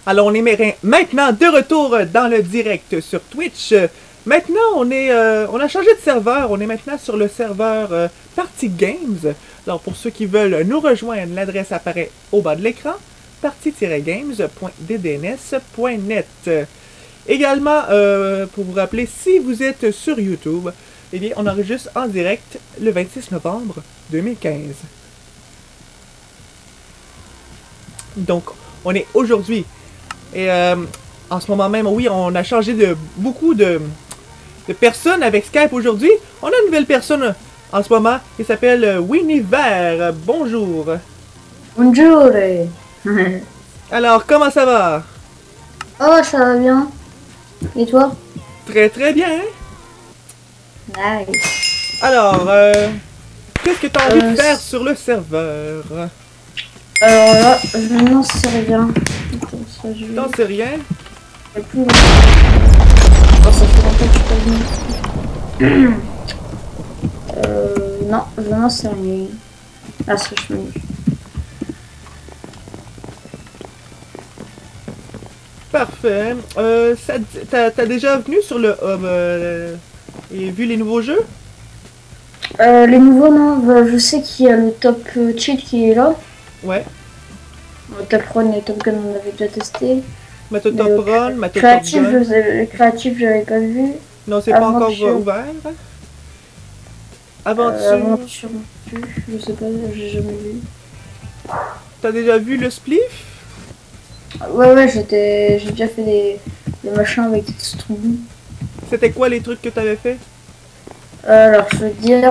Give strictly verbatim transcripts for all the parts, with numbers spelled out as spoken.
Alors, on est ma- maintenant de retour dans le direct sur Twitch. Maintenant, on est, euh, on a changé de serveur. On est maintenant sur le serveur euh, Party Games. Alors, pour ceux qui veulent nous rejoindre, l'adresse apparaît au bas de l'écran. party tiret games point d d n s point net. Également, euh, pour vous rappeler, si vous êtes sur YouTube, eh bien, on enregistre en direct le vingt-six novembre deux mille quinze. Donc, on est aujourd'hui. Et euh, en ce moment même, oui, on a changé de beaucoup de, de personnes avec Skype aujourd'hui. On a une nouvelle personne en ce moment qui s'appelle Winnie Vert. Bonjour. Bonjour. Alors, comment ça va? Oh, ça va bien. Et toi? Très très bien. Nice. Alors, euh, qu'est-ce que tu as envie Euh, de faire sur le serveur? Alors là, je n'en sais rien. Attends, ça, je... T'en sais rien? sais plus. Oh, ça fait longtemps que je suis pas venu. euh, non, je n'en sais rien. Ah, ça, je me... Parfait. Euh, ça- t'as t'as déjà venu sur le hub euh, et vu les nouveaux jeux? Euh, les nouveaux, non. Bah, je sais qu'il y a le top euh, cheat qui est là. Ouais. Le top run et top gun, on avait déjà testé. Mato Mais, Top euh, Run, Mato Top Créatif, Gun. je vous ai- le créatif, j'avais pas vu. Non, c'est pas encore Aventure. euh, ouvert. Aventure. Euh, aventure non plus, je sais pas, j'ai jamais vu. T'as déjà vu le spliff? Ouais, ouais, j'étais, j'ai déjà fait des, des machins avec des Strubou. C'était quoi les trucs que t'avais fait? Alors, je veux dire.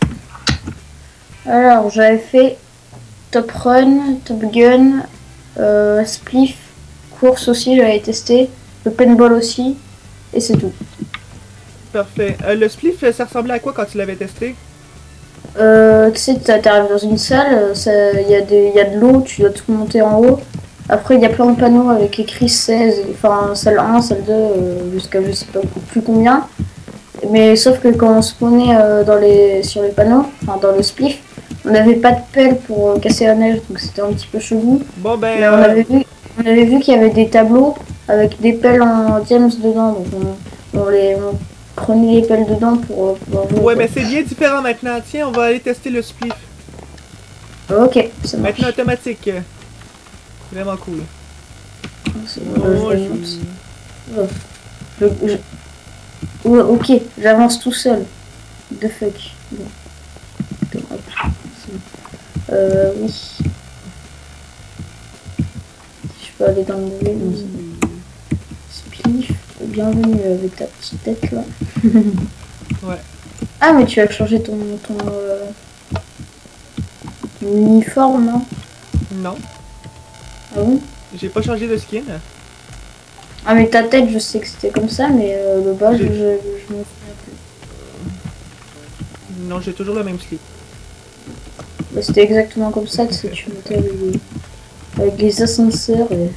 Alors, j'avais fait Top Run, Top Gun, euh, Spliff, course aussi, j'avais testé, le paintball aussi, et c'est tout. Parfait. Euh, le spliff, ça ressemblait à quoi quand tu l'avais testé? Euh, tu sais, t'arrives dans une salle, il y, a des- y a de l'eau, tu dois tout monter en haut. Après, il y a plein de panneaux avec écrit seize, enfin salle un, salle deux, euh, jusqu'à je sais pas plus combien. Mais sauf que quand on spawnait euh, dans les, sur les panneaux, enfin dans le spliff, on n'avait pas de pelle pour euh, casser la neige, donc c'était un petit peu chelou. Bon ben. Mais on euh, avait vu, on avait vu qu'il y avait des tableaux avec des pelles en diams dedans, donc on, on les, on prenait les pelles dedans pour euh, pouvoir jouer. Ouais, quoi. mais c'est bien différent maintenant. Tiens, on va aller tester le spliff. Ok, ça marche. Maintenant automatique. Vraiment cool. C'est- Oh, je- je- je- je- je- Ouais, ok, j'avance tout seul. The fuck. Bon. Hop, c'est bon. Euh, oui. Je peux aller dans le mauvais. comme ça. Spliff, bienvenue avec ta petite tête là. Ouais. Ah, mais tu as changé ton, ton, euh, ton uniforme, non? Non. Ah bon? J'ai pas changé de skin. Ah, mais ta tête, je sais que c'était comme ça, mais euh, le bas, je, je, J'ai- je me souviens plus. Non, j'ai toujours le même slip. Bah, c'était exactement comme ça, tu sais, tu montais avec les, avec les ascenseurs et...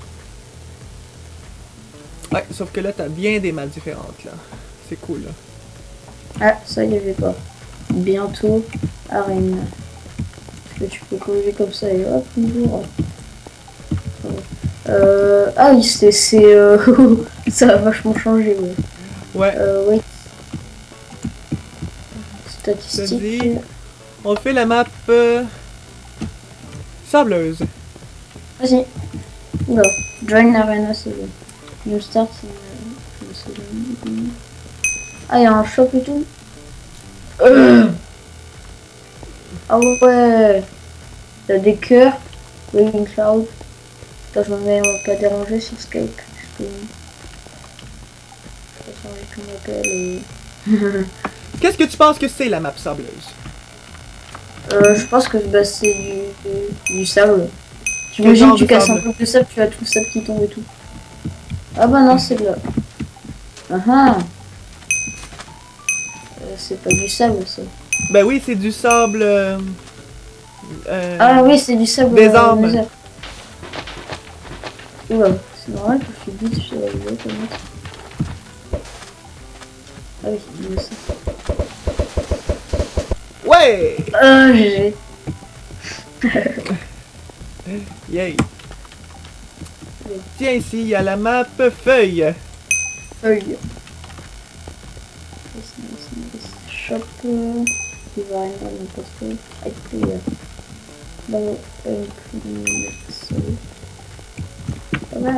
Ouais, sauf que là, t'as bien des maps différentes, là. C'est cool, là. Ah, ça y avait pas. Bientôt, arène. Parce que tu peux coller comme ça et hop, bonjour. Euh... Ah oui, c'est... c'est, euh, ça a vachement changé, ouais. Ouais. Euh, oui. Ça dit- Statistiques. On fait la map euh, sableuse. Vas-y. Oula. Join Arena, c'est bon. New start, c'est... c'est bon. Ah, il y a un shop et tout. Euh. Ah ouais. Il y a des cœurs. Waving Cloud. Attends, je me mets en pas déranger sur Skype. Parce que... Je sais pas comment on appelle. euh. Qu'est-ce que tu penses que c'est la map sableuse? Euh, je pense que bah, c'est du, du sable. Quel genre J'imagine que de tu casses sable? un peu de sable, tu as tout le sable qui tombe et tout. Ah bah non, c'est de là. Ah ah. Euh, c'est pas du sable, ça. Ben oui, c'est du sable... euh, euh, Ah oui, c'est du sable. Des euh, armes. laser. Oula, c'est normal que je suis vite sur la vidéo comme ça. Ah oui, c'est ça. Ouais! Ah, G G. Yay! Tiens, ici, il y a la map feuille. Feuille. Shop. Il va rien dans le portefeuille. Et puis. Bon, et puis. Pas mal.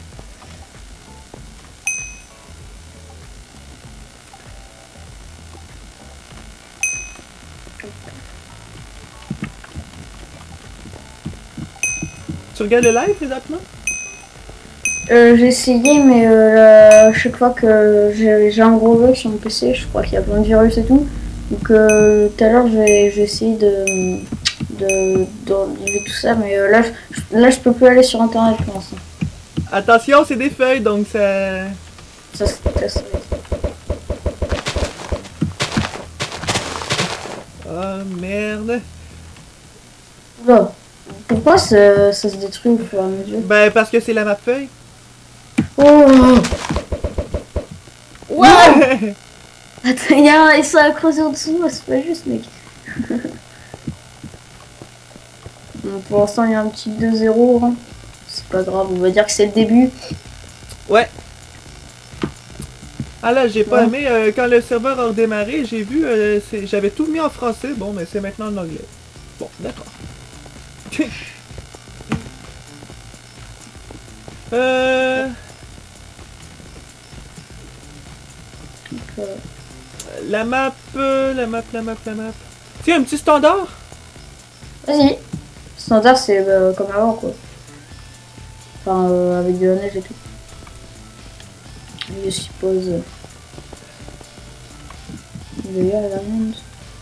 Tu regardes le live présentement? Euh, j'ai essayé, mais euh, à chaque fois que j'ai un gros bug sur mon P C, je crois qu'il y a plein de virus et tout. Donc euh, tout à l'heure, j'ai essayé de de d'enlever tout ça, mais euh, là, je, là, je peux plus aller sur internet pour l'instant. Attention, c'est des feuilles, donc ça... Ça, ça, ça. Oh merde. Oula. Pourquoi ça, ça se détruit au fur et à mesure? Ben, parce que c'est la map feuille. Oh! Ouais! Attends, il y a un, ça a creusé en dessous, c'est pas juste, mec. Bon, pour l'instant, il y a un petit deux zéro. Hein. C'est pas grave, on va dire que c'est le début. Ouais. Ah là, j'ai pas Ouais. aimé. Euh, quand le serveur a redémarré, j'ai vu, euh, j'avais tout mis en français. Bon, mais c'est maintenant en anglais. Bon, d'accord. euh... Euh, La map, euh, la map, la map, la map. Tiens, un petit standard? Vas-y. Standard, c'est euh, comme avant, quoi. Enfin, euh, avec de la neige et tout. Je suppose. D'ailleurs, la monde.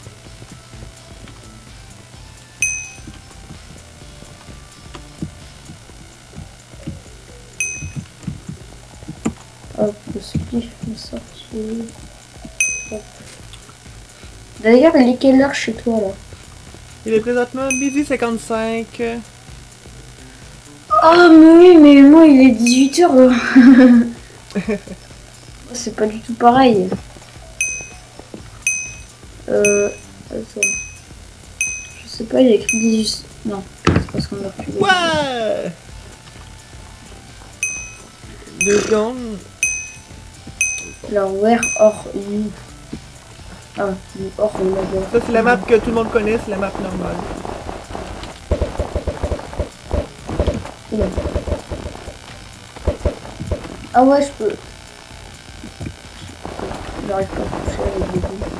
Hop, le spliff est sorti. Hop. D'ailleurs, il est quelle heure chez toi, là? Il est présentement midi cinquante-cinq. Oh, mais oui, mais moi, il est dix-huit heures. C'est pas du tout pareil. Euh... Attends. Je sais pas, il y a écrit dix-huit... Non, c'est parce qu'on a reculé. Ouais! Deux secondes. Alors, where are you? Ah, you are là-bas. Ça, c'est la map que tout le monde connaît, c'est la map normale. Oula. Ah ouais, je peux... J'arrive pas à toucher avec les boules.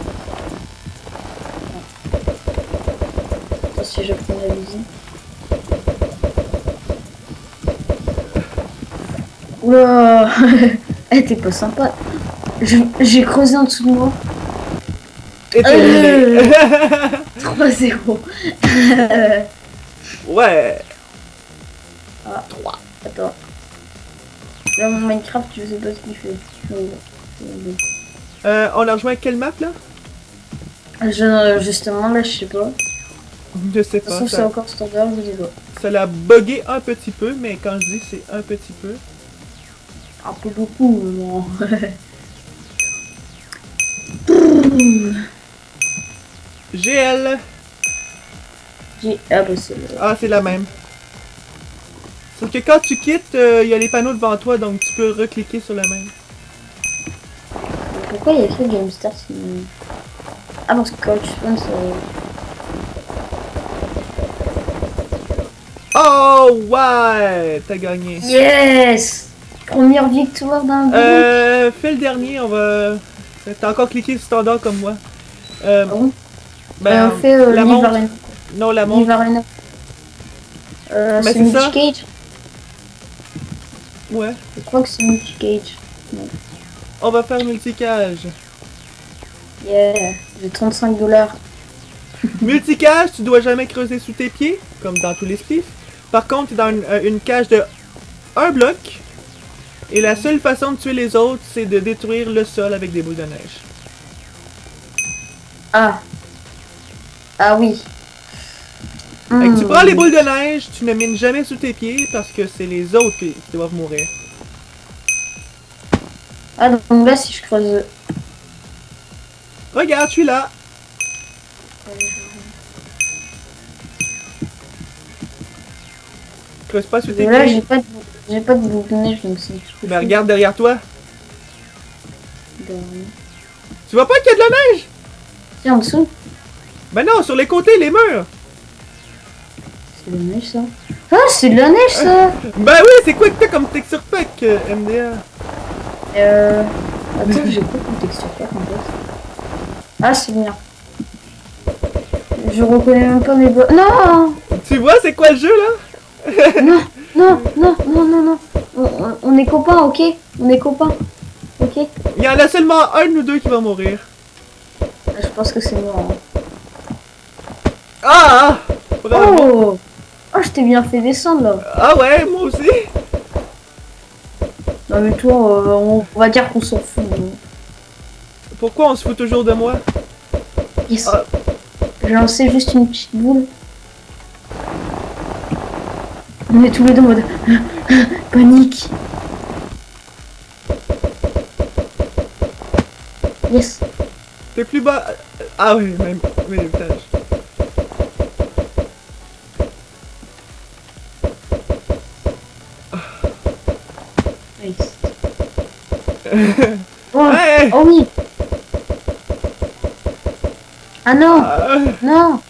Attends, si je prends la visite. Oula. Eh, t'es pas sympa. J'ai creusé en dessous de moi. Et t'es Euh. brûlé. trois zéro. Ouais. Ah, trois. Attends. Là, mon Minecraft, je sais pas ce qu'il fait. Oh. Euh, on a rejoint quelle map, là? Je, justement, là, je sais pas. Je sais De toute pas. façon, c'est Ça encore standard, je sais pas. ça l'a bugué un petit peu, mais quand je dis c'est un petit peu... Un peu beaucoup, mais bon. G L. J'ai... Ah bah c'est... Ah, c'est la même. Sauf que quand tu quittes, il y a les panneaux devant toi, donc tu peux recliquer sur la même. Pourquoi il y a écrit Game Start sinon... Ah parce que quand tu spawns, ça... Oh, ouais! T'as gagné. Yes! Première victoire d'un groupe. Euh, fais le dernier, on va... T'as encore cliqué sur standard comme moi. Euh, Ah bon? ben, on fait euh, la Live montre. Arena. Non, la Live montre. Arena. Euh, Mais c'est c'est ça. multi-cage. Ouais. Je crois que c'est multi-cage. Ouais. On va faire multicage. Yeah, j'ai trente-cinq dollars. Multicage, tu dois jamais creuser sous tes pieds, comme dans tous les spliffs. Par contre, t'es dans une, euh, une cage de un bloc. Et la seule façon de tuer les autres, c'est de détruire le sol avec des boules de neige. Ah. Ah oui. Fait que tu Hmm. prends les boules de neige, tu ne mines jamais sous tes pieds parce que c'est les autres qui, qui doivent mourir. Ah donc là si je creuse... Regarde, je suis là. Creuse pas sous tes Là pieds. j'ai pas de... J'ai pas de boule de neige, donc c'est... Mais regarde derrière toi. Derrière. Tu vois pas qu'il y a de la neige? C'est en dessous. Ben non, sur les côtés, les murs. C'est de la neige, ça. Ah, c'est de la neige, ça. Ben oui, c'est quoi que t'as comme texture pack, euh, M D A? Euh... Attends, j'ai quoi comme texture pack, en fait? Ah, c'est bien. Je reconnais même pas mes doigts. Non. Tu vois, c'est quoi le jeu, là? Non, non, non, non, non, non. On, on- on est copains, ok? On est copains. Ok? Il y en a seulement un de nous deux qui va mourir. Je pense que c'est moi. Hein. Ah! Bravo. Oh! Oh, je t'ai bien fait descendre, là. Ah ouais, moi aussi. Non, mais toi, euh, on, on va dire qu'on s'en fout. hein. Pourquoi on se fout toujours de moi? Yes. Ah. J'ai lancé juste une petite boule. On est tous les deux en mode panique. Yes. T'es plus bas. Ah oui, même, même étage. Nice. Oh, Hey! oh oui. Ah non, Ah, non.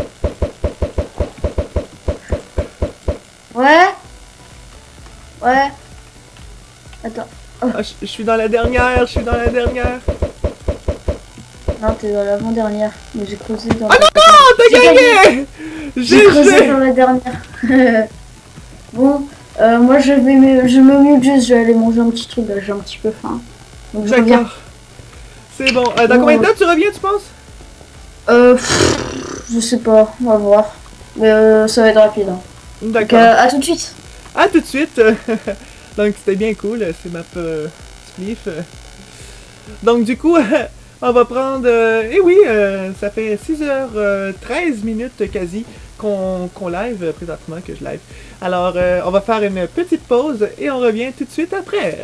Ouais. Ouais. Attends. ah, je je suis dans la dernière, je suis dans la dernière. Non, t'es dans l'avant-dernière. Mais j'ai creusé dans Ah la... non, t'as J'ai gagné! J'ai J'ai creusé joué! dans la dernière. Bon, euh, moi je vais me... je me mute juste, je vais aller manger un petit truc, là, j'ai un petit peu faim. Donc je reviens. D'accord. C'est bon. Euh, dans Bon, combien de temps tu reviens, tu penses? Euh, pff, je sais pas, on va voir. Mais euh, ça va être rapide. Hein. Donc D'accord. euh, à tout de suite. À tout de suite. Donc c'était bien cool, c'est ma euh, spliff. Donc du coup, on va prendre... Euh, et oui, euh, ça fait six heures treize minutes quasi qu'on qu'on live euh, présentement, que je live. Alors euh, on va faire une petite pause et on revient tout de suite après.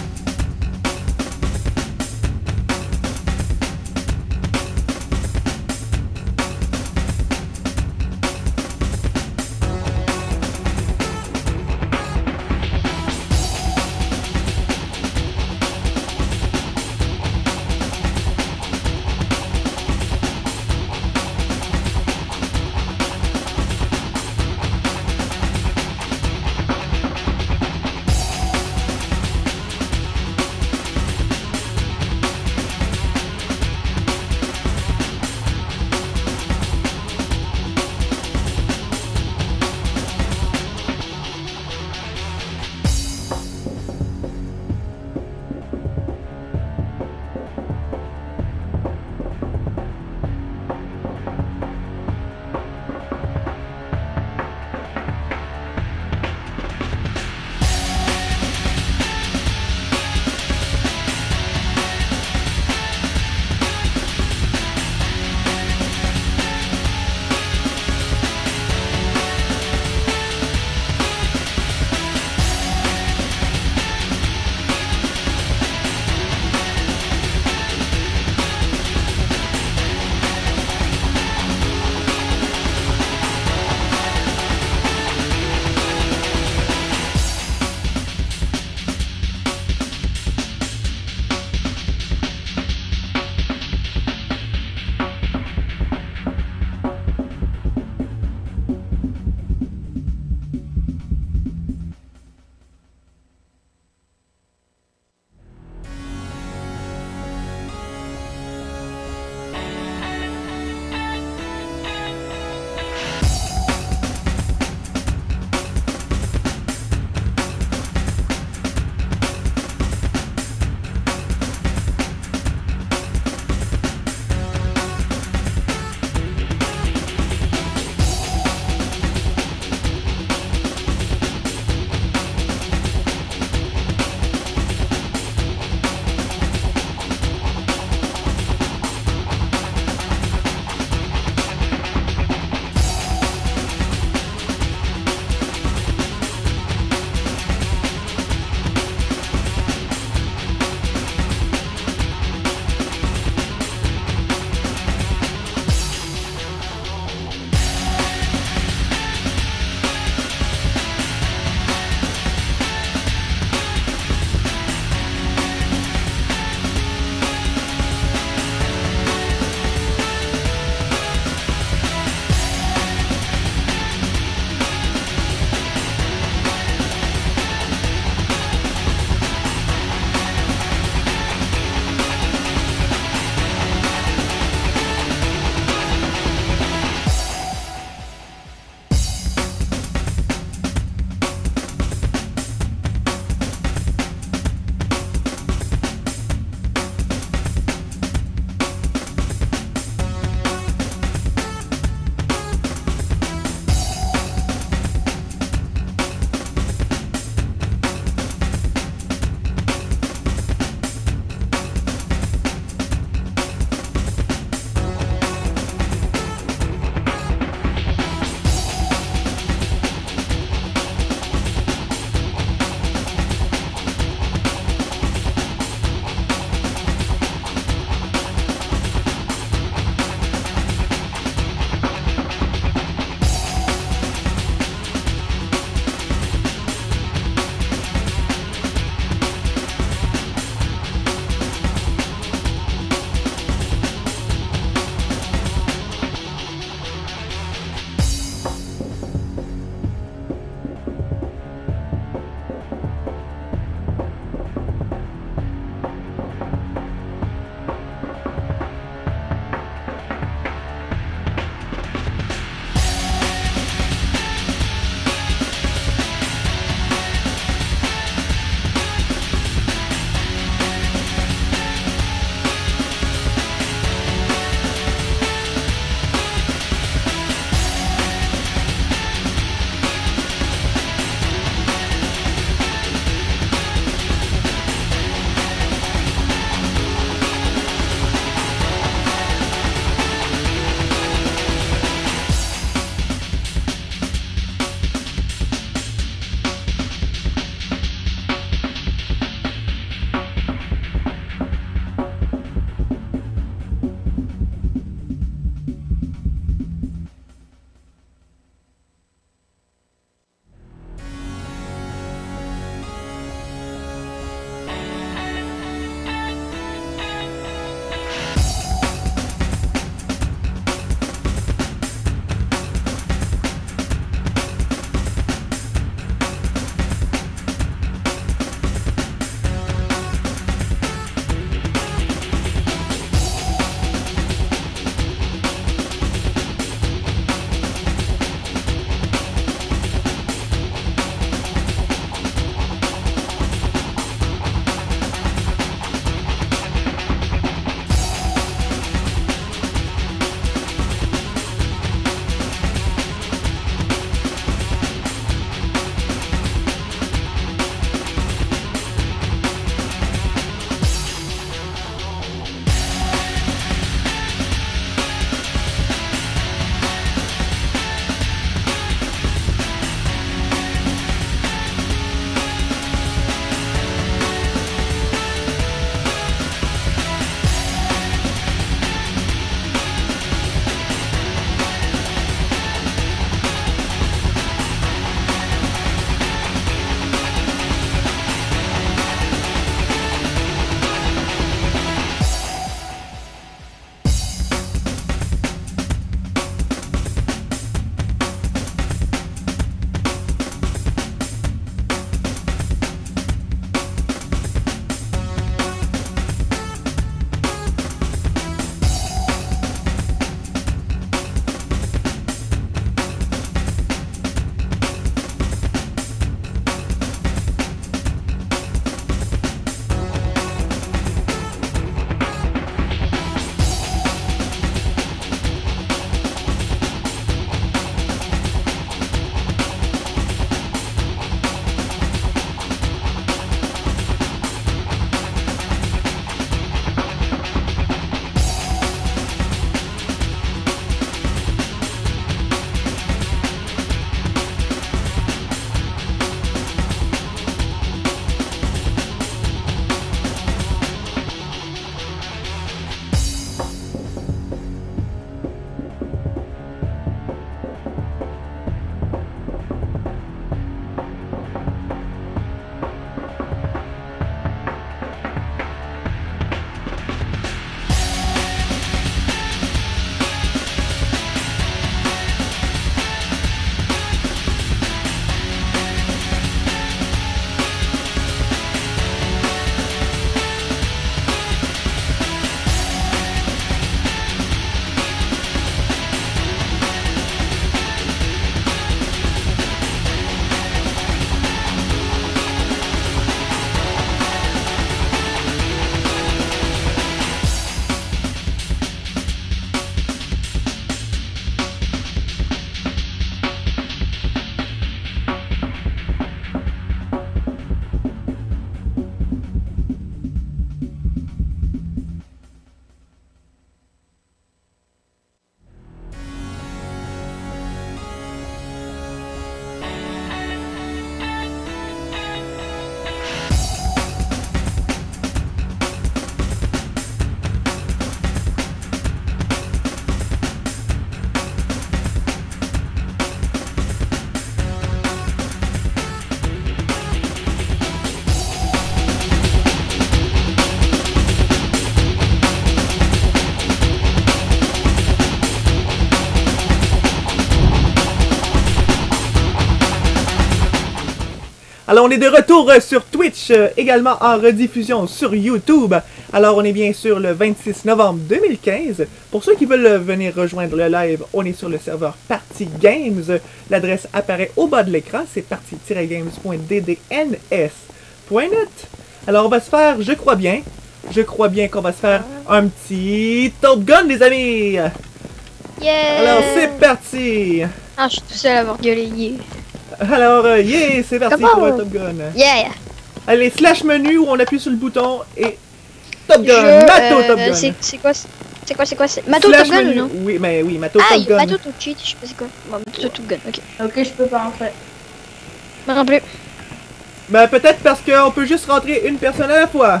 Alors, on est de retour euh, sur Twitch, euh, également en rediffusion sur YouTube. Alors, on est bien sûr le vingt-six novembre deux mille quinze. Pour ceux qui veulent euh, venir rejoindre le live, on est sur le serveur Party Games. L'adresse apparaît au bas de l'écran, c'est party tiret games point d d n s point net. Alors, on va se faire, je crois bien, je crois bien qu'on va se faire un petit Top Gun, les amis. Yeah! Alors, c'est parti. Ah, je suis tout seul à avoir gueulé. Yeah! Alors, euh, yeah, c'est parti Comment? pour un Top Gun. Yeah! Allez, slash menu où on appuie sur le bouton et Top Gun, Je, Mato euh, Top Gun. C'est c'est quoi? C'est quoi? C'est quoi? C'est Mato Slash Top Gun menu. ou non? Oui, mais oui, Mato Ah, Top Gun. Mato Top Cheat, je sais pas c'est quoi. Bon, Mato Top Gun, ok. Ok, je peux pas rentrer. Moi non plus. Ben, peut-être parce qu'on peut juste rentrer une personne à la fois.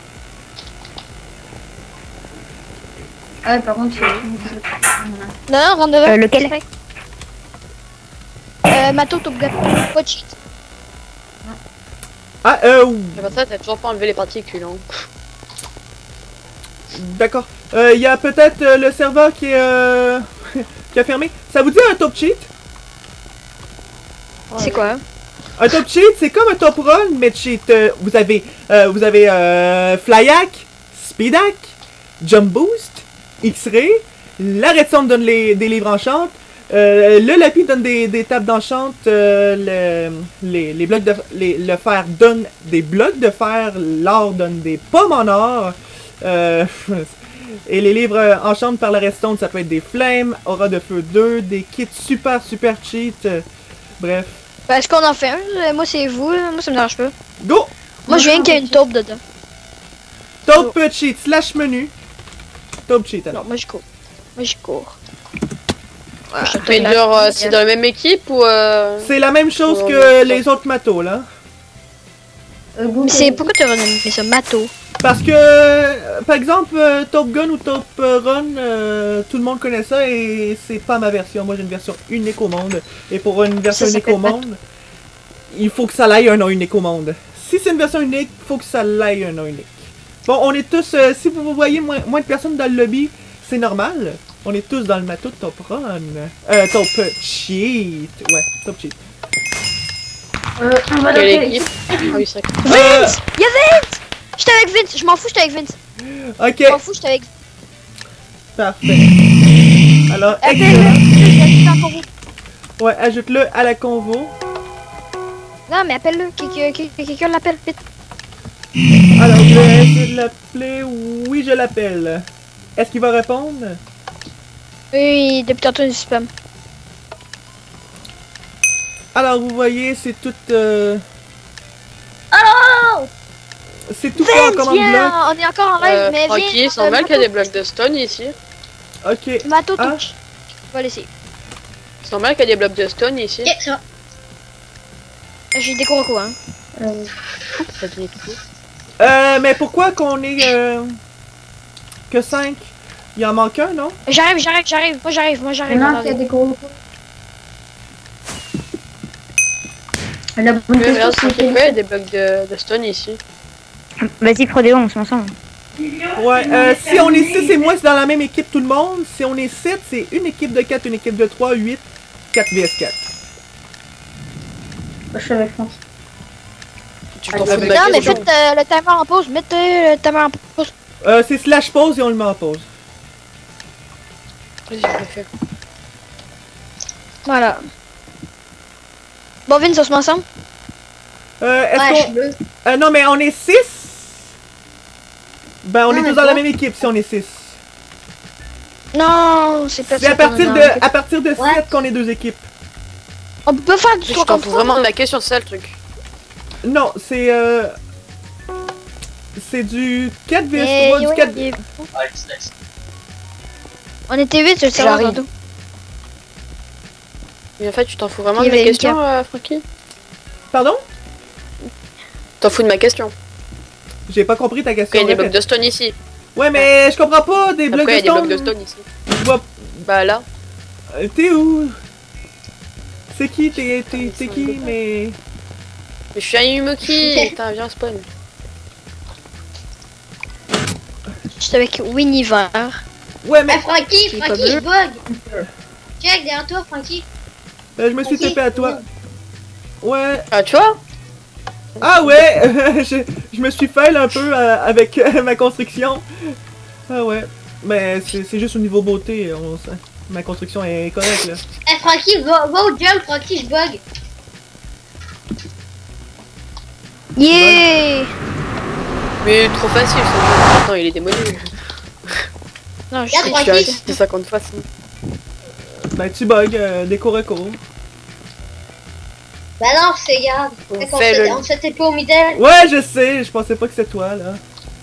Ah ouais, par contre, c'est... Non, non, rentre dedans. Euh, lequel? Euh, Mato Top Gun. Pas de cheat. Ah, euh, Mais pour ça, t'as toujours pas enlevé les particules, hein. d'accord. Euh, il y a peut-être euh, le serveur qui est, euh, qui a fermé. Ça vous dit un top cheat? C'est quoi? Hein? Un top cheat, c'est comme un top run, mais cheat. Euh, vous avez, euh, vous avez euh, fly hack, speed hack, jump boost, X-ray, la redstone donne les, des livres enchantes, euh, le lapis donne des, des tables d'enchante, euh, le, les, les blocs de, les, le fer donne des blocs de fer, l'or donne des pommes en or, euh, et les livres enchantent par la redstone, ça peut être des flammes, aura de feu deux, des kits super super cheat, euh, bref. Bah, est-ce qu'on en fait un? Moi, c'est vous, là. Moi, ça me dérange pas. Go! Moi, je viens qu'il y a une taupe dedans. Top cheat slash menu. Top cheat alors. Non, moi, je cours. Moi, je cours. Mais genre, euh, c'est dans la même équipe ou euh... C'est la même chose Ouais, que ouais. les autres matos là. Euh, Mais c'est pourquoi tu as renommé ça Mato? Parce que, euh, par exemple, euh, Top Gun ou Top euh, Run, euh, tout le monde connaît ça et c'est pas ma version. Moi j'ai une version unique au monde. Et pour une version Ça unique au s'appelle monde, il faut que ça aille un nom unique au monde. Si c'est une version unique, il faut que ça aille un nom unique. Bon, on est tous, euh, si vous voyez moins, moins de personnes dans le lobby, c'est normal. On est tous dans le matos de Top Run. Euh, Top Cheat. Ouais, Top Cheat. Euh, on va Quelle noter. équipe? Ah oui, c'est vrai. Euh, Vince! Y'a Vince! J'étais avec Vince, je m'en fous, j'étais avec Vince. ok, Je m'en fous, j'étais avec parfait. Alors, Appelle-le, excellent. je l'ai dit pour vous. Ouais, ajoute-le à la convo. Non, mais appelle-le, que, que, que, que quelqu'un l'appelle, vite. Alors, je vais essayer de l'appeler. Oui, je l'appelle. Est-ce qu'il va répondre? Oui, depuis tantôt, il spam. Alors, vous voyez, c'est tout... Euh... Allô? C'est tout fait en Vince, commande bloc. viens, on est encore en live, Euh, mais Francky, viens. c'est normal qu'il y a des blocs de stone ici. Ok. Mato Ah. touche. On va laisser. C'est normal qu'il y a des blocs de stone ici. Ok, ça va. J'ai des gros hein. Euh, Ça donne tout. Euh, mais pourquoi qu'on est... Euh... que cinq? Il en manque un, non? J'arrive, j'arrive, j'arrive. Moi, j'arrive, moi, il y j'arrive. en a un qui a des gros... La bonne Mais question, regarde, c'est Francky, pourquoi il y a des blocs de, de stone ici? Vas-y, Prodéo, on se met ensemble. Ouais, euh, si on est six et moi, c'est dans la même équipe tout le monde. Si on est sept, c'est une équipe de quatre, une équipe de trois, huit, quatre vs quatre. Je suis avec Franck. Tu Ah, t'en c'est fous de vrai. ma Non, mais question. faites euh, le timer en pause. Mettez le timer en pause. Euh, c'est slash pause et on le met en pause. Vas-y, je le fais. Voilà. Bon, Vince, on se met ensemble? Euh, est-ce Ouais, qu'on... je suis bleu. Euh, non, mais on est six? Ben, on Non, est mais tous dans la quoi? même équipe si on est six. Non, c'est pas C'est à ça, partir non, de, non. à partir de Ouais. sept qu'on est deux équipes. On peut faire du Je trois t'en contre fous trois. vraiment de ma question, c'est ça le truc. Non, c'est euh... c'est du quatre vs Mais, trois, du ouais, quatre... il est- On était huit sur le serveur J'arrive. tantôt. Mais en fait, tu t'en fous vraiment Il y de ma avait une question, euh, Francky? Pardon? T'en fous de ma question? J'ai pas compris ta question. Pourquoi il y a des blocs répète. de stone ici? Ouais, mais je comprends pas des blocs Pourquoi il y de a des blocs stone. de stone ici? Je vois... Bah là. Euh, T'es où? C'est qui? T'es t'es- t'es qui? Mais... Mais je suis un Yumuki! Putain, viens spawn. J'étais avec Winnie Vert. Ouais, mais... Eh Francky, C'est pas Francky, bleu. il bug. Check derrière toi, Francky. Euh, je me suis Francky, tapé à toi. Ouais, Ah, tu vois? Ah ouais, je, je me suis fail un peu euh, avec euh, ma construction. Ah ouais, mais c'est juste au niveau beauté, on, ma construction est correcte là. Eh hey, Francky, va, va au jump, Francky, je bug. Yeah! Mais trop facile, son jeu. Attends, il est démodé. Non, je Regarde, sais. Je suis Francky. resté cinquante fois. sinon. Ben tu bugs, euh, des cours recours. Bah non, c'est regarde. On On fait s'était le- on s'était pas au middle. Ouais, je sais, je pensais pas que c'était toi là.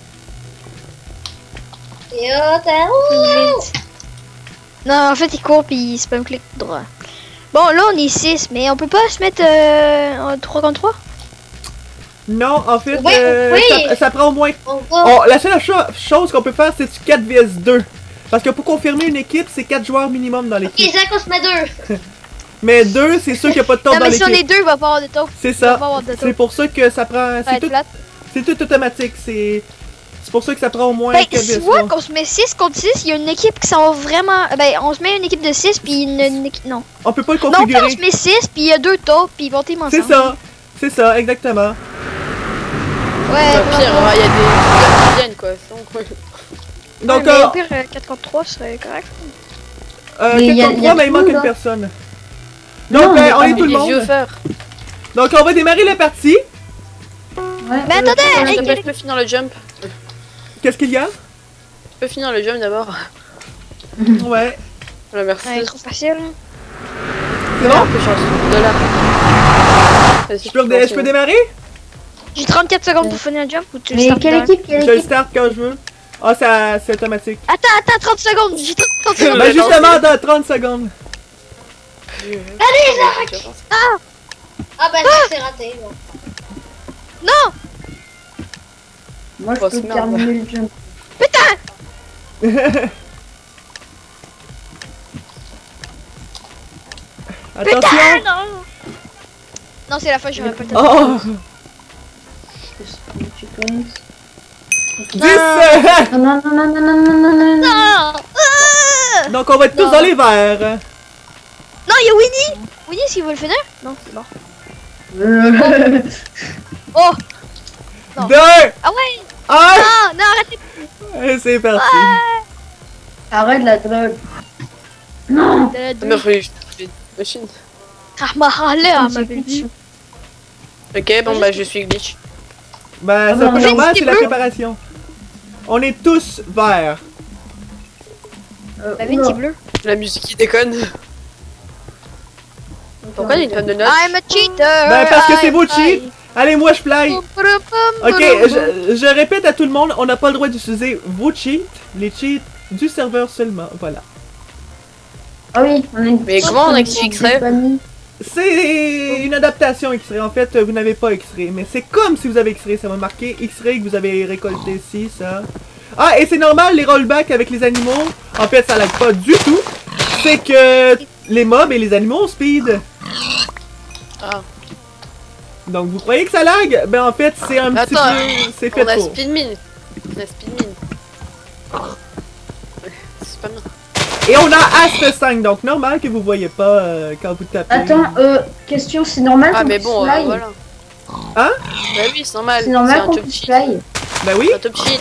Et oh, t'as... Ouh. Non, en fait, il court puis il spam clic droit. Bon, là, on est six, mais on peut pas se mettre euh, en trois contre trois? Non, en fait, Oui, euh, oui. ça, ça prend au moins... On va... Oh, la seule cho chose qu'on peut faire, c'est du quatre vs deux. Parce que pour confirmer une équipe, c'est quatre joueurs minimum dans Ok, l'équipe. Zach, on se met deux. Mais deux, c'est sûr qu'il n'y a pas de taupe Non, dans mais si on est l'équipe. deux, il va pas avoir de taupe. C'est Il va ça. pas avoir de C'est taupe. pour ça que ça prend... Ça va C'est être tout, plate. c'est tout automatique. C'est c'est pour ça que ça prend au moins Ben, quatre vs soit trois. qu'on se met six contre six, il y a une équipe qui s'en va vraiment. Ben, on se met une équipe de six, puis une, une équipe. Non. On peut pas le Non, on configurer. se met six, puis il y a deux taupes, puis ils vont team ensemble. C'est ça. C'est ça, exactement. Ouais, Au pire, il y a des joueurs qui viennent quoi. sinon, quoi. Donc, ouais, mais euh, au pire, euh, quatre contre trois serait correct. euh, Mais il y a- quatre contre il y a trois, mais il tout manque le une monde, hein. personne. Non, Donc, mais ben, on pas est tout le Les vieux monde. fers. Donc, on va démarrer la partie. Ouais, Mais euh, attendez, S'il hey, te plaît, je peux finir le jump. Qu'est-ce qu'il y a? Je peux finir le jump d'abord. Ouais. Voilà, merci. ouais, trop facile. hein. C'est bon? Un peu chance. De là. Vas-y, Je peux, redé- je peux démarrer? J'ai trente-quatre secondes pour finir le jump ou tu le Mais startes quelle dedans? équipe, quelle Je le équipe? start quand je veux. Ah, ça, c'est automatique. Attends, attends, trente secondes. J'ai trente secondes. Ben, justement, dans trente secondes. Allez, Zach. Ah bah Zach, c'est raté. Bon. Non! Moi, je Oh, peux c'est merde. terminer le jump. Attention! Ah, non! Non, c'est la fois, j'aurais pas le temps. Oh! Tu connais. dix! Non, non, non, non, non, non, non, non, non. Non! Ah! Donc, on va être tous Non. dans les verts. Non, il y a Winnie! Winnie, est-ce qu'il veut le finir? Non, c'est mort. Euh, Oh! Non. Deux! Ah ouais! Un! Non, non, arrêtez! Et c'est parti. Arrête la drogue. Non. De la Mais oui, je machine. Ah, ma là, ma belle. Ok, bon bah je suis glitch. Ben, Ah, c'est un peu non, normal, c'est c'est la bleu. préparation. On est tous verts. Euh, La vigne, oula. c'est bleu. La musique qui déconne. Pourquoi il y a une tonne de notes? I'm a cheater! Ben, parce que c'est I'm vos a- cheats. Allez, moi, je fly. Ok, Ok, je, je répète à tout le monde, on n'a pas le droit d'utiliser vos cheats, les cheats du serveur seulement. Voilà. Ah oui, on a une Mais petite comment on famille. active X-Ray? Famille. C'est une adaptation X-Ray. En fait, vous n'avez pas X-Ray, mais c'est comme si vous avez X-Ray. Ça va marquer X-Ray que vous avez récolté ici, ça. Ah, et c'est normal, les rollbacks avec les animaux. En fait, ça lag pas du tout. C'est que les mobs et les animaux ont speed. Ah. Donc, vous croyez que ça lag? Ben, en fait, c'est un petit Attends, peu... C'est fait On a pour. speed mine. On a speed mine. C'est pas bien. Et on a Asp cinq, donc normal que vous voyez pas euh, quand vous tapez. Attends, euh, question, c'est normal Ah qu'on mais puisse bon, euh, fly voilà. Hein? Bah oui, c'est normal. C'est normal un qu'on top puisse cheat. fly. Ben oui. C'est un top cheat.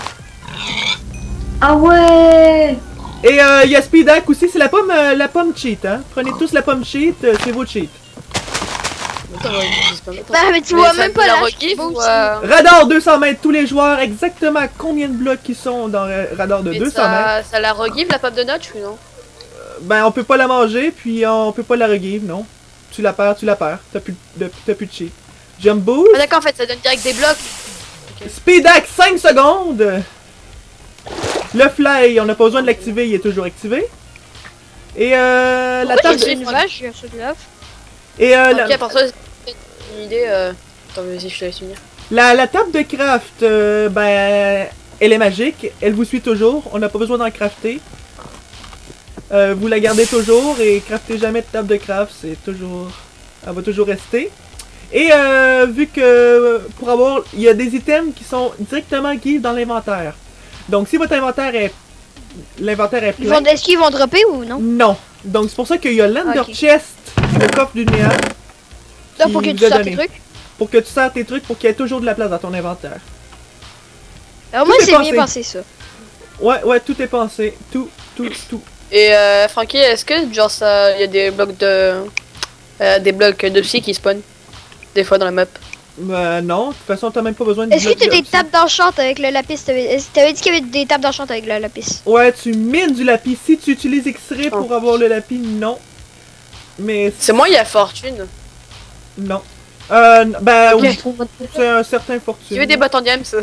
Ah ouais. Et euh, il y a Speedac aussi, c'est la pomme euh, la pomme cheat, hein. Prenez tous la pomme cheat, euh, c'est vos cheats. Attends, ouais, c'est pas Bah, mais tu vois ça même me pas la la regive beau ou aussi. euh, Radar deux cents mètres, tous les joueurs, exactement combien de blocs qui sont dans le radar de mais deux cents mètres. ça, ça la regive la pomme de notch ou non? Ben on peut pas la manger, puis on peut pas la regive, non. Tu la perds, tu la perds. T'as plus de, t'as plus de cheat. Jump boost. Ah d'accord, en fait ça donne direct des blocs. Speedac cinq secondes. Le fly, on n'a pas besoin de l'activer, il est toujours activé. Et euh, la Pourquoi table. j'ai une vache, j'ai reçu de l'œuf. Et euh, la- Ok, pour toi, c'est une idée. Euh... Attends, vas-y, je te laisse finir. La, la table de craft, euh, ben, elle est magique, elle vous suit toujours, on n'a pas besoin d'en crafter. Euh, vous la gardez toujours et craftez jamais de table de craft, c'est toujours, elle va toujours rester. Et euh, vu que pour avoir, il y a des items qui sont directement guidés dans l'inventaire. Donc si votre inventaire est, l'inventaire est Ils plein, vont- Est-ce qu'ils vont dropper ou non? non. Donc c'est pour ça qu'il y a l'Ender Ok. Chest, le coffre du néant. Ça, qui pour que vous tu a sortes donné. les trucs. pour que tu sers tes trucs pour qu'il y ait toujours de la place dans ton inventaire. Alors Tout moi est c'est pensé. bien pensé ça. Ouais, ouais, tout est pensé. Tout, tout, tout. Et euh, Francky, est-ce que genre ça, il y a des blocs de, euh, des blocs de psy qui spawnent des fois dans la map? Euh, non, de toute façon, t'as même pas besoin de Est-ce que bloc tu as de des psy. tables d'enchant avec le lapis? T'avais t'avais dit qu'il y avait des tables d'enchant avec le lapis. Ouais, tu mines du lapis. Si tu utilises X-ray pour Oh. avoir le lapis, non. Mais C'est moi, il y a fortune. non. Euh, ben Ok. oui, trouve votre c'est un certain Tu fortune. veux des bottes en diams?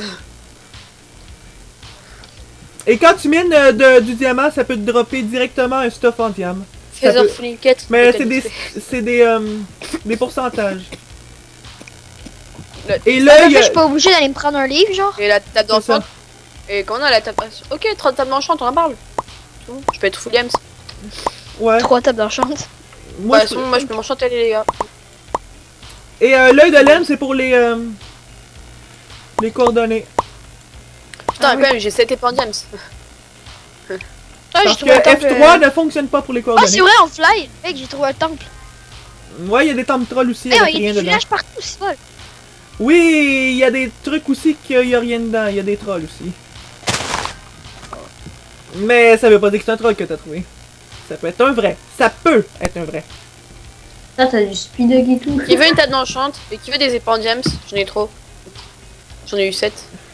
Et quand tu mines euh, de- du diamant, ça peut te dropper directement un stuff en diam. Ça Feather peut- Flinket. Mais c'est des, c'est des, euh, des pourcentages. Le- Et En là, fait, il y je a... suis pas obligé d'aller me prendre un livre, genre. Et la table C'est d'enchant. ça. Et quand on a la table. Ok, trente tables d'enchant, on en parle. Je peux être full diams. Ouais. Trois tables d'enchant. Moi, Bah, je- sinon, moi je peux m'enchanter les gars. Et euh, l'œil de laine, c'est pour les, euh, les coordonnées. Putain, Ah quand oui. même, j'ai sept épées en diams. Ah, j'ai Parce que trouvé un temple. F trois euh, ne fonctionne pas pour les Ah, coordonnées. c'est vrai, en fly. Mec, j'ai trouvé un temple. Ouais, il y a des temples trolls aussi Eh, avec il y a rien des dedans. villages partout, c'est vrai. Oui, il y a des trucs aussi qu'il y a rien dedans. Il y a des trolls aussi. Mais ça veut pas dire que c'est un troll que t'as trouvé. Ça peut être un vrai. Ça peut être un vrai. Là, t'as du speed hug et tout. Qui veut une table d'enchant et qui veut des épées en diams? J'en ai trop. J'en ai eu sept.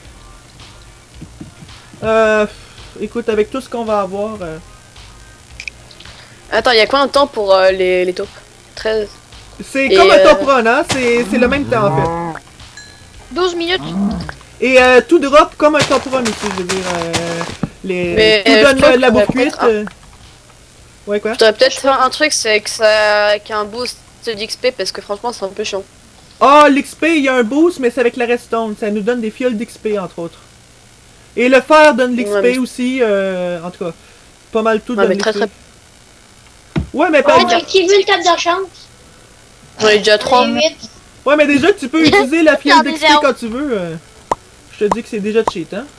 Euh, écoute, avec tout ce qu'on va avoir... euh, Attends, il y a combien de temps pour euh, les, les taupes? treize. c'est Et, comme un euh, top run, hein? C'est c'est le même temps, en fait. douze minutes. Et euh, tout drop comme un top run aussi, je veux dire. Euh, les, Mais, tout euh, donne je trouve euh, de la qu'on bouffe va cuite. peut-être- euh. Ouais, quoi? Je voudrais peut-être faire un truc, c'est que ça, qu'il y a un boost d'X P parce que franchement c'est un peu chiant. Ah, l'X P, il y a un boost, mais c'est avec la redstone. Ça nous donne des fioles d'X P, entre autres. Et le fer donne l'X P Ouais, mais- aussi, euh, en tout cas. Pas mal tout Ouais, donne mais l'X P. très, très- Ouais, mais pas... Ouais, qui veut une table d'enchant? J'en ai déjà trois. J'en ai huit. Ouais, mais déjà, tu peux utiliser la fiole J'en ai d'X P zéro. quand tu veux. euh. Je te dis que c'est déjà cheat, hein.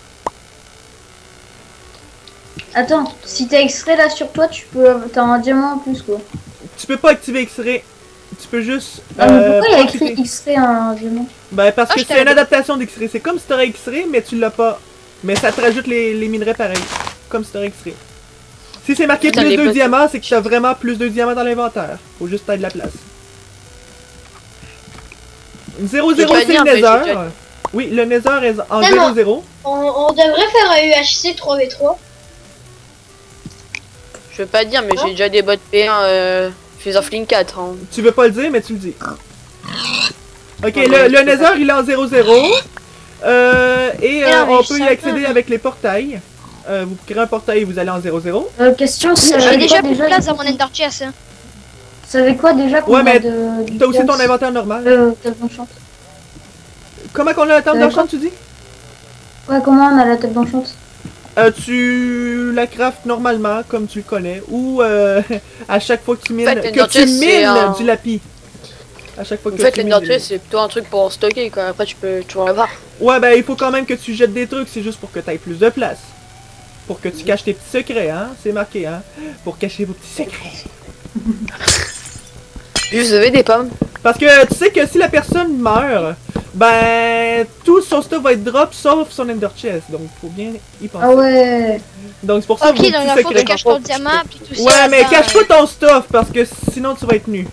Attends, si t'as extrait là sur toi, tu peux. T'as un diamant en plus quoi. Tu peux pas activer X-ray. Tu peux juste... Ah, mais euh, pourquoi il y a profiter. écrit extrait un diamant? Ben parce Ah, que je c'est t'avais une dit. adaptation d'X-ray. C'est comme si t'aurais X-ray, mais tu l'as pas. Mais ça te rajoute les, les minerais pareil. Comme si t'aurais X-ray. Si c'est marqué Putain, plus les deux bottes. diamants, c'est que t'as vraiment plus deux diamants dans l'inventaire. Faut juste t'aille de la place. zéro zéro pas c'est dire, le mais j'ai Nether. déjà- Oui, le Nether est en Non, zéro non. zéro. On, on devrait faire un U H C trois v trois. Je veux pas dire, mais j'ai déjà des bottes P un euh, Feather Flink quatre. Hein. Tu veux pas le dire, mais tu le dis. Ok, Non, le, mais le je peux Nether il est en zéro zéro. Euh, et euh, Non, mais on je peut y savais accéder pas. avec les portails. Euh, vous créez un portail et vous allez en zéro zéro. Euh, question, ça J'ai avait déjà quoi plus de déjà place dans mon ender chest. Hein. Ça avait quoi déjà qu'on Ouais, a mais de. du T'as aussi ton diamant inventaire normal. Euh, table d'enchant. Comment qu'on a la table Euh, d'enchant, tu dis? Ouais, comment on a la table d'enchant? Euh, tu la craftes normalement, comme tu le connais, ou euh, à chaque fois que tu mines, En fait, que l'Ender tu chest, c'est mines un- du lapis. À chaque fois En que fait, tu mines. l'Ender du- chest c'est plutôt un truc pour stocker quoi. Après, tu peux toujours l'avoir. Ouais, ben il faut quand même que tu jettes des trucs, c'est juste pour que tu aies plus de place. Pour que tu caches tes petits secrets, hein. C'est marqué, hein. Pour cacher vos petits secrets. Juste, vous avez des pommes. Parce que tu sais que si la personne meurt, ben tout son stuff va être drop sauf son ender chest. Donc faut bien y penser. Ah ouais. Donc c'est pour ça Ok, vos donc petits il faut que tu secrets. caches ton diamant, puis tout ça. Ouais, mais dans- cache pas ton stuff parce que sinon tu vas être nu.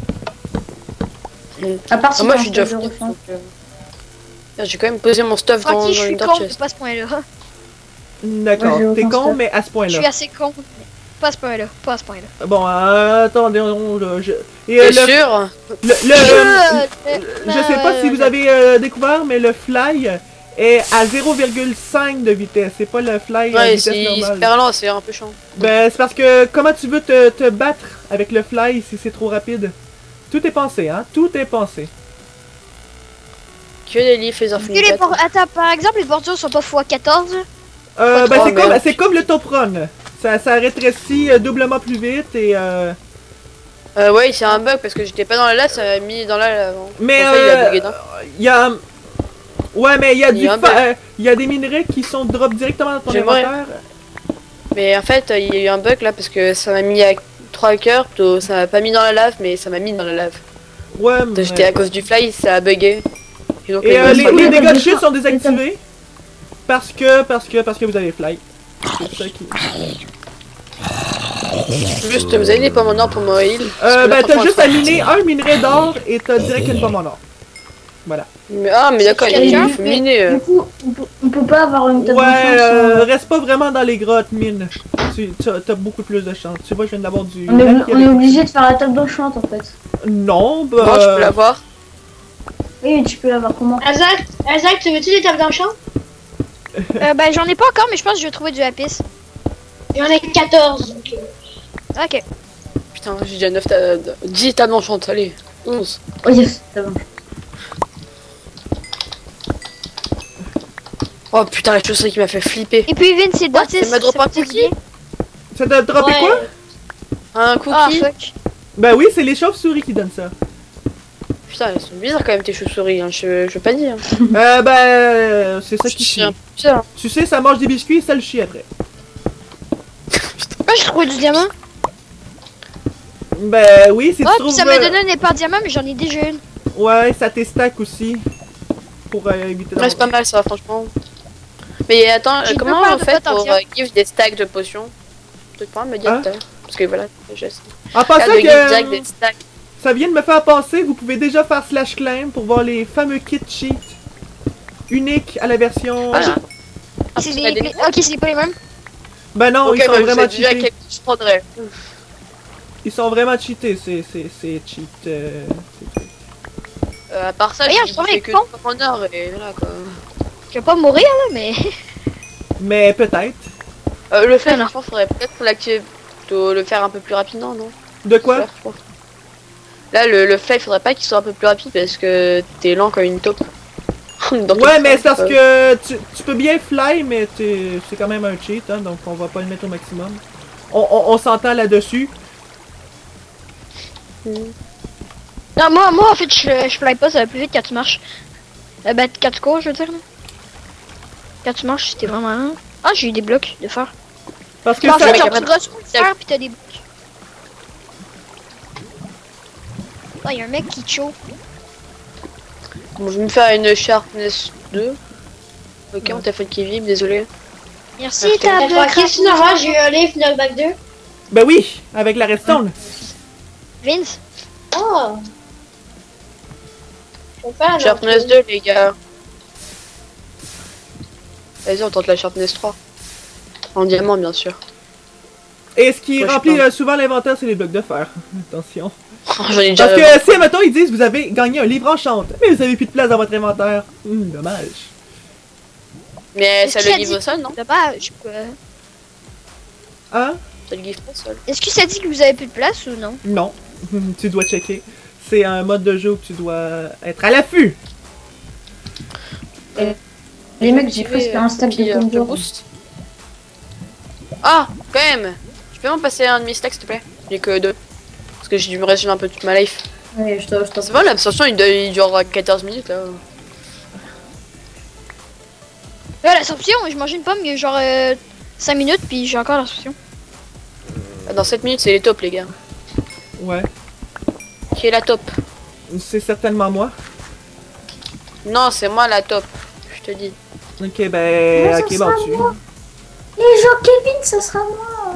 À part si Ah, moi, t'as je suis un déjà table fou. d'enchant. donc, euh, là, j'ai quand même posé mon stuff dans, dans Francky, je suis l'Ender con, chest. c'est pas à ce point-là. D'accord, Ouais, j'ai t'es aucun con, stuff. mais à ce Je point-là. suis assez con. mais Pas à ce point-là, pas à ce point-là. Bon, euh, attendez, on, là, je... Et, euh, T'es le, sûr? le, le- Euh, euh, je sais pas si vous avez euh, découvert, mais le fly est à zéro virgule cinq de vitesse. C'est pas le fly à Ouais, vitesse c'est normale. super lent, c'est un peu chiant. Ben, c'est parce que comment tu veux te, te battre avec le fly si c'est trop rapide? Tout est pensé, hein? Tout est pensé. Que des livres Feather Que Flink les quatre. por- Attends, par exemple, les bordures sont pas fois quatorze. Euh, ben, trop, c'est mais- comme, c'est comme le top run. Ça, ça rétrécit euh, doublement plus vite et euh... Euh, ouais, c'est un bug parce que j'étais pas dans la lave, ça m'a mis dans la lave. hein. Mais Pour ça, il a euh, bugué d'un. il y a... Ouais, mais il y a Il du y a un fa- bug. euh, il y a des minerais qui sont drop directement dans ton J'aimerais. inventaire. Mais en fait, il y a eu un bug là parce que ça m'a mis à trois cœurs, plutôt ça m'a pas mis dans la lave, mais ça m'a mis dans la lave. Ouais, T'as jeté à cause du fly, ça a bugué. Et, donc, Et euh, les, boss- les Oui, dégâts de mais chute ça- sont désactivés. Parce que, parce que, parce que vous avez fly. C'est ça qui... Juste, vous avez des pommes en or pour mon heal. Parce Euh, que là, ben t'as franchement, juste à je- miner un minerai d'or et t'as direct une pomme en or. Voilà. Mais- Ah, mais d'accord, il quelqu'un faut miner. euh. Du coup, on peut, on peut pas avoir une table Ouais, de chance. euh, euh, reste pas vraiment dans les grottes, mine. Tu t'as t'as beaucoup plus de chance. Tu vois, je viens d'avoir du... On est, lac on est avec- obligé de faire la table d'enchant en fait. Non, bah... Moi, je peux l'avoir. Oui, mais tu peux l'avoir comment? Azak, Azak, tu veux-tu des tables d'enchant? Euh, ben, j'en ai pas encore, mais je pense que je vais trouver du lapis. J'en ai quatorze. donc, euh, Ok. Putain, j'ai déjà neuf ta... dix tables d'enchant, allez. onze. Oh yes, table d'enchant. Oh putain, la chaussée qui m'a fait flipper. Et puis, Vin, c'est Dartis. ça m'a droppé un cookie. Ça t'a droppé ouais. quoi? Un cookie. Ah, fuck. Ben oui, c'est les chauves-souris qui donnent ça. Putain, elles sont bizarres quand même tes chauves-souris, hein. je, je veux pas dire. euh, ben... C'est ça qui Je suis chie. un peu bizarre. Tu sais, ça mange des biscuits et ça le chie après. Moi, j'ai trouvé du diamant. Ben oui, si Oh, tu puis trouves... ça m'a euh, donné un épar diamant, mais j'en ai déjà une. Ouais, ça t'estack aussi. Pour euh, éviter Ouais, c'est pas mal ça, franchement. Mais attends, J'ai euh, comment deux paires on de fait potes en pour pierre. euh, give des stacks de potions? Tu peux pas me dire Hein? tout à l'heure. Parce que voilà, je sais. En Ah, passant de give direct que... des stacks. Ça vient de me faire passer, vous pouvez déjà faire slash claim pour voir les fameux kits cheat. Uniques à la version... Voilà. Ah, C'est tu les... as des- les- Ok, c'est pas les mêmes. Ben non, Ok, ils sont bah, je vraiment sais déjà cheatés. quel je prendrais. Ils sont vraiment cheatés, c'est c'est c'est cheat. euh, c'est cheat. Euh, à part ça, Regarde, j'ai je prends fait mes que cons. trois en or et voilà quoi. Je vais pas mourir, là, mais... Mais peut-être. Euh, le fait, Ah, non. franchement, faudrait peut-être l'activer, plutôt le faire un peu plus rapidement, non? De quoi? Faire, je pense. Là, le, le fly, faudrait pas qu'il soit un peu plus rapide parce que t'es lent comme une taupe. Dans ton Ouais, mais c'est fly, parce euh, que tu, tu peux bien fly, mais t'es- c'est quand même un cheat, hein, donc on va pas le mettre au maximum. On, on, on s'entend là-dessus. Non, moi, moi, en fait, je, je fly pas, ça va plus vite quand tu marches. Euh, bah, quand tu cours, je veux dire, là. Quand tu marches, c'était vraiment lent. Ah, j'ai eu des blocs de fer. Parce que En ça... fait, mais genre, y a tu pas de- reçois le fer, pis t'as des blocs. Ah, y'a un mec qui chaud. Bon, je vais me faire une sharpness deux. Ok, on t'a fait le qui vibre, désolé. Merci, Ok. table Attends, de qu'est-ce que Nora, j'ai eu un livre Knockback deux. Ben oui, avec la redstone. Vince. Oh. Je vais faire un Sharpness autre. deux, les gars. Vas-y, on tente la sharpness trois. En diamant, bien sûr. Et ce qui Ouais, je remplit pense. euh, souvent l'inventaire, c'est les blocs de fer. Attention. J'en ai déjà. Parce que si, admettons, ils disent vous avez gagné un livre enchant, mais vous avez plus de place dans votre inventaire. Hum, dommage. Mais Est-ce ça qu'il le a give dit- au sol, non? Dommage. euh, Hein? Ça le give pas au sol. Est-ce que ça dit que vous avez plus de place ou non? Non. Tu dois checker. C'est un mode de jeu où tu dois être à l'affût. Les mecs, j'ai presque un stack Puis, de euh, pommes je d'or. boost. Ah, quand même! Tu peux m'en passer un demi stack s'il te plaît? J'ai que deux. Parce que j'ai dû me résumer un peu toute ma life. Ouais, je t'en je t'en- C'est vrai, l'absorption il, il dure quatorze minutes là. Ouais, l'absorption, je mange une pomme, il y a genre euh, cinq minutes, puis j'ai encore l'absorption. Dans sept minutes, c'est les tops, les gars. Ouais. Qui est la top? C'est certainement moi. Non, c'est moi la top. Je te dis. Ok, ben. Mais ça Ok, sera bon, tu. moi. Et genre Kevin, ça sera moi.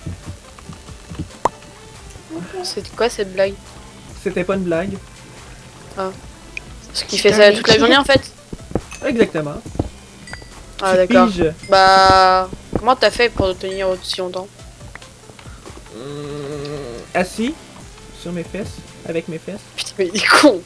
C'est quoi cette blague? C'était pas une blague. Parce qu'il fait ça toute la journée en fait. Exactement. Ah Tu d'accord. piges. Bah. Comment t'as fait pour tenir aussi longtemps? Hum, assis sur mes fesses, avec mes fesses. Putain, mais il est con!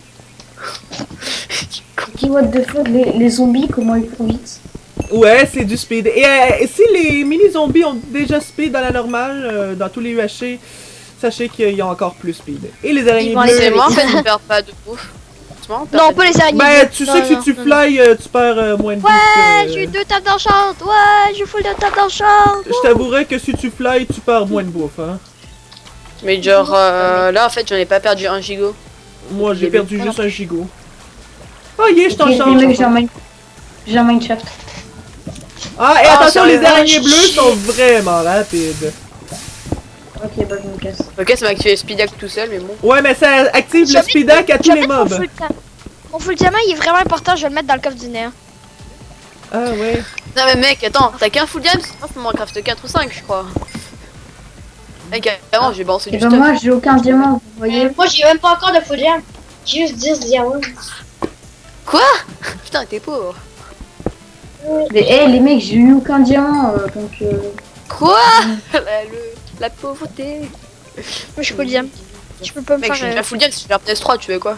Dis what the fuck, les, les zombies, comment ils font vite? Ouais, c'est du speed. Et euh, si les mini-zombies ont déjà speed dans la normale, euh, dans tous les U H C, sachez qu'il y a encore plus speed. Et les araignées Ils vont bleues... aller C'est moi en fait, je perds pas de bouffe. C'est moi, on perd Non, pas pas de- les araignées. Ben, bleues. tu Non, sais que si non, tu non, fly, euh, tu perds euh, moins de Ouais, bouffe. j'ai eu deux tables d'enchante. Ouais, j'ai full de tables d'enchante. Je t'avouerais que si tu fly, tu perds moins de bouffe, hein. Mais genre euh, là en fait, j'en ai pas perdu un gigot. Moi, j'ai Les perdu deux. juste un gigot. Oh yeah, je t'en Ok, les change. mecs, j'ai un, mine- j'ai un mineshaft. Ah, et Ah, attention, les sérieux? araignées bleues sont vraiment rapides. Ok, bah je me casse. Ok, ça m'a activé le speed tout seul, mais bon. Ouais, mais ça active le Jamais- speed hack à tous Je vais les mettre mon mobs. full diamant. Mon full diamant, il est vraiment important, je vais le mettre dans le coffre du néant. Ah ouais. Non, mais mec, attends, t'as qu'un full diamond? Moi, faut m'en craft quatre ou cinq, je crois. Mec, avant, j'ai balancé Et du bah stuff. moi j'ai aucun diamant, vous voyez. Euh, moi, j'ai même pas encore de full diamant. J'ai juste dix diamants. Quoi? Putain, t'es pauvre. Mais hé les mecs, j'ai eu aucun diamant, euh, donc euh... Quoi? la, le- la pauvreté. Moi, je suis full diamant. Je peux pas me Mec, je suis faire... déjà euh, full diamond, si je fais un P S trois, tu veux quoi?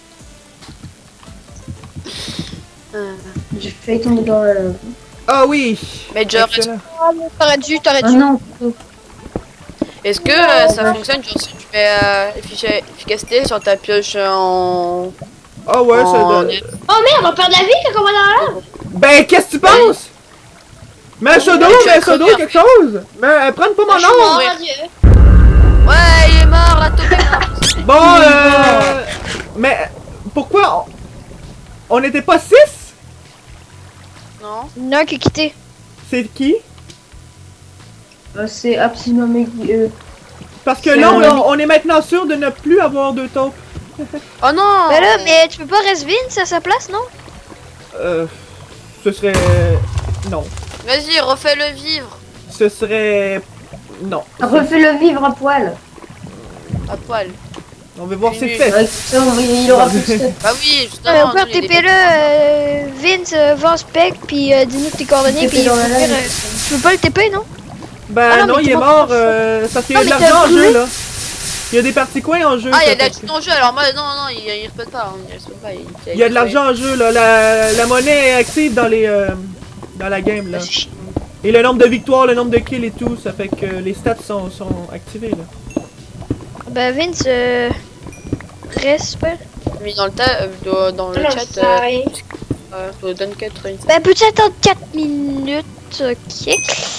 Euh, j'ai failli tomber dans la lave. Ah oui. Major, Excellent. T'aurais dû, t'aurais Ah dû. non, plutôt. est-ce que euh, ça fonctionne genre si tu mets euh, effici- efficacité sur ta pioche en... Ah ouais, ça en... donne. Oh merde, on perd de la vie quand on va dans la lave. Ben, qu'est-ce que tu penses? Mets un seau d'eau, tu mets vas un seau d'eau, crever. quelque chose. Mais euh, prends pas mon Je suis nom. mort, oui. adieu. Ouais, il est mort, la taupe est morte. Bon, euh... Mais pourquoi on on n'était pas six? Non. Il y en a un qui est quitté. C'est qui? Euh, c'est absolument mec. Euh... Parce que C'est là, un ami. on, on est maintenant sûr de ne plus avoir deux taupes. Oh non. Mais là, mais tu peux pas rester Vince à sa place, non? Euh... Ce serait... Non. Vas-y, refais-le vivre. Ce serait... Non. Refais-le vivre à poil. À poil. On va voir C'est ses nul. fesses. Ouais, ça, il aura plus de stuff. Bah oui, Ouais, justement. au pire, nous, les- T P le, euh, Vince, euh, va en spec, puis euh, dis-nous tes coordonnées, T P puis dans au la pire, lave. euh, tu veux pas le T P, non? Ben Ah non, non, mais il est comment mort tu fais ça? euh, parce qu'il y a Non, de mais l'argent t'as en jeu, brûlé? là. Il y a des parties coins en jeu. Ah, il y a ça de la fait thune que- en jeu, alors moi, non, non, il, il respecte pas. hein, Il respecte pas. Il, Il y a de l'argent en jeu, là. La, la monnaie est active dans les... euh, dans la game, là. Et le nombre de victoires, le nombre de kills et tout, ça fait que les stats sont, sont activés, là. Ben, Vince, euh, reste, super. mis dans le, ta euh, dans- dans le Non, chat. ça Euh, arrive. euh, je te donne quatre une- Ben, peux-tu attendre quatre minutes? Ok.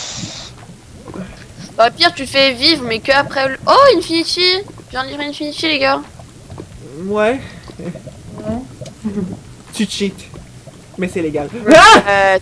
Bah, pire, tu fais vivre, mais que après le. Oh, Infinity! Je viens de lire Infinity, les gars. Ouais. Ouais. Tu cheats. Mais c'est légal. Ah! Euh.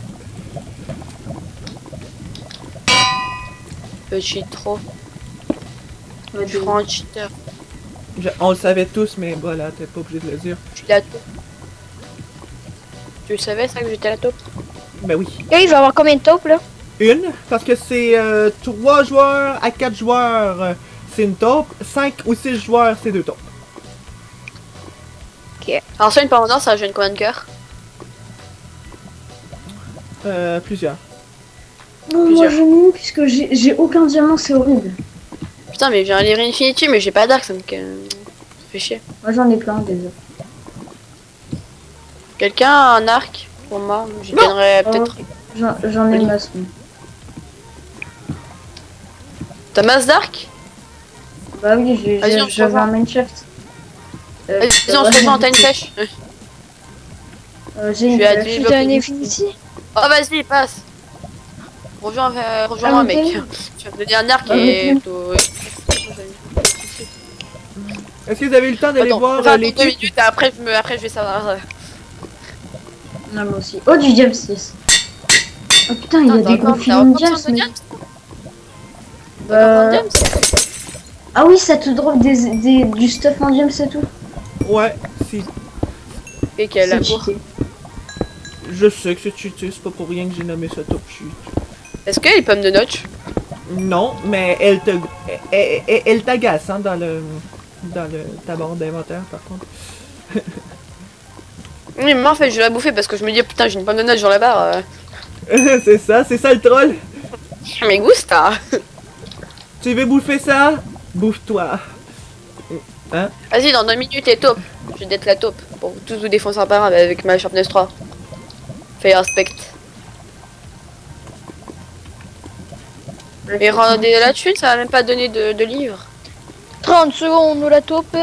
Je cheat trop. Ouais, Je suis un cheater. Je- on le savait tous, mais voilà, t'es pas obligé de le dire. Je suis la taupe. Tu le savais, ça, que j'étais la taupe? Ben oui. Là, il va avoir combien de taupes, là? Une, parce que c'est euh, trois joueurs à quatre joueurs, euh, c'est une taupe. cinq ou six joueurs, c'est deux taupes. Alors, ça, une pendant, ça gêne combien de cœurs? Euh, plusieurs. Non, moi Plusieurs. je n'ai puisque j'ai j'ai aucun diamant, c'est horrible. Putain, mais je viens de lire Infinity, mais j'ai pas d'arc, ça me euh, ça fait chier. Moi j'en ai plein déjà. Quelqu'un a un arc pour moi? J'y Non. gagnerais Oh. peut-être. J'en j'en ai Oui. masse. moi. T'as masse d'arc? Bah oui, j'ai- Vas-y, j'ai- on se j'avais rejoint. un mineshaft. Euh, Vas-y, on se ouais, rejoint, t'as une flèche. euh, J'ai une Je suis à flèche. deux. Tu as un Infinity? Oh, vas-y, passe. Rejoins, euh, rejoins-moi, Ah, mec. ok. Tu vas me donner un arc Ah, et. ok. plutôt- Est-ce que vous avez eu le temps d'aller Attends, voir enfin, euh, attends les deux clips? minutes et après je, me, après je vais savoir. euh. Non, moi aussi. Oh, du diam six. Oh putain, il y a Attends, des t'as gros encore- filons t'as de encore diams, besoin de mec. diams Bah... T'as encore besoin de diams Ah oui, ça te drop des, des, du stuff en diams et tout. Ouais, si. Et quelle C'est amour. cheaté. Je sais que c'est cheaté, c'est pas pour rien que j'ai nommé ça top cheat. Est-ce qu'il y a les pommes de notch? Non, mais elle te... Elle, elle- elle t'agace, hein, dans le... Dans le... ta barre d'inventaire, par contre. Oui, mais en fait je vais la bouffer parce que je me dis putain j'ai une pomme de notch dans la barre. euh. C'est ça, c'est ça le troll. Mais gusta. Tu veux bouffer ça? Bouffe-toi. Hein? Vas-y, dans deux minutes et taupe. Je vais d'être la taupe pour tous vous défoncer un par un avec ma sharpness trois. Fais respect. Mais rendez la thune, ça va même pas donner de, de livres. trente secondes, nous la taupe.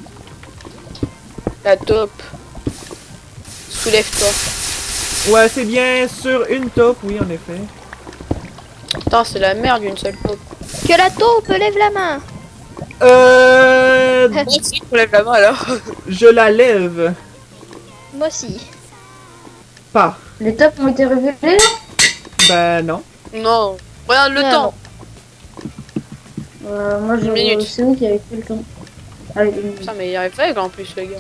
La taupe. Soulève-toi. Ouais, c'est bien sur une taupe, oui, en effet. Putain, c'est la merde d'une seule taupe. Que la taupe lève la main. Euh... Moi aussi, je lève la main alors. Je la lève. Moi aussi. Pas. Les tops ont été révélés là? Ben non. Non. Regarde le Non, temps. Euh, moi, je Une minute. c'est où qu'il y avait quelqu'un. Allez, une minute. Putain, mais il y a règle en plus, les gars.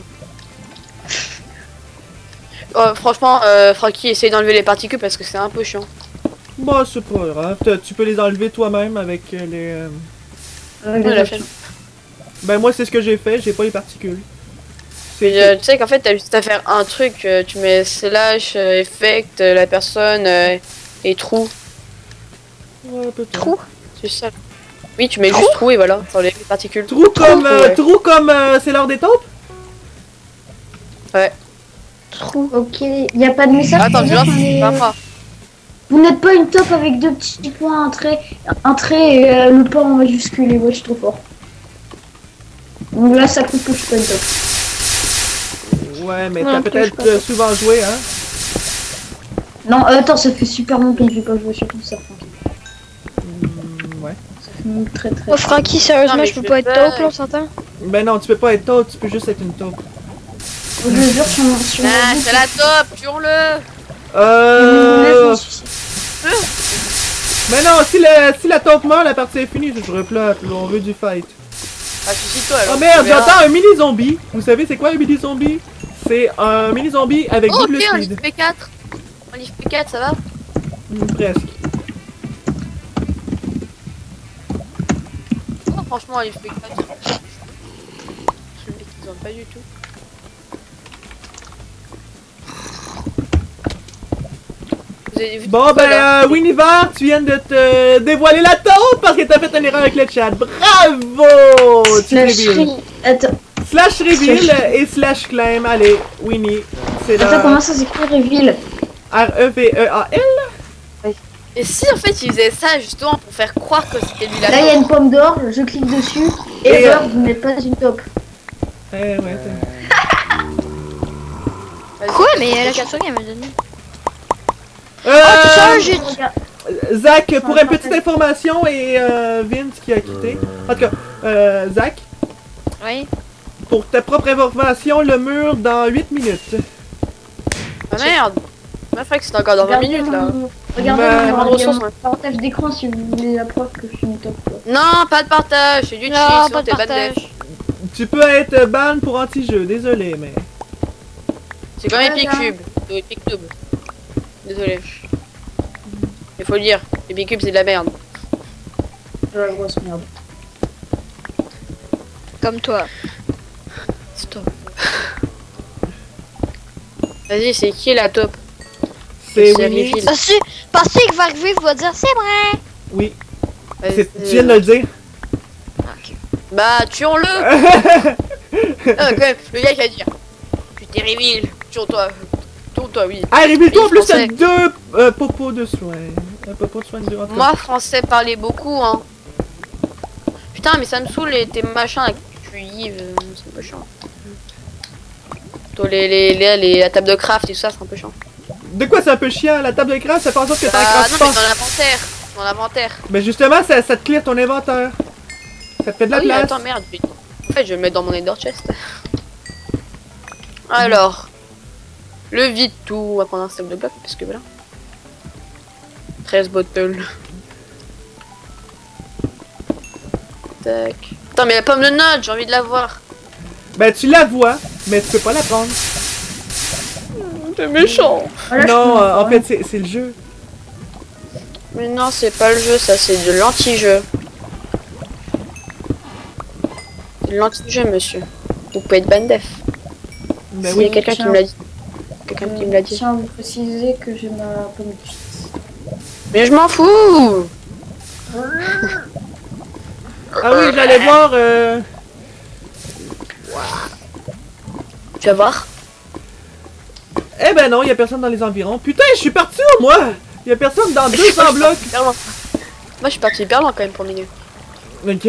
Oh, franchement, euh, Francky, essaye d'enlever les particules parce que c'est un peu chiant. Bah, c'est pas grave. T'as- Tu peux les enlever toi-même avec euh, les... euh, Avec Ouais, les la options. chaîne. Ben, moi, c'est ce que j'ai fait. J'ai pas les particules. Puis, euh, tu sais qu'en fait, t'as juste à faire un truc. euh, tu mets slash, euh, effect, euh, la personne euh, et trou. Ouais, peut-être. Trou. C'est ça. Oui, tu mets juste trou et voilà, ça enlève les particules. Trou comme... euh, ouais. Trou comme... euh, c'est l'heure des taupes? Ouais. Trou. Ok, il n'y a pas de message. Attends, pour je dire lance, qu'on est- c'est pas moi. Vous n'êtes pas une top avec deux petits points, un trait, un trait et euh, le point en majuscule. Et moi, je suis trop fort. Donc là, ça coûte que je suis pas une top. Ouais, mais Ouais, t'as un peu, peut-être je sais pas. euh, souvent joué, hein? Non, euh, attends, ça fait super longtemps que j'ai pas joué sur tout ça, Francky. Hmm, ouais. Ça fait très très. Oh, Francky, sérieusement, Non, mais je peux je pas veux être pas. taupe, là, on s'entend? Ben non, tu peux pas être taupe, tu peux juste être une taupe. Je jure sur mon sur mon Ah, but, c'est la top, tuons-le. Euh... je suis- Mais non, si, le, si la taupe meurt, la partie est finie, je replate, là, on veut du fight. Ah, suicide-toi alors. Oh merde, Tu verras. j'entends un mini zombie. Vous savez c'est quoi un mini zombie? C'est un mini zombie avec Oh, double ok, on speed. y fait quatre. On y fait quatre, ça va? Hmm, presque. Oh, franchement, on y fait quatre. Je me dis qu'ils ont pas du tout. Vous avez vu Bon quoi, ben, là euh, Winivar, tu viens de te dévoiler la taupe parce que t'as fait une erreur avec le chat. Bravo! Tu Slash reveal. re- Attends, Slash reveal Slash- et slash claim. Allez, Winnie. C'est attends, la comment ça s'écrit reveal? R E V E A L. Et si en fait il faisait ça justement pour faire croire que c'était lui la Là, il y a top. une pomme d'or, je clique dessus. Et, Et euh, alors, vous n'êtes pas une top. Eh ouais, t'as- Vas-y, Quoi? Mais fais la quatre. chanson qu'elle m'a donnée. Euh, tout ça, j'ai- Regarde. Zach, pour une petite information et euh, Vince qui a quitté. En tout cas, euh, Zach, Oui. pour ta propre information, le mur dans huit minutes. Ah merde. Ma frère que c'était encore dans vingt Regardez minutes là. mon- Regardez Bah, mon- pas de il y a ressources, mon partage d'écran si vous voulez la preuve que je suis une top. quoi. Non, pas de partage, c'est du cheat, Non, sinon pas de t'es bad partage. def. Tu peux être ban pour anti-jeu, désolé, mais... C'est comme Epic Voilà. Cube. ou Epic Cube. Désolé. Il faut le dire, Epic Cube c'est de la merde. La grosse merde. Comme toi. Stop. Vas-y, c'est qui la top? C'est C'est Winnie. Reveal. Parce que, parce qu'il va arriver, il va dire c'est vrai. Oui, Vas-y. c'est- tu viens de le dire. Bah, tuons-le. Ah, quand même, le gars qui a dit tu t'es reveal, tuons-toi. Tuons-toi, oui. Ah, révèle-toi en Et plus, t'as français. deux euh, popos de soins. Un popo de soins de deux. en tout cas. Moi, français parlait beaucoup, hein. Putain, mais ça me saoule les, tes machins là, que tu y euh, c'est un peu chiant. Toi, les, les, les, les- la table de craft et tout ça, c'est un peu chiant. De quoi c'est un peu chiant? La table de craft, ça fait en sorte que t'en Ah craftes non, pas. mais dans l'inventaire. Dans l'inventaire. Mais justement, ça, ça te clear ton inventaire. Ça te fait de la Ah oui, place. attends, merde. je vais- En fait, je vais le mettre dans mon Ender Chest. Alors. Le vide tout. On va prendre un stock de blocs parce que voilà. treize bottles. Tac. Attends, mais la pomme de note, j'ai envie de la voir. Ben, tu la vois, mais tu peux pas la prendre. C'est méchant. Voilà, je non, peux- euh, en fait, c'est c'est le jeu. Mais non, c'est pas le jeu, ça, c'est de l'anti-jeu. C'est de l'anti-jeu, monsieur. Vous pouvez être ban def. Ben Il y a oui. quelqu'un qui me l'a dit. Quelqu'un qui me l'a dit. Tiens à vous préciser que j'ai ma pomme de cheese. Mais je m'en fous. Ah oui, j'allais voir. Euh... Tu vas voir. Eh ben non, y a personne dans les environs. Putain, je suis parti où, moi? Y a personne dans deux cents blocs. Hyper loin. Moi, je suis parti hyper loin quand même pour le milieu. Ok.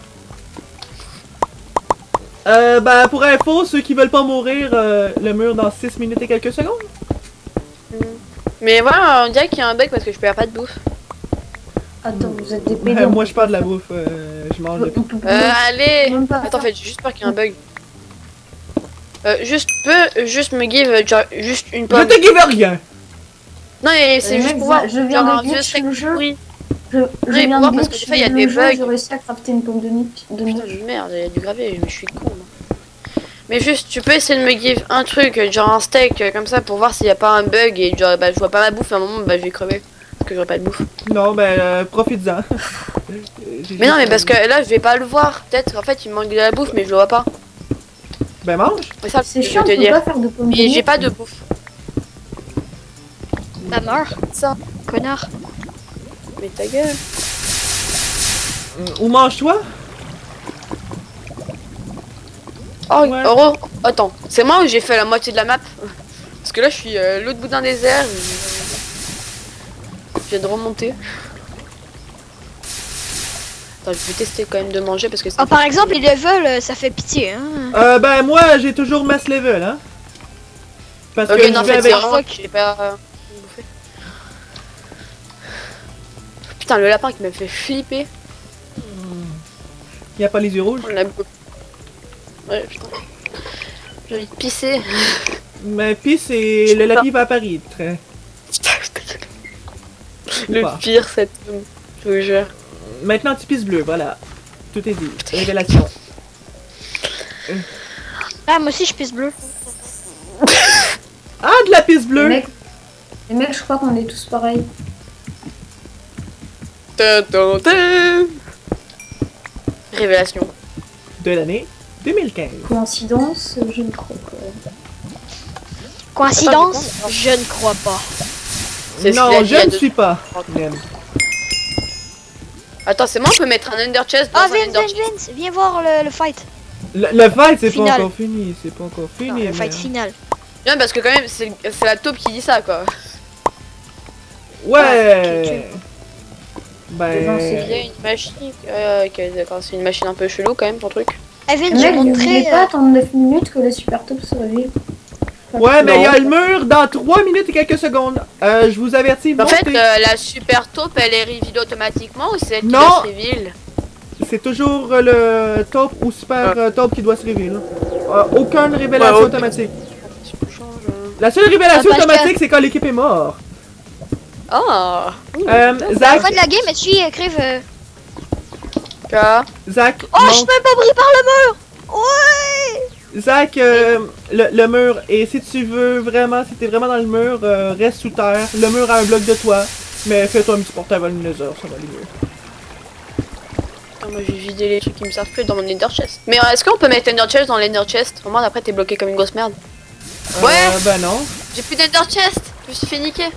Euh, ben, pour info, ceux qui veulent pas mourir, euh, le mur dans six minutes et quelques secondes. Mais voilà, on dirait qu'il y a un bug parce que je perds pas de bouffe. Attends, vous êtes des Ouais, pédants. moi, je parle de la bouffe. euh, je mange de... On peut pas- Euh, allez. même pas Attends, en faire. fait, j'ai juste peur qu'il y ait un bug. Euh, juste peux juste me give euh, genre, juste une Je pomme. te give rien. Non, mais c'est Euh, juste mec, pour voir. je viens genre de un vieux glitch steak le jeu. pourri. Je, je Oui, viens voir, de parce que glitch des fois, il y a le des jeu, bugs. j'ai réussi à crafter une pomme de nuit. De Putain nuit. de merde, il y a du gravier, mais je suis con. moi. Mais juste, tu peux essayer de me give un truc, genre un steak, euh, comme ça, pour voir s'il n'y a pas un bug et genre, bah, je vois pas ma bouffe, à un moment, bah, je vais crever. Parce que j'aurai pas de bouffe. Non, ben, euh, profites-en. Mais non, mais parce que là, je vais pas le voir. Peut-être, en fait, il me manque de la bouffe, mais je le vois pas. Ben, mange. C'est ça, C'est que je chiant, veux on te peut pas dire. faire de pommes de Mais nuit. j'ai pas de bouffe. Bah meurs, Ça. connard. Mais ta gueule. Ou mange-toi. Oh, Ouais. oh, oh, attends. C'est moi où j'ai fait la moitié de la map. Parce que là, je suis euh, l'autre bout d'un désert. Je viens de remonter. Attends, je vais tester quand même de manger parce que c'est. Ah, par exemple, les levels, euh, ça fait pitié, hein. Euh, ben, moi, j'ai toujours mass level, hein. Parce Ok, que non, en je vais fait, avec... c'est vraiment que j'ai pas euh, bouffé. Putain, le lapin qui m'a fait flipper. Il n'y a pas les yeux rouges. On l'a bouffé. Ouais, putain. J'ai envie de pisser. Mais puis, c'est... Je Le sais pas. lapis va apparaître. Putain, Ou le pas. pire, cette. Je vous jure. Maintenant, tu pisses bleu, voilà. Tout est dit. Révélation. Ah, moi aussi, je pisse bleu. Ah, de la pisse Les bleue! mecs, les mecs, je crois qu'on est tous pareils. Tin, tin, tin. Révélation. De l'année deux mille quinze. Coïncidence, je ne crois pas. Coïncidence? Attends, Je ne crois pas. C'est ce qu'il a Non, dit je il y a ne deux- suis pas. Nem. Attends, c'est moi, on peut mettre un Ender Chest dans Ah, un Vince, Ender Vince, Chest. Vince, viens voir le, le fight. Le, le fight, c'est pas Final. encore fini. C'est pas encore fini. Non, le mais- fight final. Non, parce que quand même, c'est c'est la taupe qui dit ça, quoi. Ouais! Devant, Ben... c'est Il y a une machine. Euh, ok, d'accord, c'est une machine un peu chelou quand même, ton truc. Eh, Les Vince, j'ai mecs, vous voulez montré... pas euh, attendre neuf minutes que le super top se réveille? Ouais, mais il y a Non. le mur dans trois minutes et quelques secondes. Euh, je vous avertis, En fait, montez. euh, la super taupe, elle est reveal automatiquement ou c'est elle qui Non. doit se reveal? C'est toujours euh, le taupe ou super euh, taupe qui doit se révéler. Euh, aucune révélation Ouais, ok. automatique. Si on change, euh. La seule révélation Ah, parce automatique, c'est quand l'équipe est morte. Ah! Euh, à la Zach, fin de la game, tu écrives... euh, Quoi? Zach, Oh, je monte. suis même pas pris par le mur! Ouais! Zach, euh, le, le mur, et si tu veux vraiment, si t'es vraiment dans le mur, euh, reste sous terre. Le mur a un bloc de toi, mais fais-toi un petit portable à luminoseur, ça va aller mieux. Attends, moi j'ai vidé les trucs qui me servent plus dans mon Ender Chest. Mais euh, est-ce qu'on peut mettre Ender Chest dans l'Ender Chest? Au moins après t'es bloqué comme une grosse merde. Ouais. Euh, ben non. J'ai plus d'Ender Chest! Je me suis fait niquer!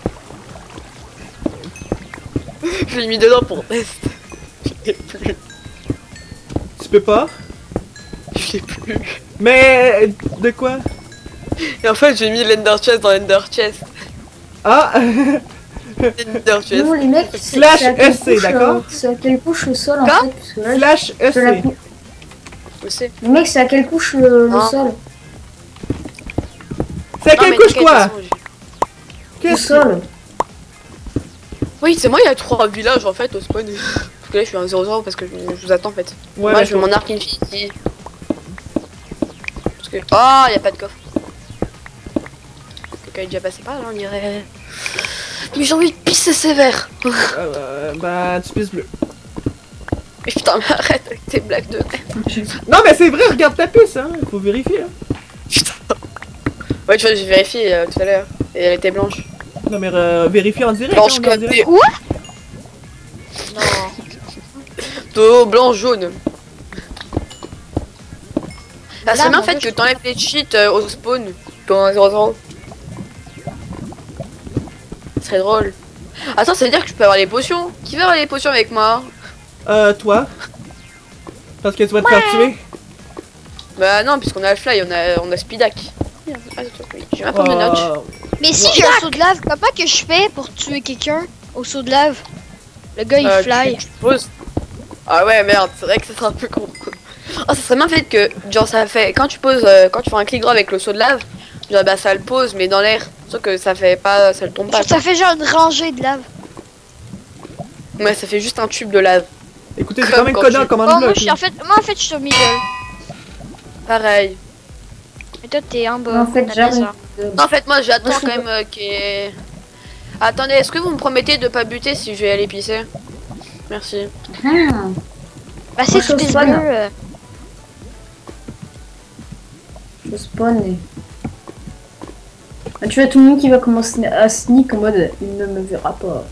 Je l'ai mis dedans pour test. Je l'ai plus. Tu peux pas. Je l'ai plus. Mais, de quoi? Et en fait j'ai mis l'Ender Chest dans l'Ender Chest. Ah! Ender Chest. Non, les mecs, c'est Slash c'est à quelle S C, couche, d'accord? euh, c'est à quelle couche le sol en Quoi? fait? Parce que là, Slash je- la E C. cou- Je sais. Les mecs, c'est à quelle couche le, le Ah. sol? C'est à Non, quelle mais couche t'inquiète, quoi? de toute façon, j'ai- Le Qu'est-ce que... sol. Oui, c'est moi, il y a trois villages en fait au spawn. Parce que là je suis un zéro zéro parce que je, je vous attends en fait. Ouais, moi mais je veux mon arc infinity. Parce que. Oh, il y a pas de coffre. Quelqu'un est déjà passé par là, on dirait. Mais j'ai envie de pisser sévère. Euh, bah, tu pisses bleu. Mais putain, mais arrête avec tes blagues de merde. Non, mais c'est vrai, regarde ta puce, hein. Faut vérifier, hein. Putain. Ouais, tu vois, j'ai vérifié euh, tout à l'heure. Et elle était blanche. Non, mais euh, vérifie en direct. Blanche hein, on est en comme direct. Quoi? Non. Dos blanc jaune. Ah, c'est Là, bien en mon fait Dieu, que t'enlèves les cheats euh, au spawn dans un zéro zéro. Ce serait drôle. Attends, ça veut dire que je peux avoir les potions. Qui veut avoir les potions avec moi? Euh, toi. Parce que tu vas te faire tuer. Bah non, puisqu'on a le fly, on a, on a Speedak. Ah, j'ai ma forme de notch. Euh, Mais si j'ai un saut de lave, comment que je fais pour tuer quelqu'un au saut de lave? Le gars, il Euh, fly. tu- tu poses. Ah ouais, merde, c'est vrai que ça serait un peu con. Oh, ça serait bien fait que, genre, ça fait. Quand tu poses, euh, quand tu fais un clic droit avec le saut de lave, genre, bah ça le pose, mais dans l'air. Sauf que ça fait pas. Ça le tombe pas. Ça fait genre une rangée de lave. Ouais, ça fait juste un tube de lave. Écoutez, c'est Comme quand même quand connu tu- en commande Oh, moi, bloc. je suis en fait, moi, en fait, je suis au middle. Pareil. Et toi, t'es en bas. En fait, T'as j'arrive. ça. En fait, moi j'attends Moi, je quand même euh, qu'il y ait- Attendez, est-ce que vous me promettez de pas buter si je vais aller pisser? Merci. Ah. Bah, c'est Moi, je tout spawn. bleu. euh. Je spawn et... Ah, tu vois tout le monde qui va commencer à sneak en mode il ne me verra pas.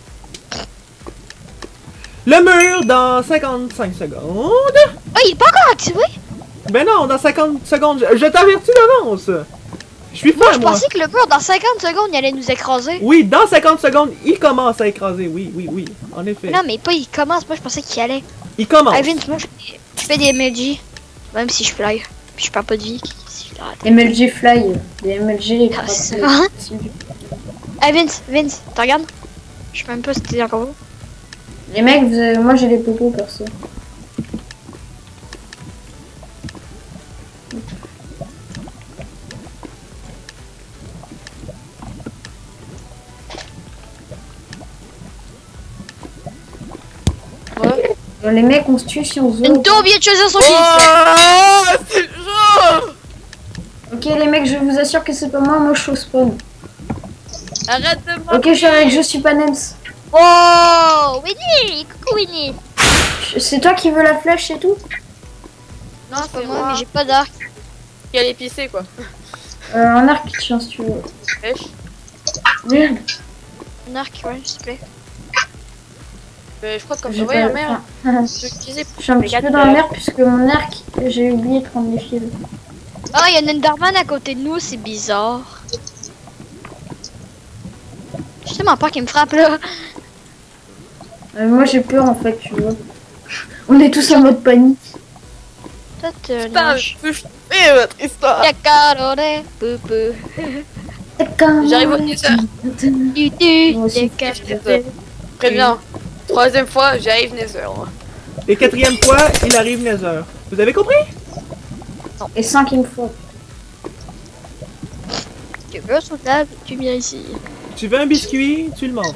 Le mur dans cinquante-cinq secondes. Oh, il est pas encore activé? Ben non, dans cinquante secondes. Je, je t'avertis d'avance. Je suis Moi, fin, je moi. pensais que le mur, dans cinquante secondes, il allait nous écraser. Oui, dans cinquante secondes, il commence à écraser. Oui, oui, oui. En effet. Non, mais pas il commence. Moi, je pensais qu'il allait. Il commence. Ah, Vince, moi, je fais, je fais des M L G. Même si je fly. Puis je perds pas de vie. Si je l'arrête. M L G Fly, des M L G. Ah, c'est ça. Ah, Vince, Vince, tu regardes? Je sais même pas si t'es encore où. Les mecs, vous avez- moi j'ai les popos perso. Ouais. Euh, Les mecs, on se tue si on se Une voit. tour vient de choisir son kill. Oh, c'est chaud. Ok les mecs, je vous assure que c'est pas moi, moi je suis au spawn. Arrête de me Ok, je suis avec, je suis pas Nems. Oh, Winnie, coucou Winnie. Je- C'est toi qui veux la flèche et tout? Non, C'est pas c'est moi, moi mais j'ai pas d'arc. qui allait pisser quoi. Euh, un arc, tiens si tu veux. Flèche. Merde, Un arc, ouais, s'il te plaît. Mais je crois que comme j'ai ouais, pas... la merde. enfin, Je disais. je suis un petit peu dans la merde puisque mon arc, j'ai oublié de prendre les fils. Oh, il y a un Enderman à côté de nous, c'est bizarre. J'ai tellement peur qu'il me frappe là. Euh, moi j'ai peur en fait, tu vois. On est tous en mode panique. Toi, t'es un Putain, ange. je peux chuter votre histoire. Yakarore, peu peu. J'arrive au Nether. Du du, Moi aussi. yakarore. Très bien. Troisième fois, j'arrive Nether. Et quatrième fois, il arrive Nether. Vous avez compris? Et cinquième fois. Tu veux sur table, tu viens ici. Tu veux un biscuit, tu le manges.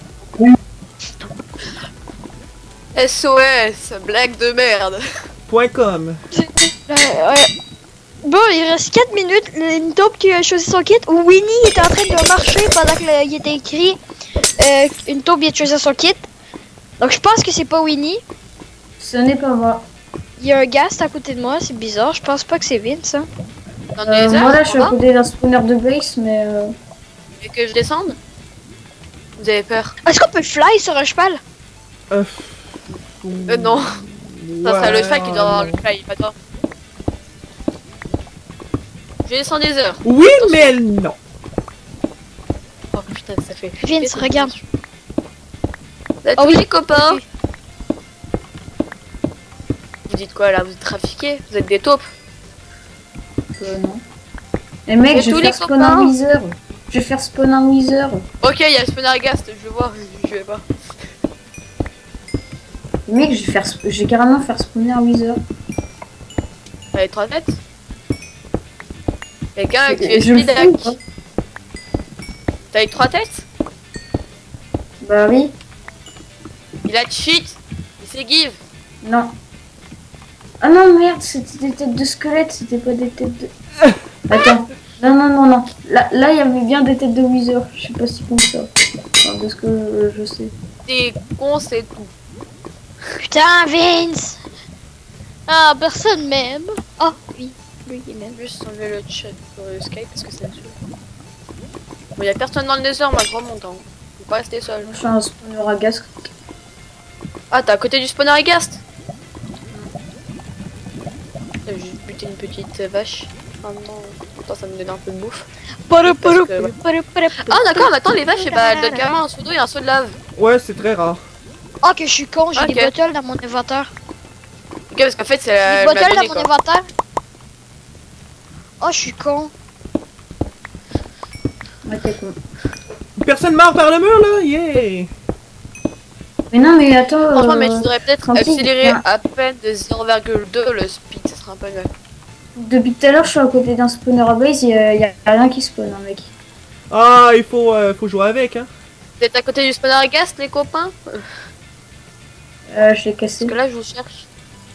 S O S, blague de merde. Point com. Ouais, ouais. Bon, il reste quatre minutes. Une taupe qui a choisi son kit. Winnie était en train de marcher pendant qu'il était écrit euh, une taupe vient de choisir son kit. Donc je pense que c'est pas Winnie. Ce n'est pas moi. Il y a un ghast à côté de moi, c'est bizarre. Je pense pas que c'est Vince. Hein. Dans Euh, les moi là airs, je suis à côté d'un spawner de base mais... Euh... et que je descende. Vous avez peur? Est-ce qu'on peut fly sur un cheval? Euh, Euh, non. Ça serait le cheval qui doit avoir non. le fly, pas toi. Je descends des heures. Oui, Attention. mais non. Oh putain, ça fait. Vince, regarde. Vous êtes Oh tous oui. les copains. Ok. Vous dites quoi là? Vous êtes trafiqués? Vous êtes des taupes? Euh, non. Les mecs, Et je tous vais les faire spawn un copains. wither. Je vais faire spawn un wither. Ok, il y a le spawner ghast, je vois, je, je vais pas. Les mecs, je vais faire, sp- je vais carrément faire spawner un wither. T'as les trois têtes? Quelqu'un qui Je est je le speed fous ou hack. pas? T'as les trois têtes? Bah oui. Il a cheat. Il s'est give. Non. Ah non, merde, c'était des têtes de squelettes, c'était pas des têtes de... Attends. Non, non, non, non. Là, là, il y avait bien des têtes de wither. Je sais pas si comme ça. Enfin, de ce que euh, je sais. T'es con, c'est tout. Putain, Vince! Ah, personne m'aime. Oh, oui, lui il m'aime. Juste enlever le chat sur le Skype parce que ça me saoule. Bon, y a personne dans le désert, moi je remonte. Hein. Faut pas rester seul. Je suis un spawner à gaz. Ah, t'es à côté du spawner ghast? J'ai juste buté une petite vache. Ah non, attends, ça me donne un peu de bouffe. Parou, parou, que, ouais. parou, parou, Ah d'accord, mais attends, les vaches, eh bah, elles donnent carrément un seau d'eau et un seau de lave. Ouais, c'est très rare. Oh, que je suis con, j'ai Ok. des bottles dans mon inventaire. Ok, parce qu'en fait, c'est Des la, elle bottles m'a dans donné mon quoi. inventaire. Oh, je suis con. Ouais, t'es con. Personne meurt par le mur, là? Yeah! Mais non, mais attends. Franchement, mais euh, tu devrais peut-être Francky, accélérer hein. à peine de zéro virgule deux le speed, ça sera un peu mieux. Depuis tout à l'heure, je suis à côté d'un spawner à base, il y, a- il y a rien qui spawn, hein, mec. Ah, il faut, euh, faut jouer avec, hein. Vous êtes à côté du spawner ghast, les copains? Euh, je l'ai cassé. Parce que là, je vous cherche.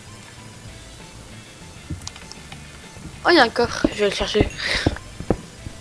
Oh, il y a un coffre, je vais le chercher.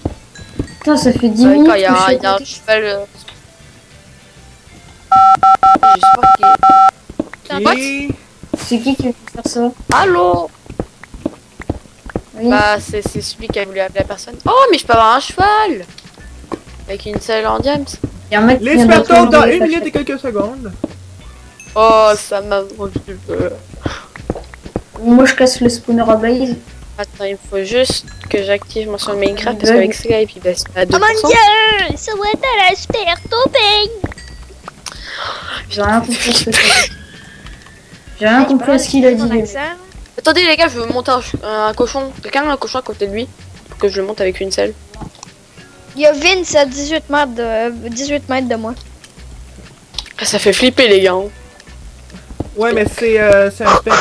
Putain, ça fait dix Ouais, minutes quand il y que je a, suis il y a à un côté. cheval. euh, Je sais pas qui. Qui? C'est qui qui veut faire ça? Allô? Oui. Bah, c'est c'est celui qui a voulu appeler la personne. Oh, mais je peux avoir un cheval! Avec une selle en diams. Il y a un mec qui Les vient de super taupes dans retourner une la minute et chatte. quelques secondes. Oh, ça m'a rendu peur. Moi je casse le spawner à Blaze. Attends, il faut juste que j'active mon son de Minecraft parce Bug. qu'avec Skype il baisse à deux Oh pour mon cent. dieu, ça va être la super toping. J'ai rien compris à ce que c'est. J'ai rien compris à ce qu'il a dit. les mecs. Attendez les gars, je veux monter un, ch- un cochon. Quelqu'un a un cochon à côté de lui pour que je le monte avec une selle. Il y a Vince à dix-huit mètres de, dix-huit mètres de moi. Ah, ça fait flipper les gars. hein. Ouais, mais c'est euh, c'est un spec.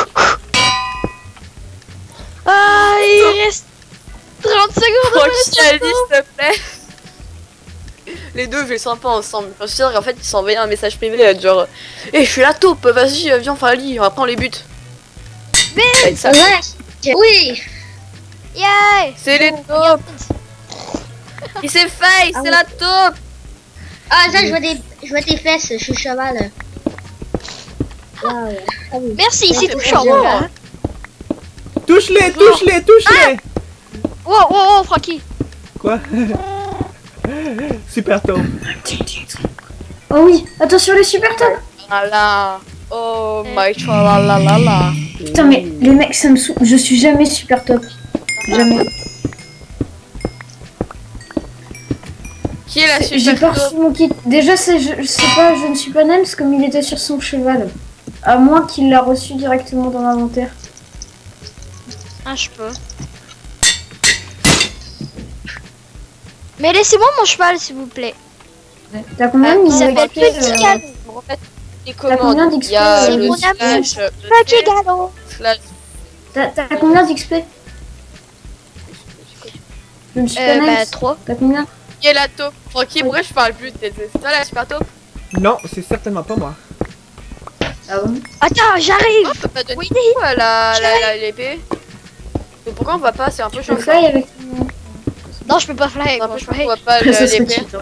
Ah, il reste trente secondes. Francky a dit s'il te plaît. Les deux, je les sens pas ensemble. Je suis sûr qu'en fait, ils s'envoyaient un message privé euh, genre Eh, je suis la taupe, vas-y, euh, viens, on fait un lit, après on les bute. Vince, Ça, Ouais. Oui. yeah. c'est les taupes. Il s'est fail, Ah c'est oui. la taupe. Ah, ça, je vois des, je vois tes fesses. Je suis cheval. Waouh. Ah oui. Merci, c'est c'est touchant. bon. Hein. Touche-les, touche-les, touche-les! Wow, wow, wow, Francky. Quoi? Super taupe. Oh oui, attention les super top. Voilà. Oh my la. Putain mais les mecs ça me saoule. Je suis jamais super top. Jamais. Qui est la J'ai super pas reçu taupe? mon kit. Déjà c'est je, je sais pas, je ne suis pas Nems comme il était sur son cheval. À moins qu'il l'a reçu directement dans l'inventaire. Ah, je peux. Mais laissez-moi mon cheval, s'il vous plaît. T'as combien de Il niveau s'appelle X P, Petit euh, Galon. En fait, les combien commandes, d'X P, il y a euh, le mon slash, ami. le Petit Galon. slash. T'as t'as combien d'X P? Je ne suis pas Euh, bah, Nems. trois. T'as combien? Qui est la taupe? Francky, pourquoi je parle plus? C'est toi la super taupe? Non, c'est certainement pas moi. Ah bon? Attends, j'arrive. On peut pas donner Oui, coup à la la- la- l'épée. Mais pourquoi on va pas? C'est un peu Tu chaud. peux fly avec Non, je peux pas fly avec C'est un mon peu chaud, cheval. on va pas Ça le- serait l'épée. cheat, hein.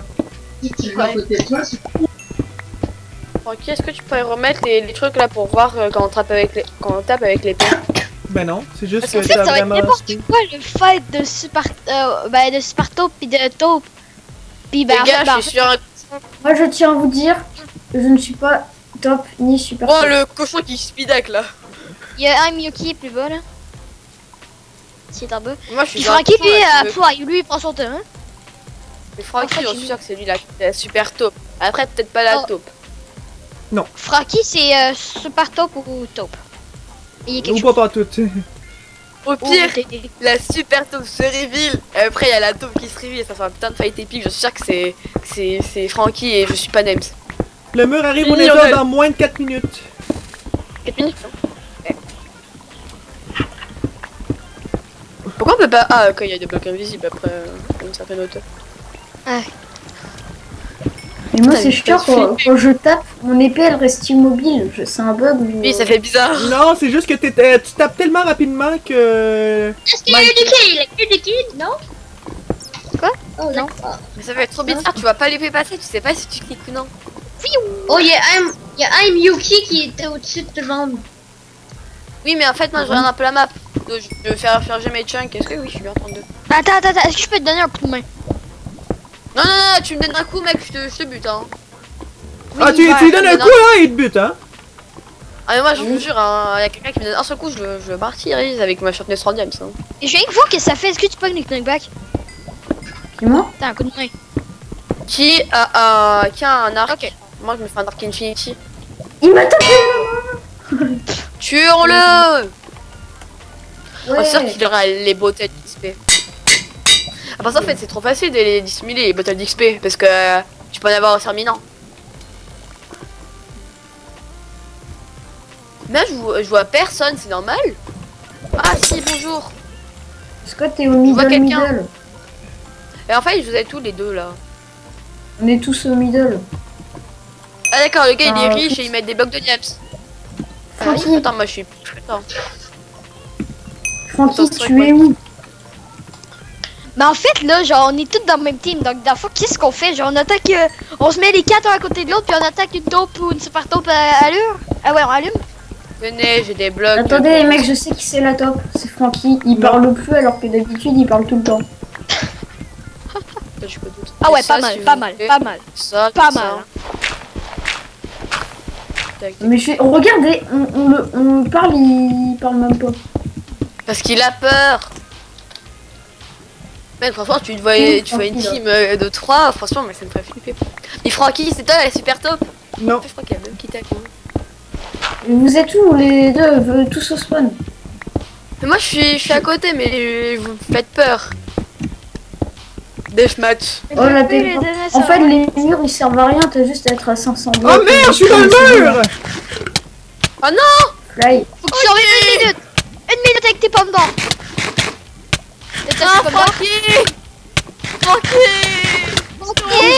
Francky, est-ce que tu pourrais remettre les, les trucs là pour voir euh, quand on tape avec les quand on tape avec l'épée? Ben non, c'est juste Parce qu'en que fait, ça ça a va être vraiment... n'importe quoi le fight de super, euh, bah, de super taupe puis de taupe. Puis bah, Les gars, bah, je suis sur un. Moi je tiens à vous dire, je ne suis pas top ni super Oh top. le cochon qui speedac là. il y a un Miyuki plus bas là. C'est un peu. Moi je suis Puis sur un Francky, cochon, lui, là, euh, qui veut- fly, lui, il prend son temps. Hein. Mais Francky, en fait, j'en il- suis sûr que c'est lui la, la super taupe. Après peut-être pas la Oh. taupe. Francky, c'est euh, super taupe ou taupe. Il y a quelque Ou chose. pas pas tout. Au Oh, pire, t'es- t'es- la super taupe se révèle. Et après il y a la taupe qui se révèle et ça fait un putain de fight épique. Je suis sûr que c'est que c'est c'est Francky et je suis pas Nems. Le mur arrive au Lionel. nether dans moins de quatre minutes. quatre minutes. Ok. Pourquoi on peut pas. Ah, ok, il y a des blocs invisibles après euh, une certaine hauteur. Et moi Putain, c'est mais chiant je quand, quand je tape, mon épée elle reste immobile. Je- C'est un bug ou... Oui, ça fait bizarre. Non, c'est juste que t'es- euh, tu tapes tellement rapidement que... Est-ce qu'il y a eu du kill? Il y a eu du kill? Non? Quoi? Oh, d'accord. Mais ça fait trop bizarre, tu vois pas l'épée passer, tu sais pas si tu cliques ou non. Oh, il y a un, il y a un Yuki qui était au-dessus de tout le monde. Oui, mais en fait, moi je regarde un peu la map. Donc, je veux faire charger mes chunks. Est-ce que oui, je suis bien trente-deux. Attends, attends, attends, est-ce que je peux te donner un coup de main? Non, non, non, tu me donnes un coup, mec, je te, je te bute, hein. Ah, tu, ouais, tu lui donnes un non. coup, hein, il te bute, hein? Ah, mais moi, je vous jure, hein, il y a quelqu'un qui me donne un seul coup, je le, je le martyrise avec ma sharpness trente diams. Hein. Et je viens de voir que ça fait. Est-ce que tu peux le knockback? Dis-moi. T'as un coup de main. Qui a un, qui a un arc. Ok. Moi, je me fais un arc infinity. Il m'a tapé. Tuons-le! Ouais. On est sûr qu'il aura les bottles d'X P. Ah, parce qu'en fait, c'est trop facile de les dissimuler, les bottles d'X P, parce que euh, tu peux en avoir au terminant. Mais là, je vois, je vois personne, c'est normal. Ah, si, bonjour. Scott, t'es au vois middle quelqu'un. middle. Et en fait, je vous ai tous les deux là. On est tous au middle. Ah, d'accord, le gars il est Ah, riche et il met des blocs de diams. Ah, Francky, attends, moi je suis. Attends. Francky, Attends, c'est tu vrai es où? Mais en fait, là, genre, on est tous dans le même team. Donc, dans le fond, qu'est-ce qu'on fait? Genre, on attaque. euh, on se met les quatre un à côté de l'autre, puis on attaque une taupe ou une super taupe à allure. Ah ouais, on allume. Venez, j'ai des blocs. Attendez les mecs, je sais qui c'est la top. C'est Francky. Il parle plus alors que d'habitude il parle tout le temps. Ah ouais, Et ça, pas mal, si pas vous mal, voulez. pas mal. Ça, Pas ça. mal. Tac, tac. Mais je... regardez, on, on, le, on parle, il parle même pas. Parce qu'il a peur. Mec, franchement, tu voyais, Oui, tu vois une Francky, team euh, de trois, franchement, mais ça me ferait flipper. Et Francky, c'est toi, elle est super top. Non. Je crois qu'elle a même quitté avec moi. Et vous êtes où les deux, euh, tous au spawn? Mais moi, je suis, je suis à côté, mais euh, vous me faites peur. Deathmatch. Oh la télé. En fait les murs ils servent à rien, t'as juste à être à cinq cents. Oh merde, je suis dans le mur! Oh non! Fly. Faut que tu survives une minute. Une minute avec tes pommes d'or. Et t'as Non, tes pommes d'or. Francky! Francky!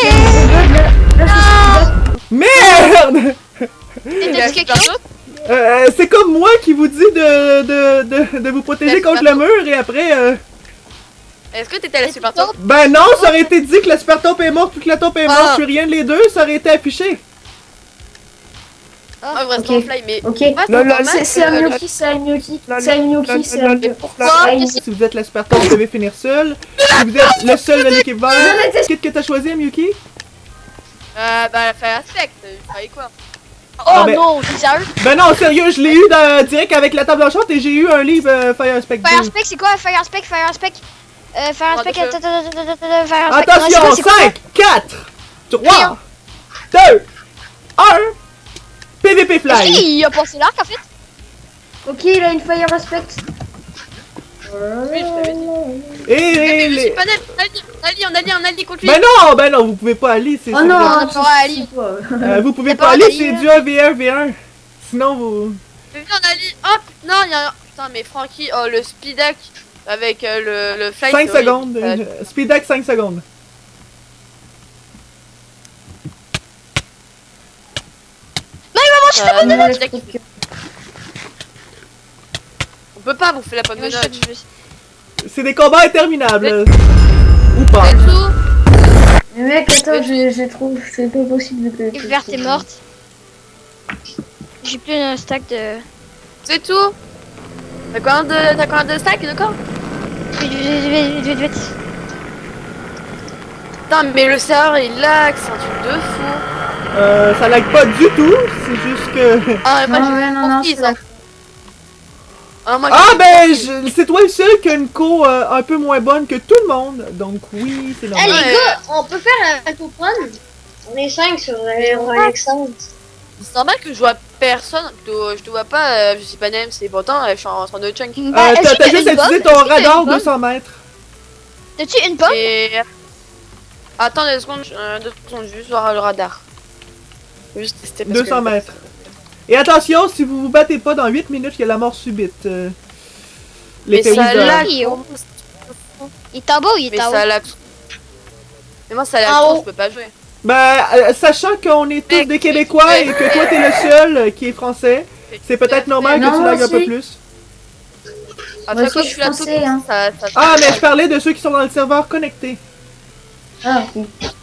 Merde! Et t'as dit quelque chose? Euh, c'est comme moi qui vous dis de, de, de, de vous protéger contre le mur et après... Euh... Est-ce que t'étais la super top? Ben non, ça aurait été dit que la super taupe est morte puis que la taupe est morte, Ah. je suis rien de les deux, ça aurait été affiché. Ah, vrai, Ok. c'est en fly, mais. Ok. Ouais, Lol, lol, pas mal, C'est c'est un euh, gnocchi, c'est un gnocchi, Lol, c'est un lol, gnocchi, c'est lol, un lol. gnocchi. Pourquoi? Si vous êtes la super taupe, vous devez finir seul. Si vous êtes le seul de l'équipe verte, qu'est-ce que t'as choisi, Miyuki? Euh, bah, Fire Aspect, il fallait quoi? Oh Ah, ben- non, t'es sérieux? Ben non, sérieux, je l'ai eu dans- direct avec la table enchante et j'ai eu un livre euh, Fire Spec Fire deux. Spec, c'est quoi? Fire Spec, Fire Spec. Euh, Fire Oh, Spec, de feu. attends, attends, attends, attends, attends, Fire Spec. Non, Attention, c'est quoi, c'est quoi? cinq, quatre, trois, Rien. deux, un, P V P Est-ce Fly. qu'il a passé l'arc en fait? Ok, il a une fire aspect. Oui, je t'avais dit. Et, Eh, mais et je les... suis pas net, on a dit, on a dit, on a dit, on a dit contre lui. Ben non, ben non, vous pouvez pas aller, c'est Oh c'est non, vrai. on a pas à aller. c'est toi. Euh, vous pouvez T'as pas pas aller, d'aller, c'est là. du un v un v un. Sinon vous... Mais viens, on a dit, hop, non, il y a un... Putain, mais Francky, oh, le speedak avec euh, le, le flight. cinq c'est horrible. secondes, Euh, euh, speed hack cinq secondes. euh, Non, le le speedak, truc. il fait- On peut pas bouffer la pomme de Moi, je note. sais- je- C'est des combats interminables. Ou pas. C'est tout. Mais mec, attends, j'ai j'ai trop. C'est pas possible de. L'équipe verte est morte. J'ai plus un stack de. C'est tout. T'as combien de, t'as combien de stacks de corps? Vite, vite, vite, vite, vite. Putain, mais le serveur il lag, c'est un truc de fou. Euh, ça lag pas du tout, c'est juste que... Ah, moi Non, j'ai ouais, non, non, compris c'est ça. la- Ah, moi, Ah j'ai ben, compris. je- c'est toi le seul qui a une co euh, un peu moins bonne que tout le monde. Donc oui, c'est Eh normal. les Ouais. gars, on peut faire un top one. On est cinq sur euh, Alexandre. C'est normal que je vois personne, je te, je te vois pas, euh, je suis pas Nem, c'est pourtant euh, je suis en train de chunk. Euh, Bah, est-ce t'as que t'as t'as juste une pomme? utilisé ton Est-ce que t'as radar une pomme? deux cents mètres. T'as-tu une pomme? Et... Attends deux secondes, euh, deux secondes, je vais juste voir le radar. Je vais juste tester parce deux que- cents mètres. Et attention, si vous vous battez pas dans huit minutes, il y a la mort subite. Euh, Mais l'effet ça Wizard. lag. Oui, oh. Il est en bas ou il Mais est en ça haut? lag. Mais moi ça lag En trop, haut. je peux pas jouer. Ben, euh, sachant qu'on est tous Mec, des Québécois et que toi t'es le seul euh, qui est français, c'est peut-être normal que Non, tu lagues un peu aussi. plus. À Moi chaque fois aussi, que je suis je là pensais, tout hein. ça, ça, Ah, mais je parlais de ceux qui sont dans le serveur connecté. Ah, ok.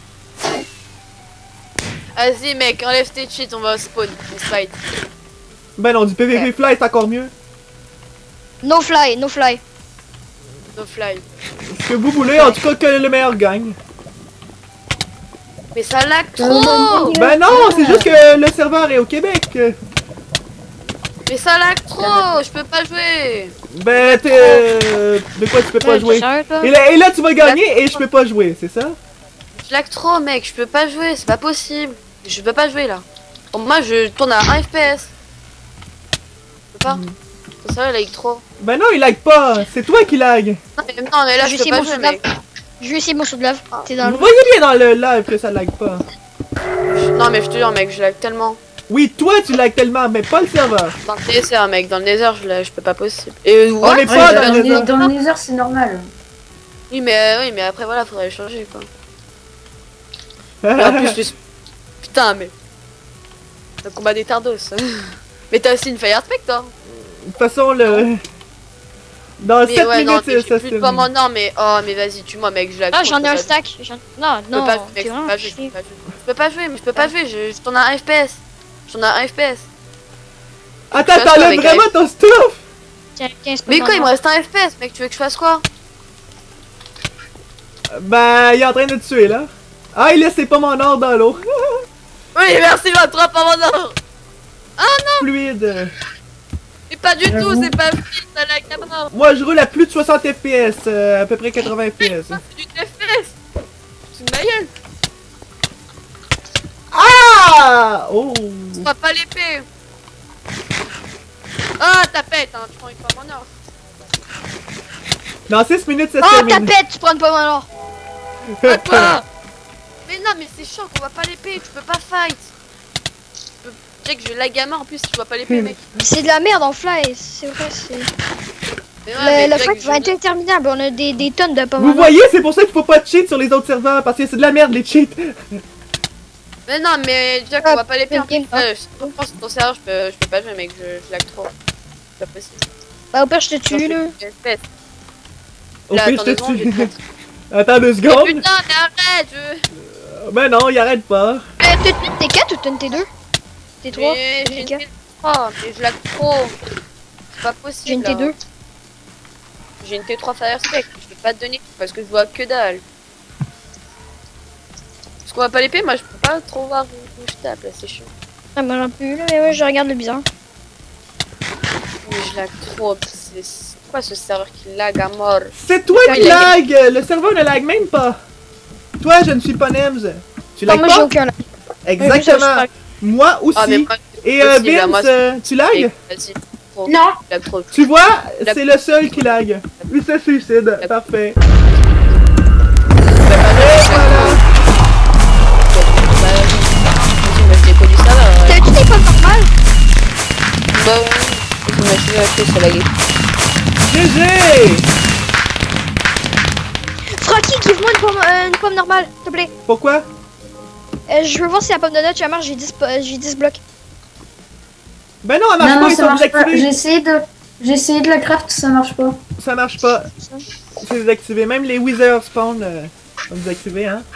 Vas-y mec, enlève tes cheats, on va au spawn, on se fight. Ben non, du P V P Fly, c'est encore mieux. No fly, no fly. No fly. Ce que vous voulez, en tout cas que le meilleur gagne. Mais ça lag trop. Ben non, c'est juste que le serveur est au Québec. Mais ça lag trop, je peux pas jouer. Ben, t'es... euh, de quoi tu peux pas Ouais, jouer? t'es sérieux, toi? Et là, et là, tu vas gagner et je peux pas jouer, c'est ça? Je lag trop mec, je peux pas jouer, c'est pas possible. Je peux pas jouer là. Pour moi je tourne à un F P S. Je peux pas. C'est ça, il lag trop. Ben non, il lag pas, c'est toi qui lag. Non mais, non, mais là Je je vais peux essayer pas mon jouer saut de lave. mec. Je vais essayer mon saut de lave. T'es dans Vous le. voyez bien dans le live que ça lag pas. Non mais je te jure mec, je lag tellement. Oui, toi tu lag tellement, mais pas le serveur. Dans le Nether mec, dans le Nether je, lag- je peux pas possible. Et euh, On what est Ouais, pas dans, dans le, le... dans le Nether, c'est normal. Oui mais euh, oui mais après voilà faudrait changer quoi. Et en plus je... Putain mais... Le combat des Tardos. Mais t'as aussi une Fire Spec toi. De toute façon, le... Dans Mais sept ouais, non, minutes, mais ça j'ai se plus de termine. pomme en or, mais oh, mais vas-y, tue-moi, mec, je lag Ah, trop, j'en ai je un peux pas stack. J'en- Non, jouer. Je peux non, pas jouer, mec, t'es je peux vraiment pas jouer, je chier. peux pas jouer. Je peux pas jouer, mais je peux pas jouer, je je t'en ai un F P S. J'en ai un F P S. Attends, Je fais ça t'enlèves avec vraiment Alex. ton stuff? Tiens, quinze Mais quoi, il me pommes reste un F P S, mec, tu veux que je fasse quoi? Ben, il est en train de te tuer, là. Ah, il laisse ses pommes en or dans l'eau. Oui, merci, j'ai trois pommes en or. Fluide. Mais pas du tout, J'avoue. c'est pas fluide, ça lag à mort. Moi, je roule à plus de soixante F P S, euh, à peu près quatre-vingts F P S. Ça, c'est du F P S. C'est une ma gueule. Ah! Oh! Tu prends pas l'épée. Ah, tapette, hein, tu prends une pomme en or. Dans six minutes, ça se Oh, termine. tapette, tu prends une pomme en or. À toi. Mais non, mais c'est chiant qu'on voit pas l'épée, tu peux pas fight. Tu peux... Jack, je lag à mort en plus si tu vois pas l'épée, mec. C'est de la merde en fly, c'est vrai, c'est... Mais ouais, mais Le, le Jack, fight je- va être interminable, on a des, des tonnes de pommes Vous en or. voyez, c'est pour ça qu'il faut pas cheat sur les autres serveurs, parce que c'est de la merde, les cheats. Mais non, mais Jack, Ah, on voit pas l'épée. En game, plus, euh, je pense que ton serveur, je peux, je peux pas jouer, mec, je, je lag trop. C'est pas possible. Bah au pire, je te tue, là. F P S. Au Là, pire, je attends te deux secondes, je vais tue. te Attends deux Mais secondes. putain, mais arrête, je... Ben non, il arrête pas. Euh, t'es t'es quatre ou t'es une T deux? T trois? Mais j'ai une T quatre? T trois, mais je lag trop. C'est pas possible. J'ai une là. T deux. J'ai une T trois Fire Spec, je peux pas te donner parce que je vois que dalle. Parce qu'on voit pas l'épée, moi je peux pas trop voir où où je tape là, c'est chiant. Ah, moi non plus, là, mais ouais, je regarde le bizarre. Mais je lag trop, c'est c'est quoi ce serveur qui lag à mort? C'est toi Quand qui il a- lag! Le serveur ne lag même pas. Toi, je ne suis pas Nems. Tu Non, lag moi j'ai pas? aucun lag. Exactement. Moi aussi. Ah mais moi, Et euh, possible, là, moi, Vince, euh, tu lag? vas-y, trop, Non. je lag trop. Tu vois, c'est le seul qui lag. Il se suicide. Parfait. Bah, Et voilà. Vas-y, mais je l'ai connu ça là. Ouais. T'as-tu des pommes normales? Bah ouais, je me suis acheté sur la game. G G! Francky, give-moi une pomme, euh, une pomme normale, s'il te plaît. Pourquoi? Euh, je veux voir si la pomme de note, ça marche, j'ai dix, po- euh, j'ai dix blocs. Ben non, elle marche Non, pas, non, ils ça sont marche pas. désactivés. J'ai essayé de... J'ai essayé de la craft, ça marche pas. Ça marche pas. C'est désactivé. Même les Wizard Spawn euh, sont désactivés, hein.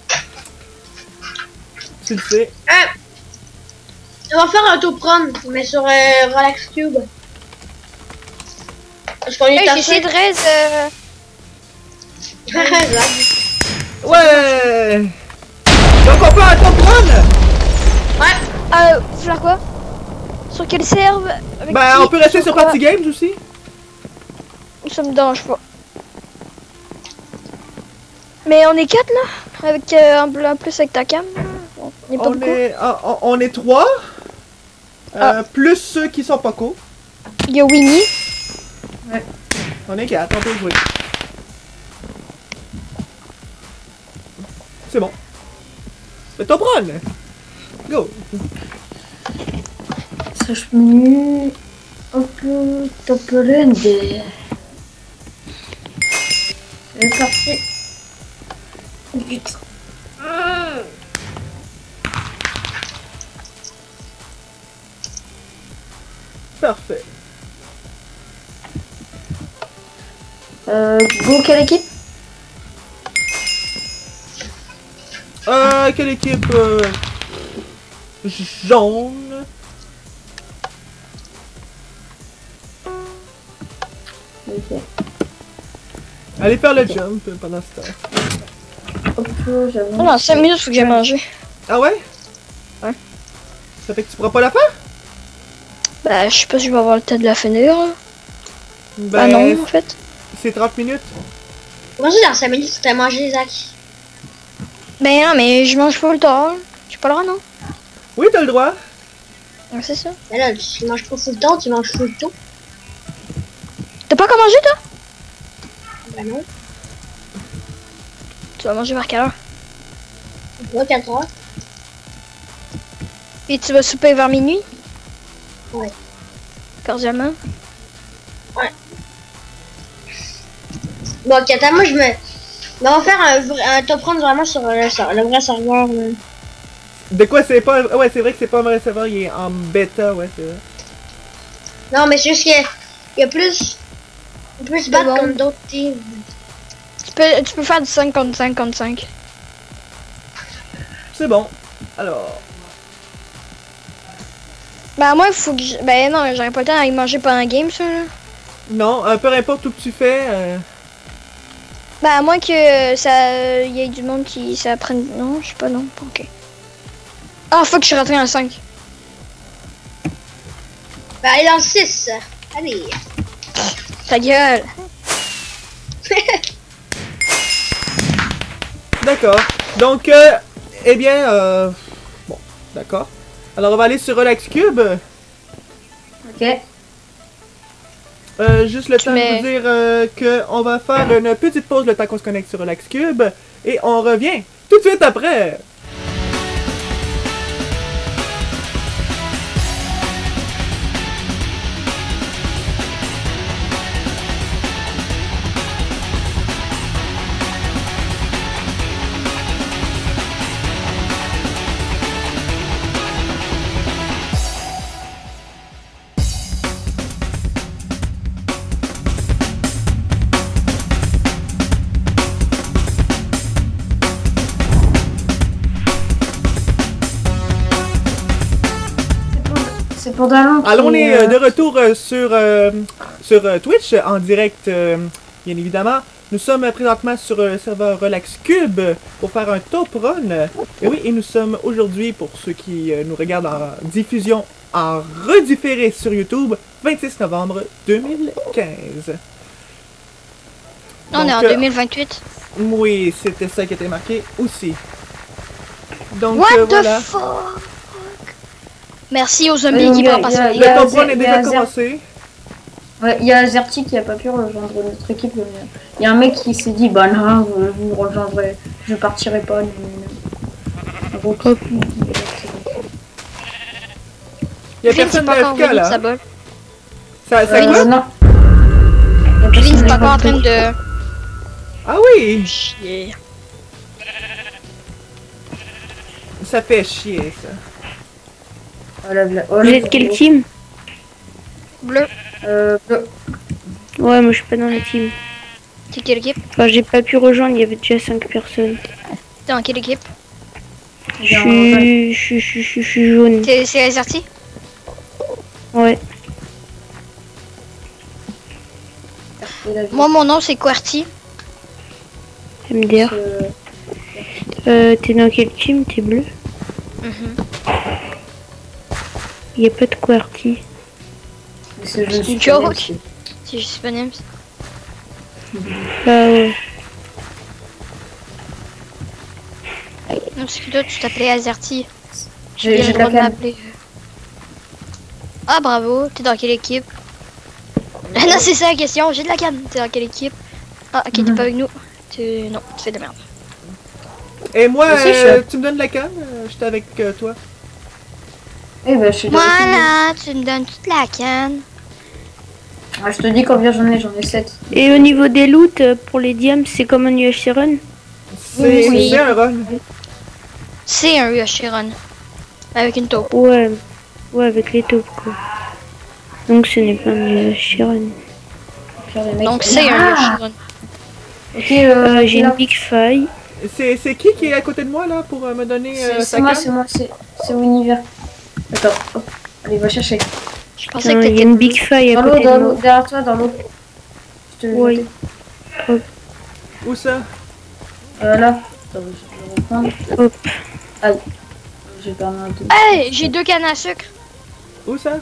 Tu le sais. On va faire un top run, mais sur euh, Relax Cube. Parce qu'on est Hey, j'ai tassé. essayé de raise, euh... Ouais! Donc on fait un top run! Euh, faut faire quoi? Sur quelle serve? Avec Ben qui? on peut rester sur quoi? Party Games aussi. Ça me dérange pas. Mais on est quatre là? Avec euh, un bleu en plus avec ta cam? là. Bon, on est pas On beaucoup. est, ah, on, on est trois. Euh, plus ceux qui sont pas co. Il y a Winnie. On est quatre, on peut jouer. C'est bon. Le top run! Go! Search menu. Hop, top run des. C'est parti. Vite. Parfait. Euh, go, quelle équipe? Euh, quelle équipe? Euh, jaune. Ok. Allez faire le jump pendant ce temps. Hop, j'avance. Oh non, cinq minutes, faut que j'ai mangé. Ah ouais? Ouais. Ça fait que tu pourras pas la faire? Bah, je sais pas si je vais avoir le temps de la finir. Hein. Bah Ben, non, en fait. c'est trente minutes. Moi, dans cinq minutes, t'as mangé, Zach. Ben non, mais je mange pas le temps. J'ai pas le droit, non? Oui, t'as le droit. Ouais, c'est ça. Mais là, tu manges pas tout le temps, tu manges tout le temps. T'as pas qu'à manger, toi? Bah non. Tu vas manger vers quelle heure? trois, quatre heures. Et tu vas souper vers minuit? Ouais. Cordialement. Bon, ok, attends, moi, je me... Mais on va faire un, vrai- un top run vraiment sur le, sur le vrai serveur. là. De quoi c'est pas... Ouais, c'est vrai que c'est pas un vrai serveur, il est en bêta, ouais, c'est vrai. Non, mais c'est juste qu'il y a- il y a plus... On peut se C'est battre bon. contre d'autres teams. Tu peux, tu peux faire du cinq contre cinq contre cinq. C'est bon. Alors, Ben moi, il faut que je... Ben non, j'aurais pas le temps d'aller manger pendant un game, ça, là. non, euh, peu importe où que tu fais, euh, Ben à moins que ça... Il y ait du monde qui... Ça prenne... Non, je sais pas, non. Ok. Ah, fuck, je suis rentré en cinq. Bah, allez dans le six. Allez. Ta gueule. d'accord. Donc, euh, eh bien, euh, bon, d'accord. Alors, on va aller sur Relax Cube. Ok. Euh, juste le temps mets- de vous dire euh, qu'on va faire une petite pause le temps qu'on se connecte sur Relax Cube. Et on revient tout de suite après. C'est pour Dalon. Alors, on qui, est euh, euh, de retour euh, sur, euh, sur euh, Twitch, en direct, euh, bien évidemment. Nous sommes euh, présentement sur euh, le serveur Relax Cube pour faire un top run. Et oui, et nous sommes aujourd'hui, pour ceux qui euh, nous regardent en diffusion, en redifféré sur YouTube, vingt-six novembre deux mille quinze. On est en Donc, euh, deux mille vingt-huit. Oui, c'était ça qui était marqué aussi. Donc, What euh, the voilà. fuck? Merci aux zombies Euh, qui il y a- prennent pas il y a- ça. il y Le a top Zer- run est il y déjà a Zer- commencé. Ouais, il y a Zerti qui a pas pu rejoindre notre équipe. mais Il y a un mec qui s'est dit, bah non, vous, vous me rejoindrez, je partirai pas. mais- Donc, Il y a Vin, c'est personne pas encore de F K revenu de sa là. bolle. Ça, ça euh, quoi? non. Vin, c'est pas encore en train de... Ah oui! Chier. Ça fait chier ça. Oh, la bla- oh, Vous le- êtes quel team? Bleu. Euh, bleu. Ouais, moi je suis pas dans la team. T'es quelle équipe? Enfin, j'ai pas pu rejoindre, il y avait déjà cinq personnes. T'es en quelle équipe? Je suis, je suis, je suis, je suis, je suis jaune. T'es c'est Azerty? Ouais. Moi, mon nom, c'est Quarty. M D R. Euh, Euh, t'es dans quel team? T'es bleu? Mhm. Il y a pas de QWERTY. c'est je suis Joke. pas sûr. C'est juste pas Nems. Ah ouais. Non, parce que toi, tu t'appelais Azerty. J'ai J'ai j'ai le de la droit de canne. m'appeler. Ah, bravo. T'es dans quelle équipe? Ah non, c'est ça la question. J'ai de la canne. T'es dans quelle équipe? Ah, ok, t'es Mhm. pas avec nous. Tu... Non, tu fais de la merde. Et moi, Moi aussi, je euh, suis- tu me donnes la canne? Euh, J'étais avec euh, toi. Eh ben, je suis dans l'équipe. Voilà, tu me donnes toute la canne. Ah, je te dis combien j'en ai, j'en ai sept. Et au niveau des loots, euh, pour les diams, c'est comme un U H C run? C'est Oui. c'est un run. C'est un U H C run. Avec une taupe. Ouais. Ouais, avec les taupes, quoi. Donc ce n'est pas un U H C run. Puis, les mecs, Donc ils- c'est un U H Ah, C run. Ok, euh, Euh, j'ai là. une big faille. C'est c'est qui qui est à côté de moi là pour euh, me donner euh, C'est sa c'est moi, canne? c'est moi, c'est c'est Winiver. Attends, hop. Allez, va chercher. Je pensais Non, que il y a t'étais une bleu. big faille à Dans l'eau, côté dans de l'eau, moi. derrière toi, dans l'eau. Je te Oui. Où ça? Euh, là. Attends, je vais reprendre. Hop. Aïe. J'ai perdu un tout. Hey, j'ai deux cannes à sucre. Où ça?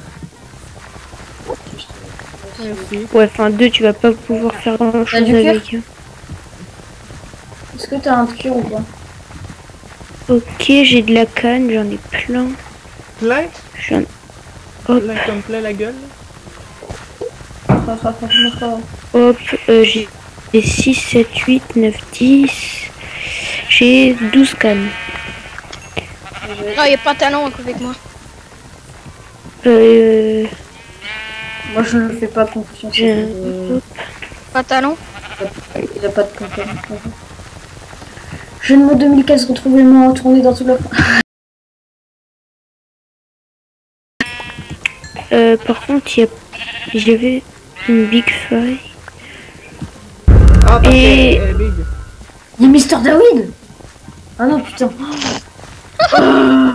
Merci. Ouais, enfin deux, tu vas pas pouvoir faire grand T'as chose du cuir avec. hein. Est-ce que t'as un cure ou pas? Ok, j'ai de la canne, j'en ai plein. Plein? J'en... Hop, Plein comme plein la gueule. hop, euh, j'ai six, sept, huit, neuf, dix. J'ai douze cannes. Non, il y a pantalon avec moi. Euh, Moi, je ne fais pas confiance. j'ai... Euh, hop. Pantalon. Il a pas de confiance. Jeune mot deux mille quinze, retrouvez-moi tourné dans toute la France. Euh, par contre, il y a... j'avais une big faille. Ah, parce Et- qu'elle est big. Il y a Mister David. Ah non, putain. Ah.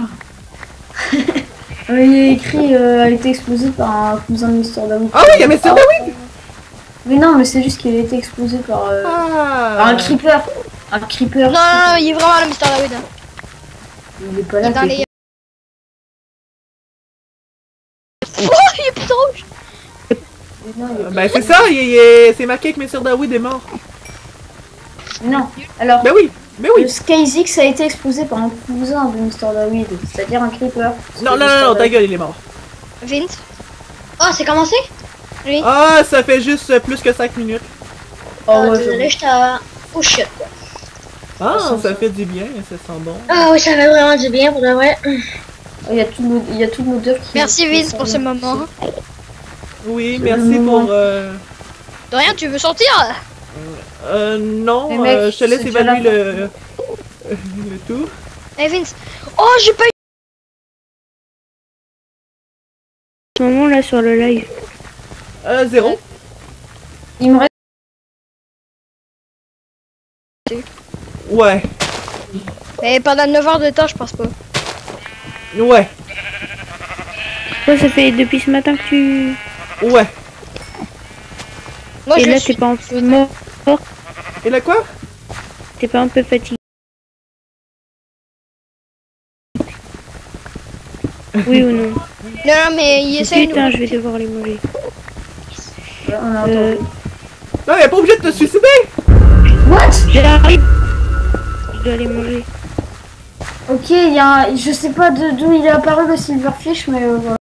Il y a écrit euh, a été explosé par un cousin de Mister David. Ah oui, il y a Mister David. Mais non, mais c'est juste qu'il a été explosé par, euh, par Ah. un creeper. Un creeper. Non, non, non, il est vraiment là, Mister David. Hein. Il est pas Il là. est dans t'es- les. Oh, il est putain rouge. Mais non, il est- Ben c'est ça, il il est- c'est marqué que Mister David est mort. non. Alors, Ben oui, ben oui. le Skyzix a été explosé par un cousin de Mister David, c'est-à-dire un creeper. Non, non, non, non, ta gueule, il est mort. Vince. Oh, c'est commencé? Oui. Ah, ça fait juste euh, plus que cinq minutes. Oh Ah, ouais, désolé, je... j'étais à... Oh shit. Ah, ça, ça ça. fait du bien, ça sent bon. Ah oui, ça fait vraiment du bien pour de vrai. Il y a toute l'od- il y a toute l'odeur qui... Merci qui Vince sort pour ce de- moment. Oui, C'est merci le moment. pour... Euh, De rien, tu veux sortir? euh non, Mais mec, euh, je te laisse c'est déjà la évaluer le... le tout. Hey Vince. Oh, j'ai pas eu. En ce moment là sur le live. Euh, zéro. Il me reste... Ouais, Mais pendant neuf heures de temps, je pense pas. ouais, Toi, ça fait depuis ce matin que tu. ouais. Moi, Et je là, le suis. t'es pas un peu mort. Et là quoi? T'es pas un peu fatigué. Oui ou non? Non, non, mais il essaye. Putain, je vais devoir les manger. On a Euh, entendu. Non, y'a pas obligé de te suicider! What? J'arrive. Je dois les manger. Ok, il y a un... Je sais pas de- d'où il est apparu le Silverfish, mais euh, voilà.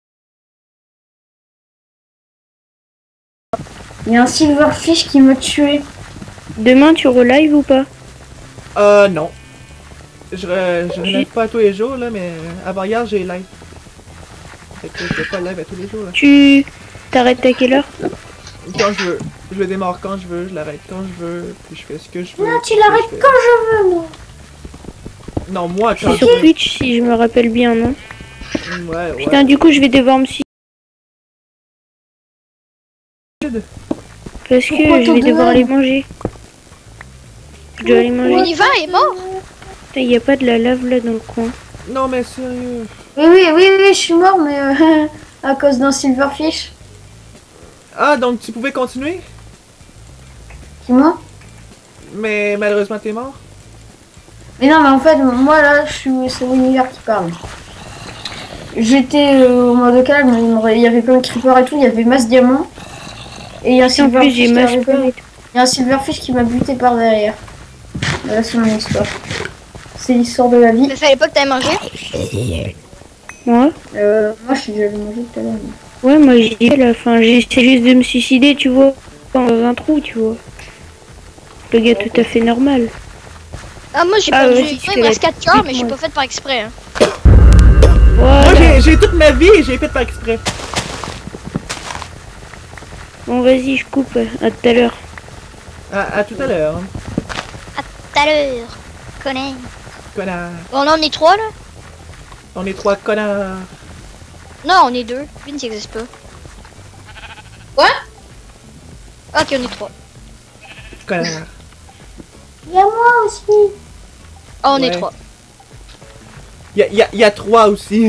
Il y a un Silverfish qui m'a tué. Demain, tu relive ou pas? Euh, non. Je, re- je relève pas tous les jours, là, mais avant hier, j'ai live. Fait que je fais pas live à tous les jours, là. Tu t'arrêtes à quelle heure? Quand je veux. Je le démarre quand je veux, je l'arrête quand je veux, puis je fais ce que je veux. Non, tu puis l'arrêtes je fais- quand je veux, moi. Non, moi, C'est quand sur je veux. Twitch, si je me rappelle bien, non? Ouais, ouais. Putain, du coup, je vais devoir me suicider. Parce que Pourquoi je t'en vais devoir demandes? les manger. Je dois les manger. L'univers est mort. Putain, y a pas de la lave là dans le coin. Non, mais sérieux. Oui, oui, oui, oui, je suis mort, mais euh, à cause d'un Silverfish. Ah, donc tu pouvais continuer? Qui moi? Mais malheureusement, t'es mort? Mais non, mais en fait, moi là, je suis, c'est l'univers qui parle. J'étais euh, au mode calme, il me- il y avait plein de creepers et tout, il y avait masse diamant. Et il y a un Si en plus j'ai Silverfish qui est masse arrivé. peur et tout. Il y a un Silverfish qui m'a buté par derrière. Voilà, c'est mon histoire. C'est l'histoire de la vie. Mais fallait pas que t'aies mangé. Moi? Euh, moi, je suis déjà mangé tout à l'heure. mais- Ouais, moi j'ai dit à la fin, j'essaie juste de me suicider, tu vois, dans un trou, tu vois. Le gars tout à fait normal. Ah, moi j'ai Ah, perdu. vas-y, il me reste quatre cœurs, mais j'ai ouais. pas fait par exprès. Hein. Moi, Voilà. j'ai- j'ai toute ma vie et j'ai fait par exprès. Bon, vas-y, je coupe. À tout à l'heure. À, à tout à l'heure, hein. Tout à l'heure. Connard. Connard. Bon, là on est trois là. On est trois connards. Non, on est deux. Vince n'existe pas. Quoi? Ok, on est trois. Connard. Il y a moi aussi. Ah, on Ouais. est trois. Y'a y a, y a trois aussi.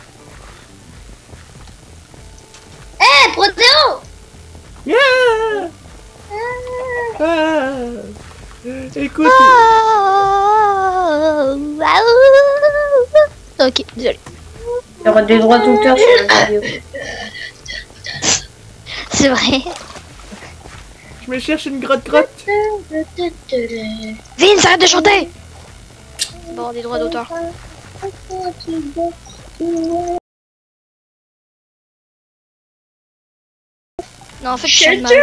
Eh, Protéo! Yeah! Ah. Écoute, Ok, désolé. Il y aura des droits d'auteur sur la vidéo. C'est vrai. je me cherche une grotte grotte. Vince, arrête de chanter. Bon, des droits d'auteur. Non, en fait, je chante mal.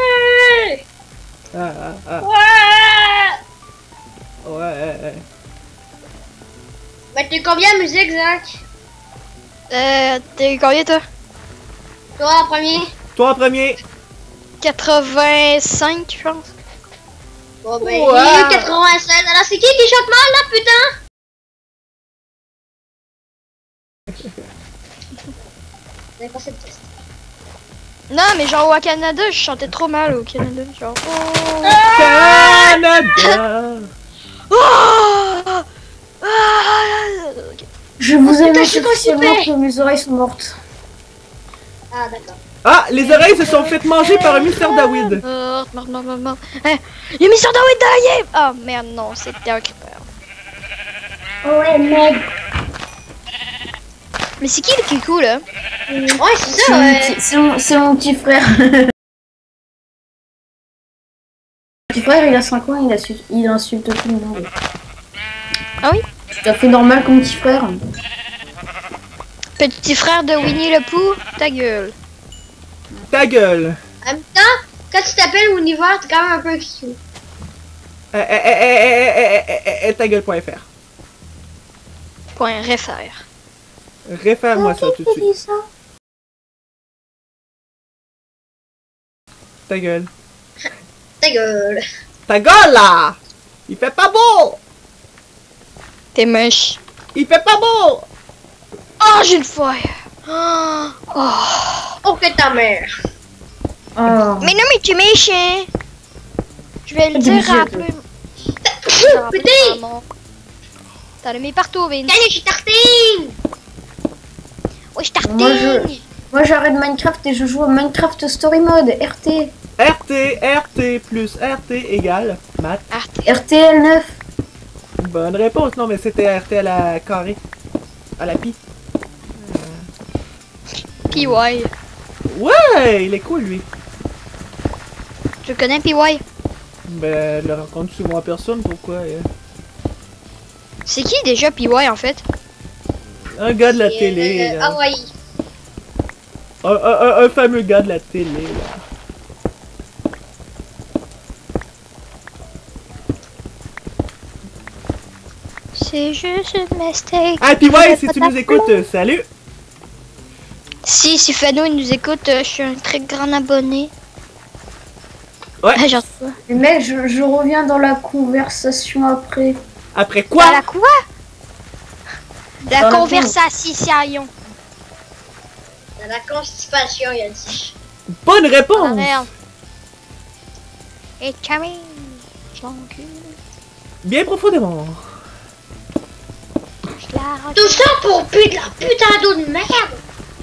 Ah, ah, ah. Ouais. Bah, t'es combien de musique, Zach? Euh, t'es combien toi? Toi, en premier? Toi en premier. quatre-vingt-cinq, je pense. Bon, ben, Ouais. il est quatre-vingt-seize. Alors, c'est qui qui chante mal, là, putain? Vous avez passé le test. Non, mais genre au Canada, je chantais trop mal au Canada. Genre. Oh. Canada. Ah ah ok. Je vous aime putain, je suis tellement constipée. que mes oreilles sont mortes. Ah, d'accord. Ah, les oreilles se sont faites manger par un mister David. Mort, mort, mort, mort, mort. Eh, il y a mister David dans la game. Oh merde, non, c'était un creeper. Oh, ouais, merde. Mais c'est qui le kikou là? Ouais, c'est C'est ça, mon, ouais. petit- c'est mon- c'est mon petit frère. Mon petit frère, il a cinq ans, il, insulte, il insulte tout le monde. Ah oui? Tout à fait normal comme petit frère. Petit frère de Winnie le Pooh, ta gueule. Ta gueule. En même temps, quand tu t'appelles Univers, t'es quand même un peu cute. Eh, eh, eh, eh, eh, eh, eh, eh, eh, ta gueule.fr. Point réfère. Réfère-moi ça tout de suite. Ta gueule. Ta gueule. Ta gueule là. Il fait pas beau. T'es moche. Il fait pas beau. Oh, j'ai une foire. Oh. Oh. Oh, que ta mère. Oh. Mais non, mais tu es méchant. Je vais le T'es dire obligé, à toi. plus. Putain. T'as le mis partout, Vince. Allez, je suis tartine. Oui, je tartine. Moi, je- Moi j'arrête Minecraft et je joue à Minecraft Story Mode, R T. R T, R T plus R T égale maths. Arte. R T L neuf. Bonne réponse. Non, mais c'était R T à la carré. À la pi. P Y. Ouais, il est cool lui. Tu connais P Y? Ben, je le rencontre souvent en personne, pourquoi euh, C'est qui déjà P Y en fait? un gars de la Et, télé. euh, là. Hawaii. Un, un- un- un fameux gars de la télé. Là. C'est juste une mistake. Ah, puis ouais, si tu nous écoutes, euh, salut. Si, si Fano il nous écoute, euh, je suis un très grand abonné. Ouais. Ah, genre quoi? Mais mec, je, je reviens dans la conversation après. Après quoi? La quoi? La Dans la conversation. Dans la constipation, il a dit. Bonne Ah réponse. merde. Et Camille. Je l'encule. Bien profondément. Je la recule. Tout ça pour pu de la putain d'eau de merde.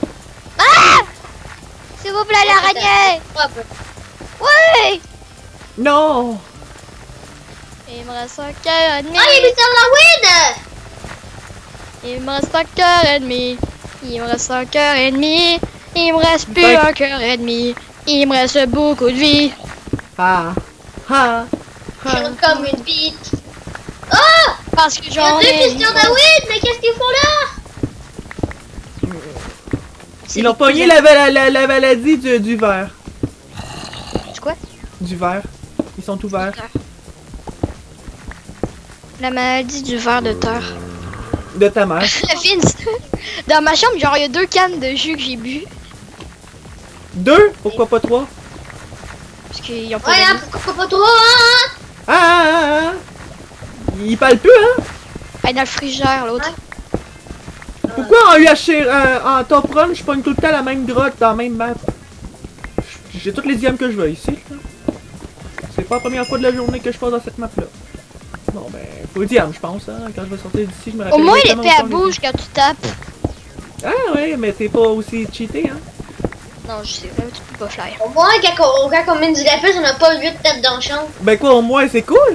S'il vous plaît, l'araignée. Oui. Non. Il me reste un cœur et demi. Ah, il est mister Lawin. Il me reste un cœur et demi. Il me reste un cœur et demi. Il me reste plus Cinq. un cœur et demi. Il me reste beaucoup de vie. Ah. Ah. Je Ah. rentre comme une bite. Parce que Il y a j'en deux ai. mister Lawin, mais qu'est-ce qu'ils font là? C'est Ils ont les pogné plus- la, la, la, la maladie du, du verre. C'est quoi? Du verre. Ils sont ouverts. La maladie du ver de terre. De ta mère. Vince, dans ma chambre, genre, il y a deux cannes de jus que j'ai bu. Deux? Pourquoi pas trois? Parce qu'ils ont pas Ouais, hein, d'amis. pourquoi pas trop, hein? Ah, ah, ah, ah. Il parle plus, hein? Elle est dans le frigère, l'autre. Pourquoi en U H C, euh, en top run, je pogne tout le temps la même grotte dans la même map? J'ai toutes les diams que je veux ici, là. C'est pas la première fois de la journée que je passe dans cette map-là. Bon, ben, faut diam, je pense, hein. Quand je vais sortir d'ici, je me rappelle. Au moins, exactement l'épée où à sont les bouge quand tu tapes. diams. Ah, ouais, mais t'es pas aussi cheaté, hein. Non, je sais, même tu peux pas fly. Au moins, quand on, quand on met du lapis, on n'a pas huit têtes dans le champ. Ben, quoi, au moins, c'est cool.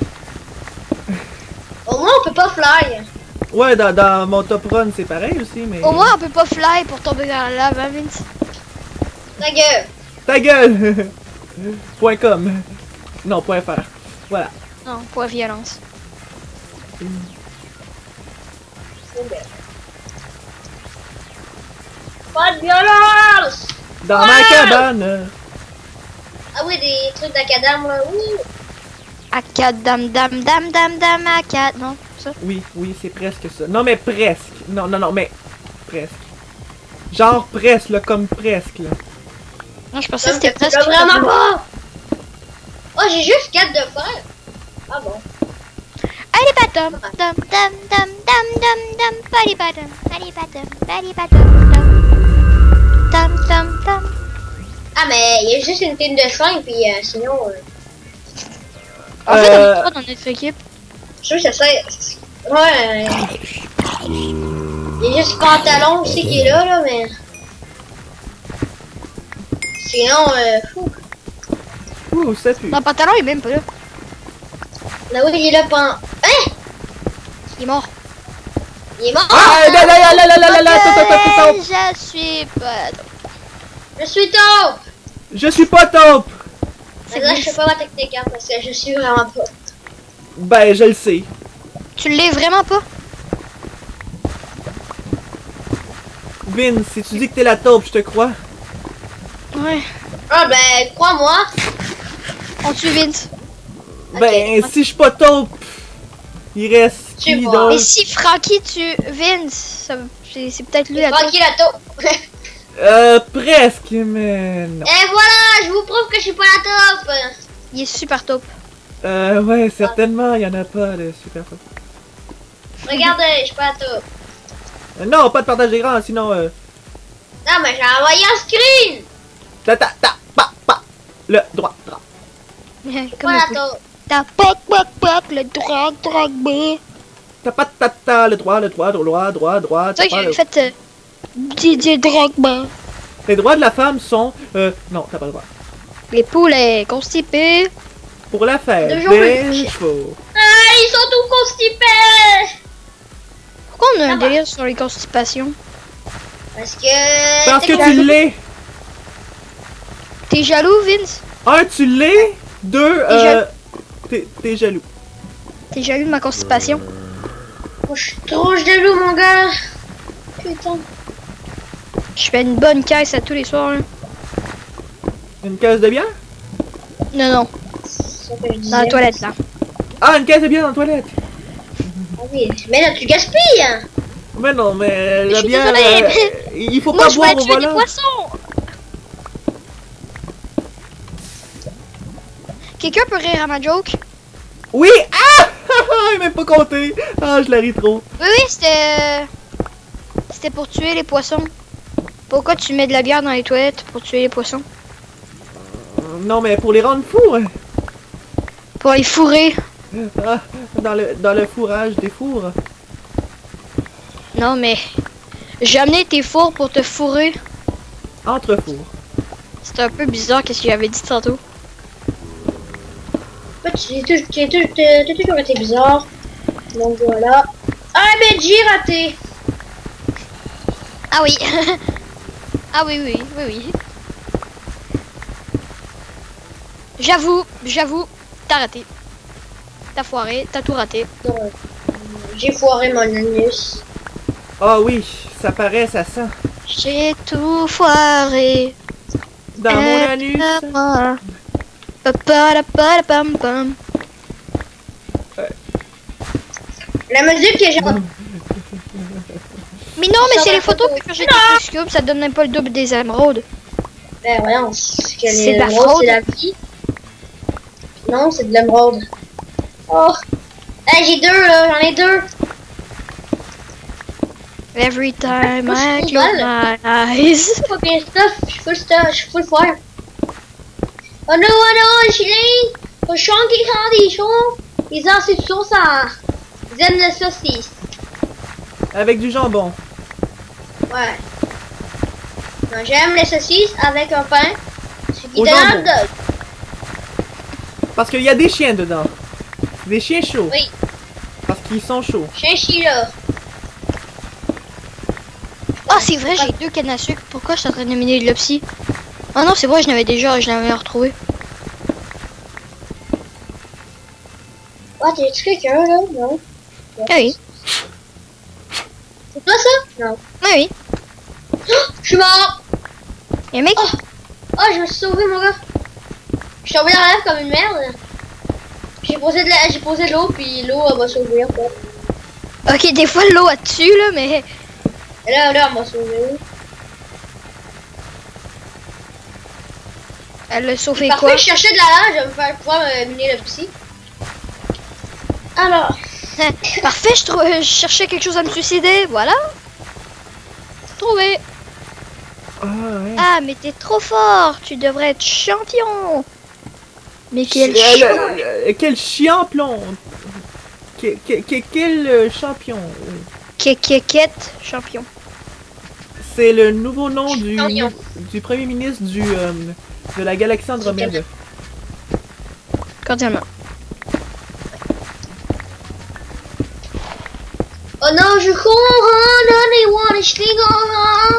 Au moins, on peut pas fly. Ouais, dans, dans mon top run, c'est pareil aussi, mais. Au moins, on peut pas fly pour tomber dans la lave, hein, Vince? Ta gueule. Ta gueule! Point com. Non, point fr. Voilà. Non, pas violence. Pas de violence. Dans Ouais! ma cabane! Ah oui, des trucs d'acadam, là. Ouh. Acad, dam, dam, dam, dam, dam, acad. Non, ça? Oui, oui, c'est presque ça. Non, mais presque. Non, non, non, mais presque. Genre presque, là, comme presque, là. Non, je pensais que Ça, c'était c'est presque. vraiment pas. Oh, j'ai juste quatre de fer. Ah bon. Allez, batom, dam, dam, dam, dam, dam, dam, pali, batom, pali, batom, pali, batom, dam, dam, dam, dam. Ah, mais il y a juste une team de cinq, puis euh, sinon. Euh, En fait, on Euh, est trois dans notre équipe. je trouve que ça sert. Ouais. euh, Il y a juste Pantalon aussi qui est là, là, mais. Sinon, euh. Fou. ouh, ça pue. Non, pantalon, il est même pas là. Là, oui, il est là, pan. Hein? Il est mort. Il est mort! Ah, là, là, là, là, là, là, là, là, stop, stop, stop, stop. Ok, je suis pas... Je suis taupe! Je suis pas top. C'est Là, bon. je sais pas ma technique, hein, parce que je suis vraiment pas. Ben, je le sais. Tu l'es vraiment pas? Vince, si tu dis que t'es la taupe, je te crois. Ouais. Ah, ben, crois-moi. On tue Vince. Ben, si je suis pas taupe, il reste Tu qui vois. donc? Et si Frankie tue Vince, ça- c'est c'est peut-être lui la taupe. Tranquille, la taupe. Euh, presque, mais non. Et voilà, je vous prouve que je suis pas la taupe. Il est super taupe. Euh, ouais, certainement, il y en a pas de super taupe. Regardez, je suis pas la taupe. Euh, non, pas de partage d'écran, sinon, euh... Non, mais j'ai envoyé un screen. Ta ta ta, pa, pa. Le droit, droit. Je suis Comme pas un la peu. taupe. T'as poc poc poc, le droit, droit, B. Ta pa ta ta, le droit, le droit, droit, droit, droit. C'est vrai ta, que j'ai le- fait euh, Didier Drogba. Les droits de la femme sont... Euh, non, t'as pas le droit. Les poulets constipés. Pour la fête Deux jours des plus. chevaux. Ah, ils sont tous constipés. Pourquoi on a un Ça va. délire sur les constipations? Parce que. Parce que t'es tu jaloux. l'es. T'es jaloux, Vince? Un, tu l'es. Deux, euh... T'es t'es jaloux. T'es jaloux de ma constipation? Oh, je suis trop jaloux, mon gars. Putain. Je fais une bonne caisse à tous les soirs. Là. Une caisse de bière? Non, non, C'est ça que je disais. dans la toilette là. Ah, une caisse de bière dans la toilette. Ah oui. Mais là, tu gaspilles. Hein. Mais non, mais Je la suis bière... désolée, euh, il faut Moi, pas je boire voulais au tuer des volant. poissons! Quelqu'un peut rire à ma joke? Oui! Ah! Il m'a même pas compté. Ah, je la ris trop. Oui, oui, c'était... C'était pour tuer les poissons. Pourquoi tu mets de la bière dans les toilettes pour tuer les poissons? Non, mais pour les rendre fous. hein. Pour les fourrer. Ah, dans le, dans le fourrage des fours. Non, mais... J'ai amené tes fours pour te fourrer. Entre fours. C'était un peu bizarre qu'est-ce que j'avais dit tantôt. En fait, tu tu- tu- tu- tu- t'as toujours été bizarre. Donc voilà. Ah, mais j'ai raté. Ah oui. Ah oui, oui, oui, oui. J'avoue, j'avoue, t'as raté. T'as foiré, t'as tout raté. Non, euh, j'ai foiré mon anus. Ah oui, ça paraît, ça sent. J'ai tout foiré. Dans mon Euh, anus. moi. Pa-pa-la-pa-la-pam-pam. La musique est genre. Mais non, mais Ça c'est va les photos pas. que j'ai plus cube, ça donne même pas le double des émeraudes. Ben voyons, c'est que C'est de la l'émeraude, fraude. c'est la vie. Non, c'est de l'émeraude. Oh! Hey, j'ai deux là, j'en ai deux! Every time Moi, je I trouve close mal. my eyes. Faut que stuff, je suis full stuff, je suis full fire. Oh non, oh non, Chilin! Faut chanter quand des choses. Ils ont cette sauce à zen de saucisse. Avec du jambon. Ouais. Non, j'aime les saucisses avec un pain. C'est qui Au donne un jambon. dog. Parce qu'il y a des chiens dedans. Des chiens chauds. Oui, Parce qu'ils sont chauds. chinchilla. Ah, c'est vrai, j'ai deux cannes à sucre. Pourquoi je suis en train de miner de l'opsie? Ah non, c'est vrai, je l'avais déjà, je l'avais retrouvé. Ouais, t'es-tu quelqu'un là? Non. Ah oui, C'est toi ça? Non. ah oui. Je suis mort! Et mec, Oh, oh, je me suis sauvé, mon gars. Je suis tombé dans la lave comme une merde. J'ai posé de la, j'ai posé de l'eau, puis l'eau, elle m'a sauvé, en fait. ok, des fois l'eau a dessus là, mais Et là, là, elle m'a sauvé. elle a sauvé Parfait, quoi? je cherchais de la lave, je vais me faire pouvoir me miner le psy. Alors, Parfait, je, trou- je cherchais quelque chose à me suicider, voilà. Trouvé. Ah, ouais. Ah, mais t'es trop fort. Tu devrais être champion. Mais quel Euh, champion. le- le- quel chiamplon! Que- que- que- Quel euh, champion! Kékéquette champion. C'est le nouveau nom du, Champion. du premier ministre du, euh, de la galaxie Andromède. Cordialement. Oh non, je cours, hein, non, les one, je suis hein.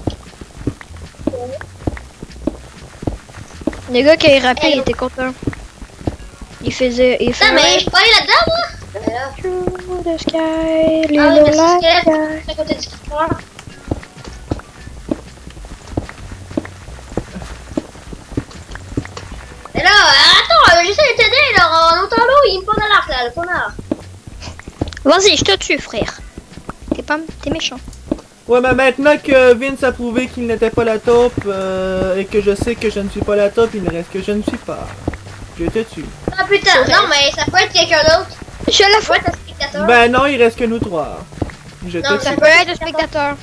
Le gars qui a rappé, il était content. Il faisait. Il Putain, faisait. mais je peux aller là-dedans, moi? Mais là. Through the sky, Ah oui, little merci, light squelette. sky. C'est à côté du squelette. Mais là, attends, euh, j'essaie de t'aider, là, en entendant l'eau, il me prend dans l'arc, là, le connard. Vas-y, je te tue, frère. T'es pas. T'es méchant. Ouais, mais maintenant que Vince a prouvé qu'il n'était pas la taupe euh, et que je sais que je ne suis pas la taupe, il ne reste que je ne suis pas. Je te tue. Ah putain, non, mais ça peut être quelqu'un d'autre. Je la Ça peut fous. être un spectateur. Ben non, il reste que nous trois. Je Non, te Ça tue. peut être un spectateur.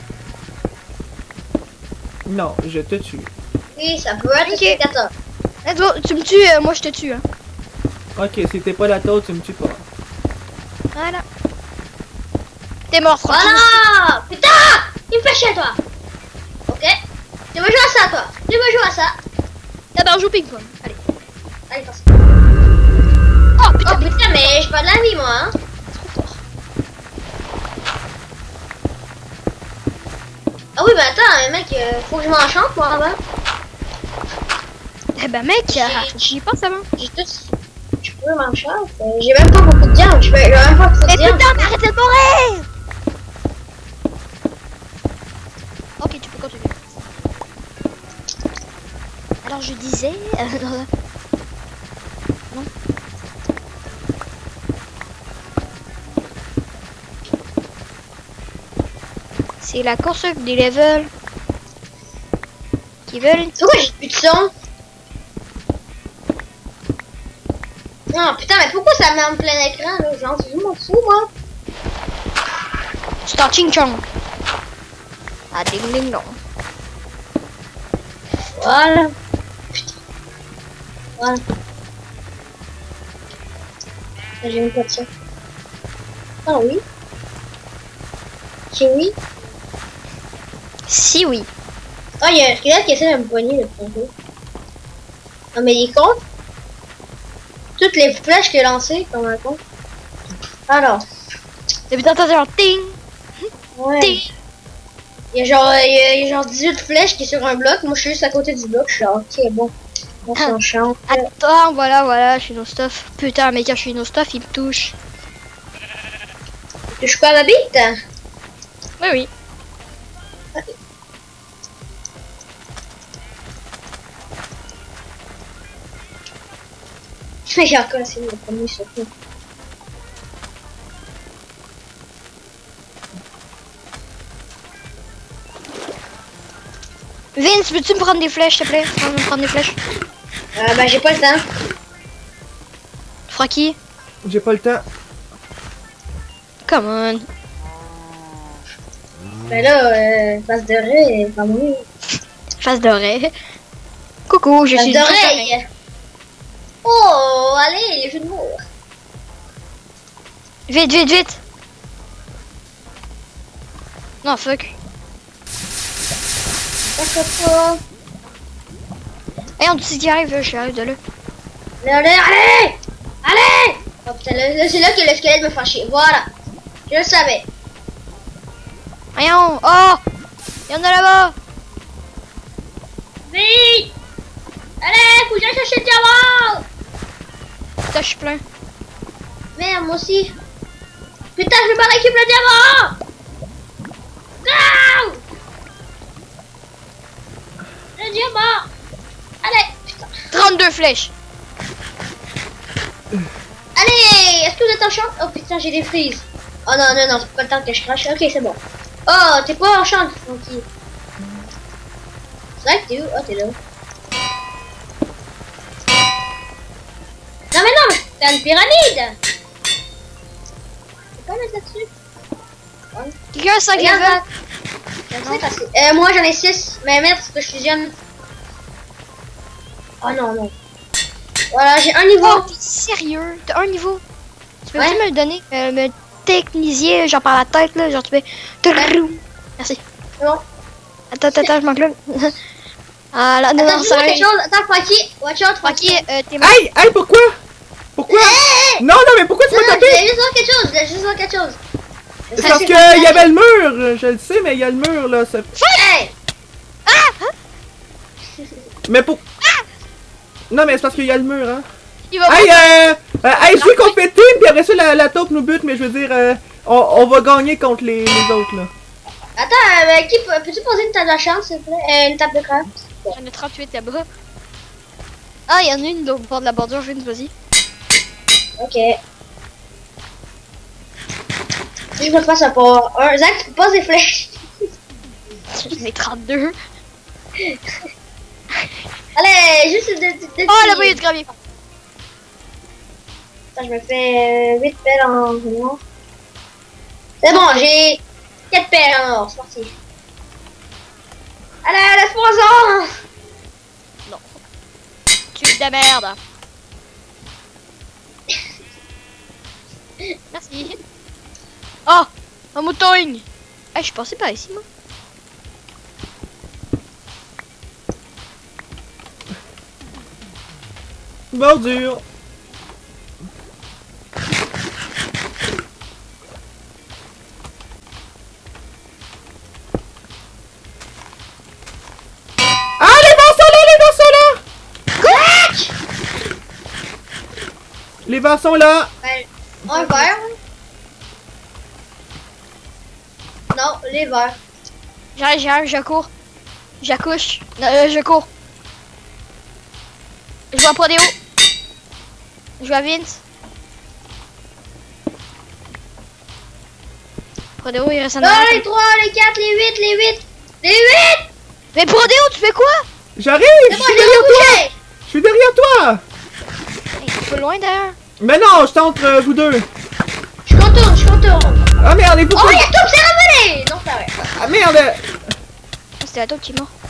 Non, je te tue. Oui, ça peut être un Ok. spectateur. Let's go. Tu me tues, euh, moi je te tue. Hein. Ok, si t'es pas la taupe, tu me tues pas. Voilà. T'es mort, Francky. Voilà! Putain! Il me fait chier, toi! Ok? Tu veux jouer à ça, toi? Tu veux jouer à ça? D'abord, on joue ping-pong. Allez. Allez, passe. Oh Oh putain, putain, mais j'ai pas de la vie, moi, hein? trop fort. Ah oui, bah attends, mec, euh, faut que je m'enchante, moi, avant. Eh ben, mec, euh, j'y pense avant. J'ai tout. Je peux m'enchante. Euh, j'ai même pas beaucoup de diamants. Je peux j'ai même pas beaucoup de Mais diamants. putain, mais arrêtez de mourir! Ok, tu peux continuer. Alors, je disais. euh, dans- non. C'est la course des levels qui veulent. Pourquoi j'ai plus de son? Non, putain, mais pourquoi ça met en plein écran, là? Genre, je m'en fous, moi. Start ching chong. Ah, ding ding dong. Voilà. Putain. Voilà. Ah, j'ai même pas de ça. Ah oui. Si oui. Si oui. Ah, il y a un squelette qui essaie de me poigner, le tantôt. Non, mais il est con. Toutes les flèches qu'il a lancées, comme un con. Alors. Et putain, t'as genre ting Ouais. ting. Il y a genre, il y a, il y a genre dix-huit flèches qui est sur un bloc. Moi, je suis juste à côté du bloc. Je suis là, ok, bon. On s'enchante. Attends, voilà, voilà, je suis no stuff. Putain, mais quand je suis no stuff, il me touche. Tu touches pas à ma bite? Oui, oui. J'ai encore essayé de premier surtout. Vince, peux-tu me prendre des flèches, s'il te plaît? Prends- me prendre des flèches. Euh, bah, j'ai pas le temps. Francky, J'ai pas le temps. come on. Mais là, euh, face de raie, pas mourir. Face d'oreille. Coucou, je Face suis une face d'oreille. Oh, allez, les jeux de mots. Vite, vite, vite. Non, fuck. D'accord, pas. Eh, on dit qu'il arrive, je arrive de là. Allez, allez, allez! Allez! Oh putain, là, là, c'est là que le squelette me fait chier. Voilà. Je le savais. Voyons. Oh! Il y en a là-bas. Vite! Allez, faut que j'aille chercher le diamant! Putain, je suis plein. Merde, moi aussi. Putain, je vais pas récupérer le diamant! Go! Le diamant! Allez! Putain. trente-deux flèches. Allez! Est-ce que vous êtes en champ? Oh putain, j'ai des frises. Oh non, non, non, c'est pas le temps que je crache. Ok, c'est bon. Oh, t'es pas en champ, tranquille. C'est vrai que t'es où? Oh, t'es là. Non, mais non, mais t'as une pyramide! Tu peux pas mettre là-dessus? Quelqu'un a cinq Regarde levels. là. C'est facile. Euh, moi j'en ai six, mais merde, parce que je suis jeune. Oh non, non. Voilà, j'ai un niveau. Oh, t'es sérieux? T'as un niveau? Tu peux Ouais. me le donner? Euh, me technisier, genre par la tête, là. Genre, tu fais. Merci. C'est bon. Attends, attends, attends, je manque là. Ah là, non, Attends, non, dis-moi ça quelque chose. Attends, Frankie. Watch out, Ok, Frankie. euh, t'es mort. Aïe, aïe, pourquoi? Pourquoi? Non, non, mais pourquoi tu Non, m'as non, tapé? je voulais juste voir quelque chose. Je voulais juste voir quelque chose. C'est parce qu'il y avait le mur, je le sais, mais il y a le mur là. Ça... Hey! Mais pour. Non, mais c'est parce qu'il y a le mur, hein. Il va Hey, euh, euh, hey, je veux qu'on fait team, puis après ça, la, la taupe nous bute, mais je veux dire, euh, on, on va gagner contre les, les autres, là. Attends, euh, qui peut- peux-tu poser une table de chance, s'il te plaît? Euh, une table de craft. J'en ai trente-huit là-bas. Ah, il y en a une donc, au bord de la bordure, je viens de vas-y. Ok. Si je me passe à part un. Zach, tu poses des flèches. J'en ai trente-deux. Allez, juste des de, de, Oh, là-bas, il y a du gravier. Attends, je me fais euh, huit pelles en or. C'est bon, j'ai quatre pelles en or, c'est parti. Allez, laisse-moi-en! Non. Tu es de merde. Merci. Oh, un mouton. Eh, je suis passé par ici, moi. Bordure. Ah, les vents sont là, les vents sont là! Quoi? Les vents sont là! Ben, un verre. Non, les verres. J'arrive, j'arrive, je cours. J'accouche. Euh, je cours. Je vois Prodéo. Je vois Vince. Prodéo, il reste un Non, arrêt. les trois, les quatre, les huit, les huit, les huit! Mais Prodéo, tu fais quoi? J'arrive! Je C'est bon, suis je vais derrière me toi! coucher! Je suis derrière toi! Hey, un peu loin d'ailleurs. Mais non, je t'entre euh, vous deux! Je contourne, je contourne. Ah merde, il faut Oh, pas... il y a tout, c'est revenu! Non, c'est vrai. Ah merde! Oh, c'était la taupe qui est mort.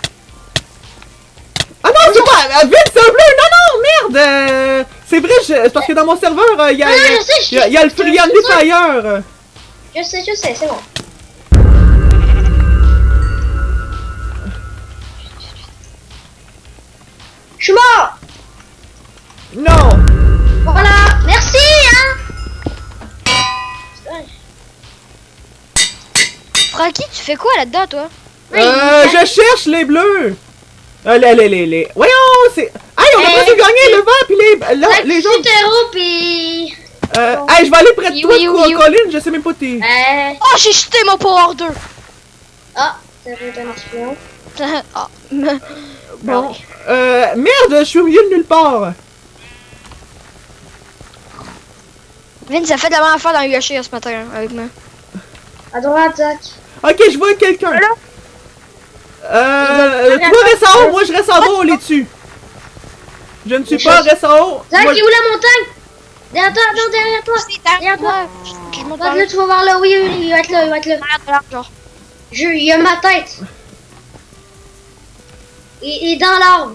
Ah non, c'est pas... Ah, vite, c'est un bleu! Non, non, merde! euh, C'est vrai, je- c'est parce que dans mon serveur, euh, il y a... Ah, il y a- je sais, je il y a- il y a le je- il y a le je- Fire! Je sais, je sais, c'est bon. Je suis mort! Non! Voilà! Merci, hein! Francky, tu fais quoi là-dedans, toi? Euh, je cherche les bleus! Euh, les, les, les, les... Voyons, c'est... Hey, on a Euh, presque gagné le vent, puis les... Là, Là, les les gens... héros, pis... Euh, hey, je vais aller près de Oui, toi, oui, oui, oui. Colin, je sais même pas t'es... Euh... Oh, j'ai jeté mon Power deux. Ah, ça va être un espion. Ah. Bon, euh, merde, je suis au milieu de nulle part. Vince, ça fait de la même affaire dans U H C ce matin hein, avec moi. À droite, Zach. Ok, je vois quelqu'un. Euh, toi reste en haut, moi je reste en bas, on les tue. Je ne suis Je- pas, reste en haut. Zach, Moi- il est où la montagne? Derrière toi, non, derrière toi. Derrière toi. Je monte Va par là, là. tu vas voir là, oui, oui, il va être là, il va être là. Genre. Je, il y a ma tête. Il, il est dans l'arbre.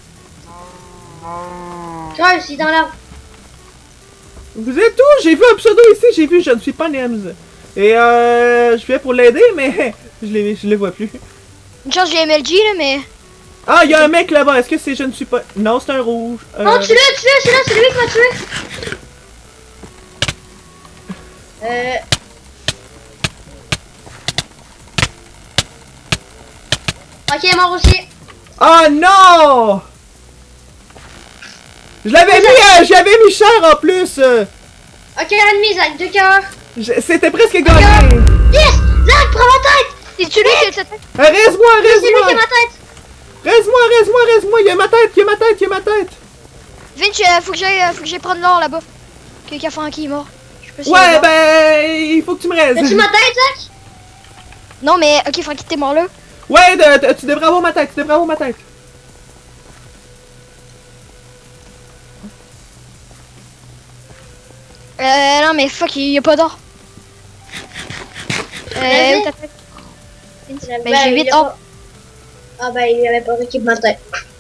Creuse, il est dans l'arbre. Vous êtes où? J'ai vu un pseudo ici, j'ai vu, je ne suis pas Nems. Et euh, je vais pour l'aider, mais je les, je les vois plus. Une chance, j'ai M L G là, mais. Ah, il y a un mec là-bas, est-ce que c'est je ne suis pas... Non, c'est un rouge. Euh, Oh, tue-le, tue-le, c'est là, c'est lui qui m'a tué. Euh... Ok, il est mort aussi. Oh non! Je l'avais mis, euh, j'avais mis cher en plus. euh, Ok, ennemi, Zach, deux cœurs. je- C'était presque gagné. Yes! Zach, prends ma tête! C'est-tu lui qui a cette tête? Euh, Reste-moi, C'est lui qui a reste-moi. ma tête! Reste-moi, reste-moi, reste-moi. Il y a ma tête, il y a ma tête, il y a ma tête. Vince, euh, faut que j'aille euh, faut que j'aille prendre l'or là-bas. Que qu'a Francky est mort. Je sais pas si il est Ouais, mort. ben, il faut que tu me restes. As-tu ma tête, Zach? Non, mais ok, Francky, t'es mort là. Ouais, de- de- tu devrais avoir ma tête, tu devrais avoir ma tête. Euh, non, mais fuck, il y a pas d'or. Euh, Vas-y. où ta tête? Mais j'ai huit il a ans. pas- Ah ben, il avait pas d'équipe matin.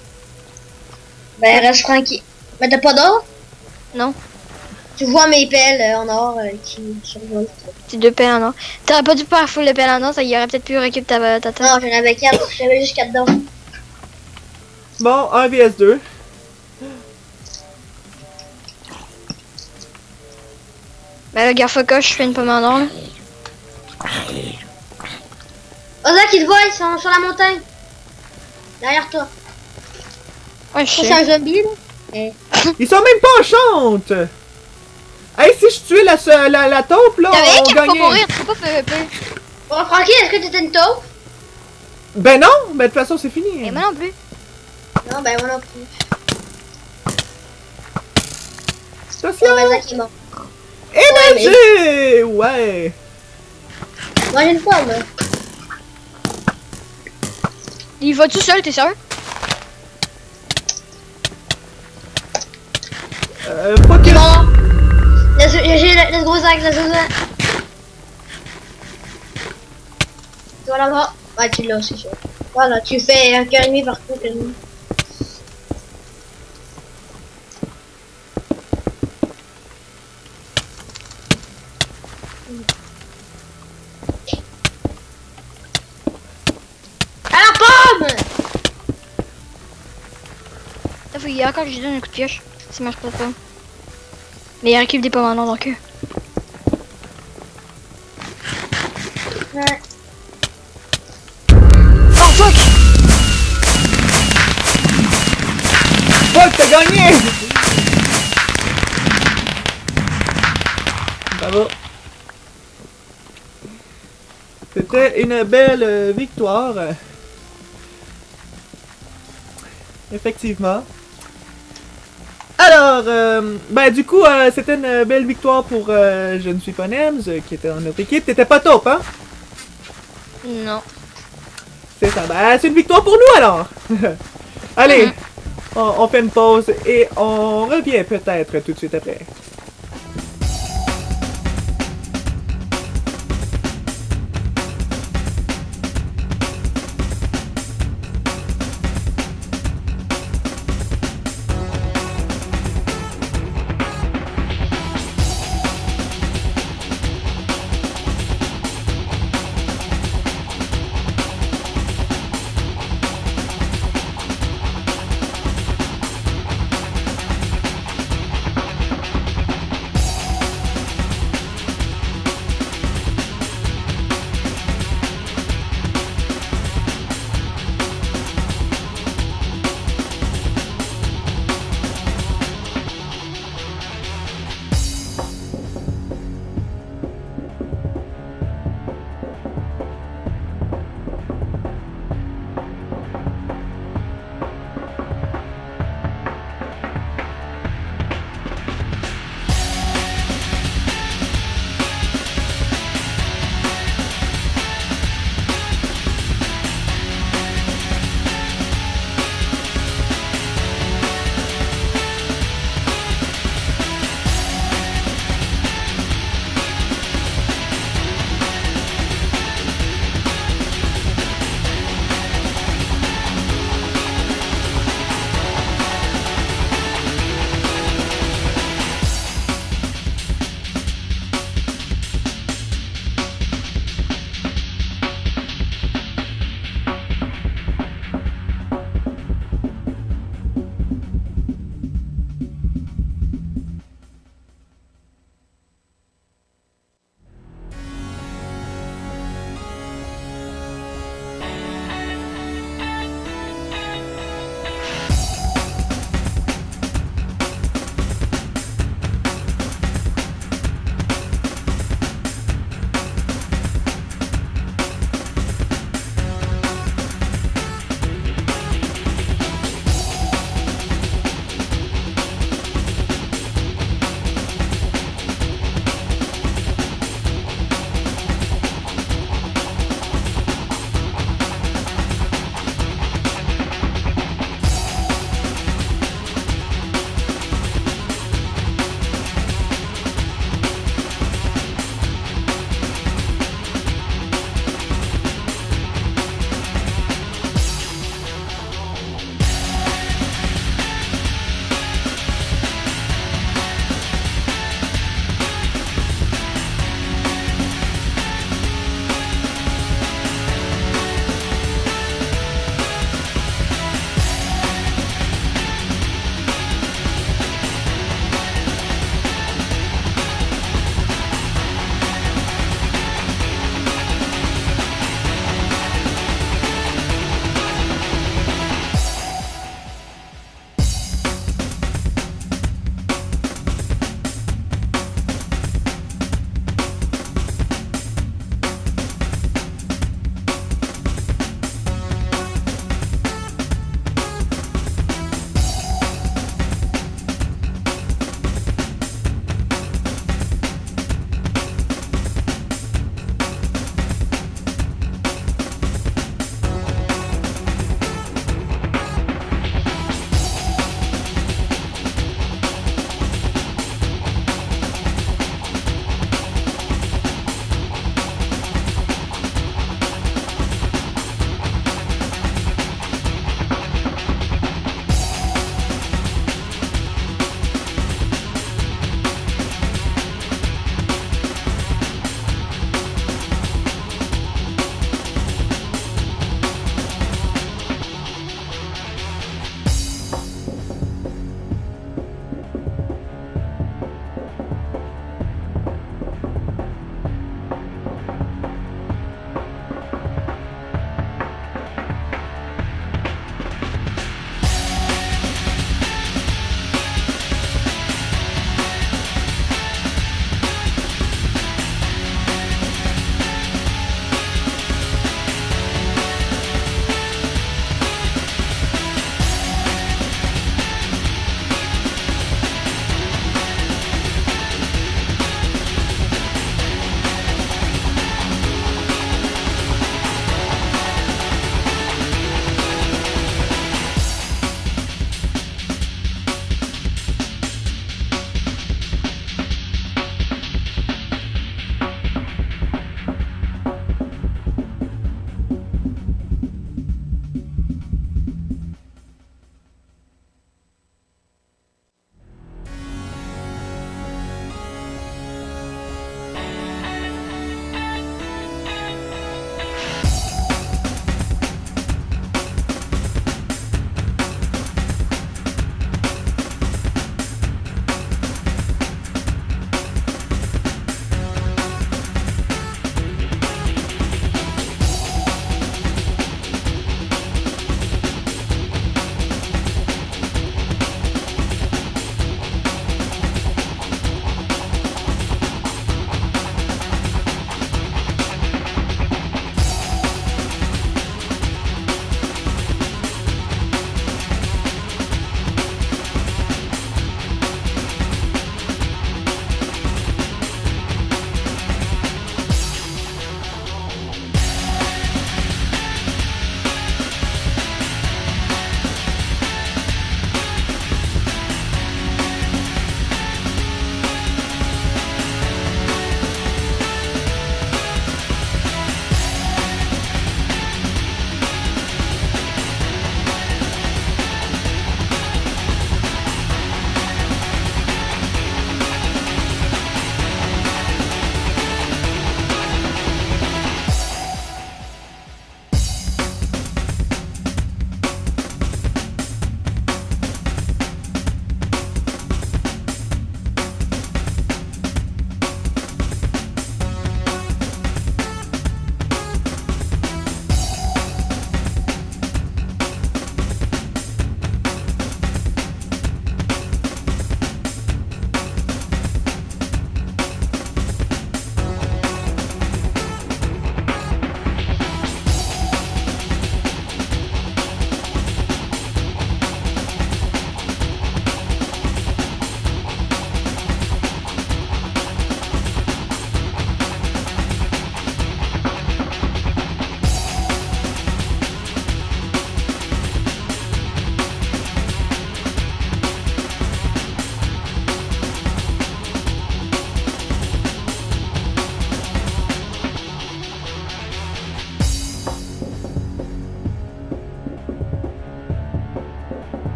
Ben, reste tranquille. Mais t'as pas d'or? Non. Tu vois mes pelles euh, en or euh, qui survolent. C'est deux pelles en or. T'aurais pas dû faire full de pelles en or, ça y aurait peut-être pu récupérer ta, ta tête. Non, j'en avais quatre. J'avais juste quatre d'or. Bon, un vs deux. Ben là, gars, focoche, je fais une pomme en or, là. Ozak, ils te voient, ils sont sur la montagne. Derrière toi. Ouais, je C'est sais. un zombie, là. Eh. Ils sont même pas en chante! Hey, si je tuais la, la, la taupe, là, T'avais on qui faut gagnait. mourir, tu peux pas faire peur. Bon, Francky, est-ce que t'étais une taupe? Ben non, mais de toute façon, c'est fini. Et moi non plus. Non, ben moi non plus. Attention! Bon, ben Zach est mort. Énergie! Ouais! Moi j'ai une pomme. Il va tout seul, t'es sûr? Euh, fuck Il est it. mort. Laisse, j'ai laisse gros Zach, laisse gros Zach. Toi là-bas. Ouais, tu l'as, c'est sûr. Voilà, tu fais un cœur et demi par coup. quasiment. À la pomme! Il faut y a encore que je lui donne un coup de pioche. Ça marche pas pas. Mais il récupère des pommes en or donc. euh. Ouais. Oh fuck! Fuck, t'as gagné! Bravo. C'était une belle euh, victoire. Effectivement. Alors, euh, ben du coup, euh, c'était une belle victoire pour euh, Je ne suis pas Nems, euh, qui était dans notre équipe. T'étais pas top, hein? Non. C'est ça. Ben, c'est une victoire pour nous alors! Allez, Mhm. on, on fait une pause et on revient peut-être tout de suite après.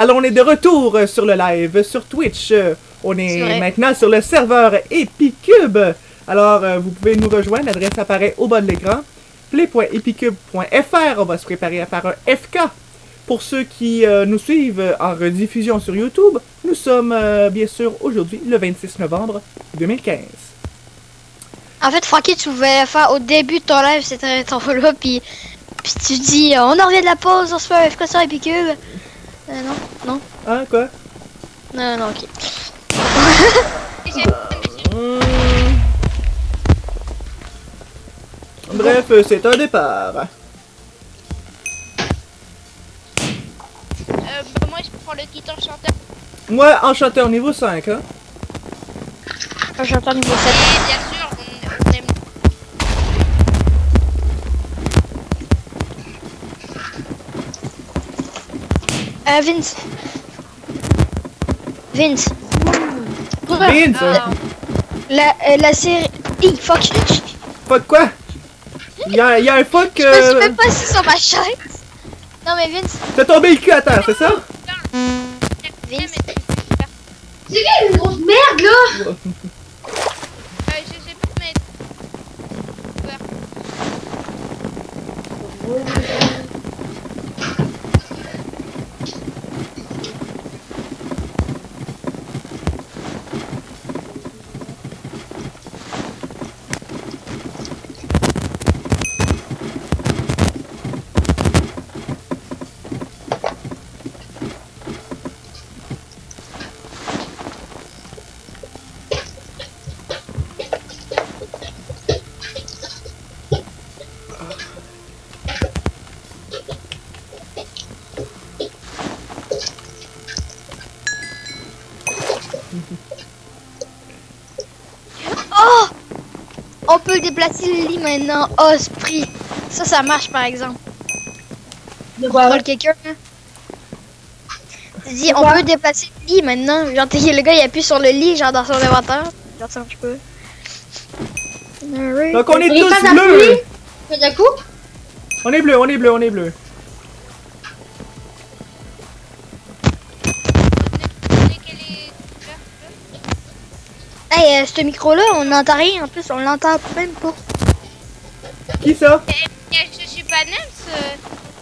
Alors, on est de retour euh, sur le live, sur Twitch. Euh, on est, C'est vrai. maintenant sur le serveur Epicube. Alors, euh, vous pouvez nous rejoindre. L'adresse apparaît au bas de l'écran. play point epicube point f r. On va se préparer à faire un F K. Pour ceux qui euh, nous suivent en rediffusion sur YouTube, nous sommes euh, bien sûr aujourd'hui le vingt-six novembre deux mille quinze. En fait, Francky, tu pouvais faire au début de ton live, cette intro-là, puis, puis tu dis, euh, on en revient de la pause, on se fait un F K sur Epicube. Euh, non, non, Hein, quoi? non, non, ok. Hum. Bref, euh, c'est un départ. Euh, bah, moi je prends le kit enchanteur. Moi, enchanteur niveau cinq, hein? J'entends niveau sept. Et bien sûr, on, on aime. Euh, Vince. Vince. Vince! Ah, La, euh, la série... Hi, fuck. Fuck quoi? Il y a, y a un fuck... Je me suis Euh... même pas assis sur ma chaise. Non mais Vince. T'as tombé le cul à terre, c'est ça? Vince. C'est qui une grosse merde là? Euh, je sais pas, mais. Oh! On peut déplacer le lit maintenant. Oh, ce prix. Ça, ça marche par exemple. De quoi? Troll quelqu'un, hein? Tu dis, on peut déplacer le lit maintenant. Genre, t'es- le gars, il appuie sur le lit, genre dans son inventaire. Genre ça, un petit peu. Alright. Donc on est Il tous passe à bleus! pluie? Fais d'un coup? On est bleu, on est bleu, on est bleu. Hey, euh, ce micro-là, on n'entend rien. En plus, on l'entend même pas. Qui ça? Je suis pas Nems. Euh...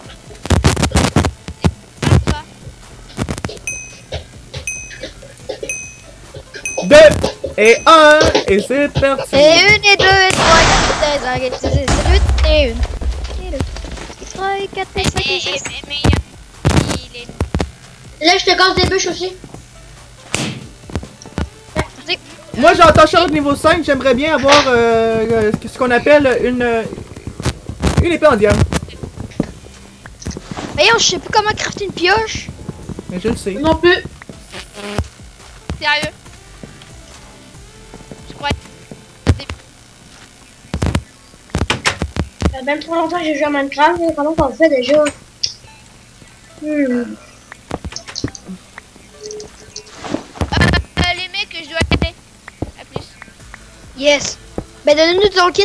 Deux et un et c'est parti! Et une, et deux, et trois, et quatre, et cinq, et six, et sept, huit, et une. Et deux. Et trois, et quatre, et cinq, et six. Mais il est. Là, je te casse des bûches aussi. Moi j'entends Charles niveau cinq, j'aimerais bien avoir euh, euh, ce qu'on appelle une euh, une épée en diamant. Voyons, je sais pas comment crafter une pioche. Mais je le sais. Non plus. Sérieux? Je crois. Ça fait même trop longtemps que j'ai joué à Minecraft. Mais comment on fait déjà? Hmm. Euh, les mecs, je dois aller. A plus. Yes. Ben, donne-nous ton kit.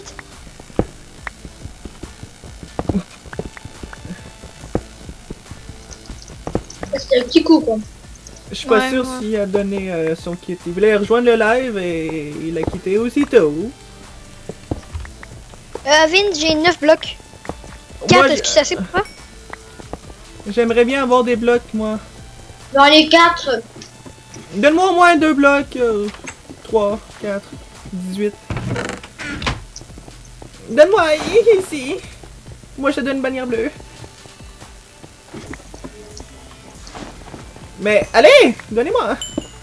C'était un petit coup quoi. Je suis pas Ouais, sûr ouais. s'il a donné euh, son kit. Il voulait rejoindre le live et il a quitté aussitôt. Euh, Vince, j'ai neuf blocs. Moi, quatre, est-ce que c'est assez pour toi? j'aimerais bien avoir des blocs, moi. Dans les quatre. Donne-moi au moins deux blocs. Euh, trois, quatre, dix-huit. Donne-moi ici. Moi, je te donne une bannière bleue. Mais, allez, donnez-moi.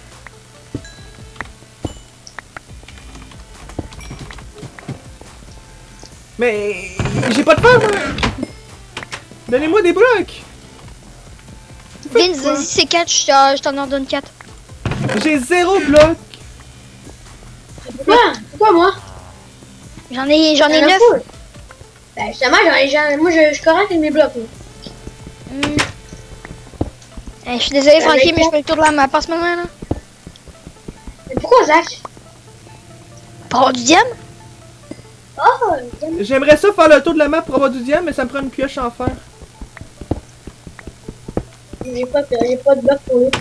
Mais, j'ai pas de fer, moi. Donnez-moi des blocs. Vince, vas-y, c'est quatre, je t'en- je t'en en donne quatre. J'ai zéro bloc. Pourquoi? Pourquoi moi? J'en ai, j'en ai Y'en a neuf. full. Ben justement, j'en ai jamais. Moi, je je suis correct avec mes blocs. moi. Hmm. Eh, je suis désolé, Avec Francky, mais quoi? je fais le tour de la map en ce moment, là. Mais pourquoi, Zach? Pour avoir du diamant? Oh, J'aimerais ça faire le tour de la map pour avoir du diamant, mais ça me prend une pioche en fer. J'ai pas, j'ai pas de bloc pour lui.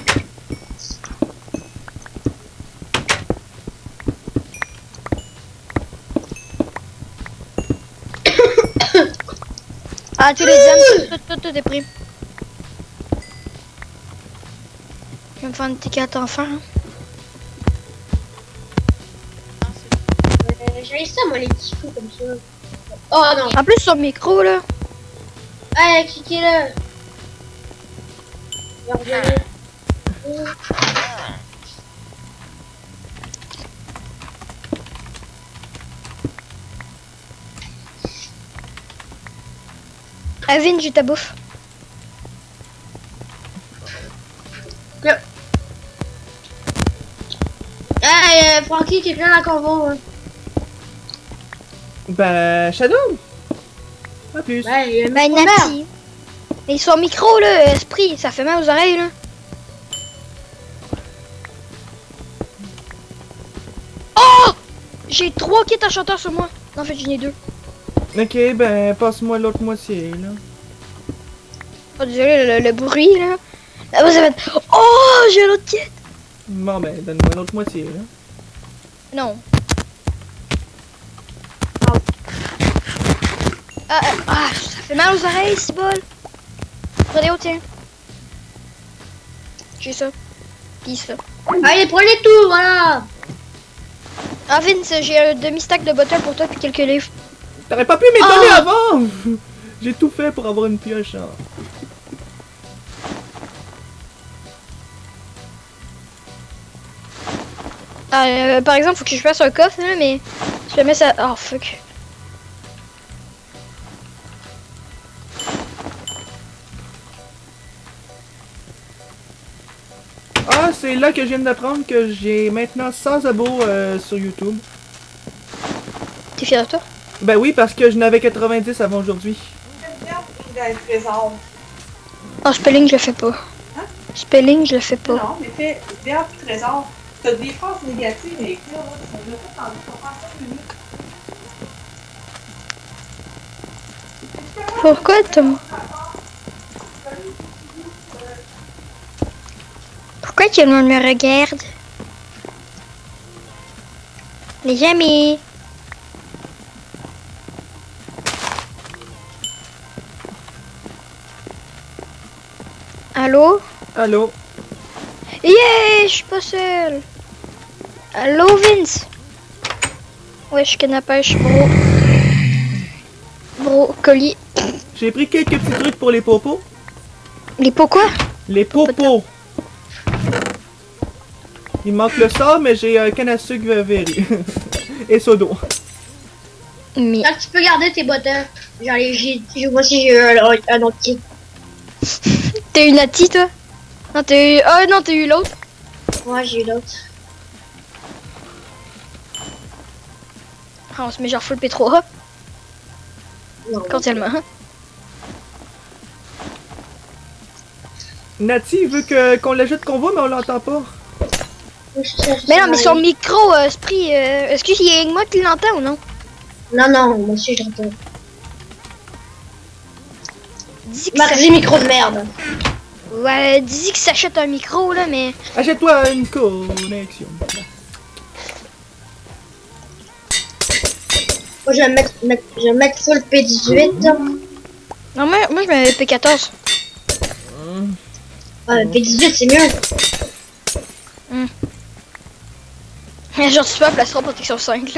Ah, tu les aimes, tout, tout, tout est pris. Je vais me faire un petit quatre enfants. Euh, J'ai ça, moi, les petits fous comme ça. Oh non. En plus, son micro, là. Allez, cliquez là. Regardez. Avin, j'ai ta bouffe. Ah, euh, Francky qui est plein la convo. Hein. Ben, Shadow. Pas plus. Ouais, il y a Ben, micro vert. Nati. Mais son micro, là, esprit, ça fait mal aux oreilles, là. Oh! J'ai trois kits enchanteurs sur moi. Non, en fait, j'en ai deux. Ok, ben, passe-moi l'autre moitié, là. Oh, désolé, le, le bruit, là. Là, ça va être... Oh, j'ai l'autre kit. Bon, ben, donne-moi l'autre moitié, là. Non. Ah, ah, ah, ça fait mal aux oreilles, c'est bol. Prenez au tiens. J'ai ça. Puis ça. Allez, prenez tout, voilà. Ah, Vince, j'ai un demi-stack de bottles pour toi puis quelques livres. T'aurais pas pu m'étonner Ah! avant! J'ai tout fait pour avoir une pioche, hein. Ah, euh, par exemple, faut que je fasse un coffre, là, mais je le mets ça. Oh, fuck. Ah, c'est là que je viens d'apprendre que j'ai maintenant cent abos euh, sur YouTube. T'es fier de toi? Ben oui, parce que je n'avais quatre-vingt-dix avant aujourd'hui. Oh, spelling, je le fais pas. Hein? Spelling, je le fais pas. Non, mais fais verbe trésor. T'as des phrases négatives à écrire, là, ça veut pas t'en ça prend cinq minutes. Pourquoi Tom? Pourquoi tout le monde me regarde? Les amis. Allô? Allô? Yeah! Je suis pas seule. Allô Vince? Ouais, je suis canne à pêche, bro. Bro, colis. J'ai pris quelques petits trucs pour les popos. Les pots quoi? Les popos! Il me manque le sort, mais j'ai un canne à sucre verru. Et sodo. Mais... Là, tu peux garder tes bottins. Genre, les j'ai. Moi aussi, j'ai eu un, un autre kit. T'as eu Nati, toi? Non, t'as eu... Oh non, t'as eu l'autre. Moi, j'ai eu l'autre. Ah, on se met genre full P trois. Non. Quand tellement. Nati veut que qu'on l'ajoute qu'on voit, mais on l'entend pas. Mais non, mais son micro, euh, esprit, euh, est-ce qu'il y a que moi qui l'entend ou non? Non, non, moi aussi, j'entends. Dis que Mardi, micro de merde. Ouais, dis que s'achète un micro, là, mais... Achète-toi une connexion. Moi, je vais mettre, mettre, je vais mettre full P dix-huit. Non, moi, moi je mets P quatorze. Hum. Ouais, P dix-huit, c'est mieux. Hum. Genre, tu peux placer protection cinq, là.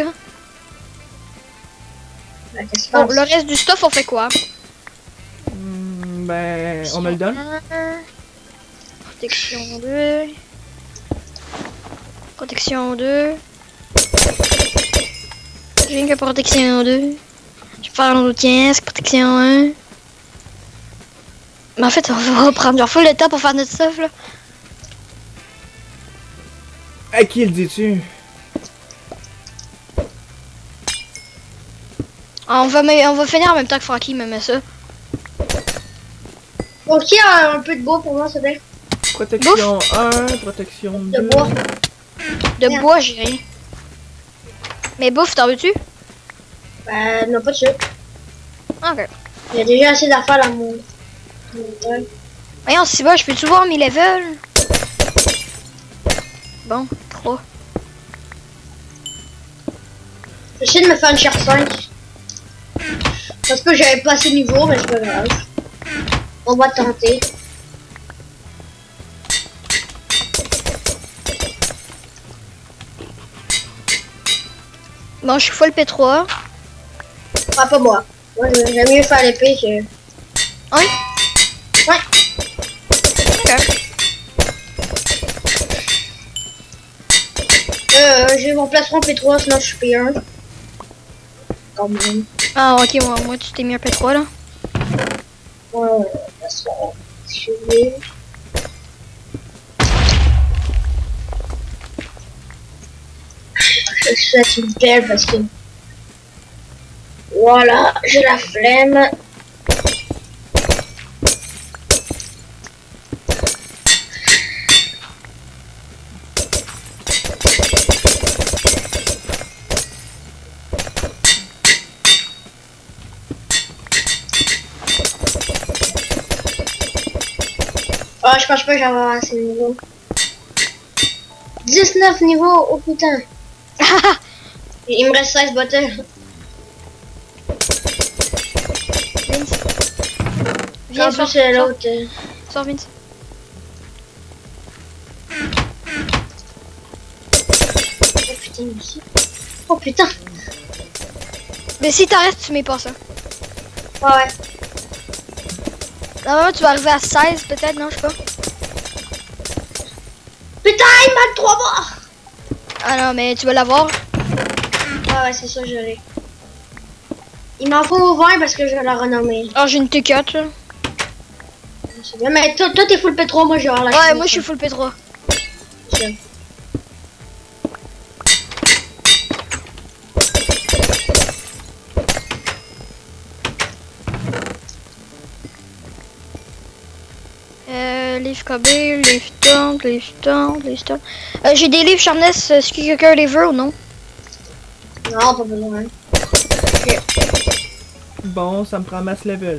Ouais, qu'est-ce que Bon, c'est? le reste du stuff, on fait quoi? Hum, ben, on me le donne. Protection deux. Protection deux. J'ai une que protection deux. Je vais faire un autre casque, protection un. Mais en fait, on va prendre genre full le temps pour faire notre stuff, là. À qui le dis-tu? Ah, on va, me- on va finir en même temps que Francky me met ça. Donc, il y a un peu de bois pour moi, ça fait. Protection un, protection De deux. bois. De Merde. bois, j'ai rien. Mais bouffe, t'en veux-tu? Bah, non, pas de suite. Ok. Il y a déjà assez d'affaires dans mon. mon truc. Voyons, si va, je peux-tu voir mes levels? Bon, trois. J'essaie de me faire une chair cinq. Parce que j'avais pas assez de niveau, mais c'est pas grave. On va tenter. Bon, je suis full P trois. Ah, pas moi. Moi, j'aime mieux faire l'épée que... Ouais? Ouais. Ok. Euh, j'ai mon plastron P trois, sinon je suis P un. Quand même. Ah, ok, moi, moi tu t'es mis un P trois là. Ouais, ouais, plastron. Je vais... Je souhaite une belle parce que... Voilà, j'ai la flemme. Oh, je pense pas que j'en vais avoir assez de niveaux. dix-neuf niveaux, oh putain. Il me reste seize bottles. Vince. Viens, En sors, plus, c'est sors, l'autre. euh. sors, Vince. Oh putain, aussi. Oh putain. Mais si t'arrêtes, tu mets pas ça. Ouais, ouais. Normalement, tu vas arriver à seize peut-être, non, je sais pas. Putain, il m'a trois morts. Ah non, mais tu vas l'avoir. Ouais, ouais, c'est ça, je l'ai. Il m'en faut vingt parce que je vais la renommer. Ah, j'ai une T quatre là. C'est bien, mais toi, toi t'es full P trois, moi je vais avoir la Ouais, chance. moi je suis full P trois. Ça. Euh, livre K B, livre Taunt, livre Taunt, livre Taunt. Euh, j'ai des livres Sharpness, est-ce que quelqu'un les veut ou non? Non, pas besoin. Bon, ça me prend masse level.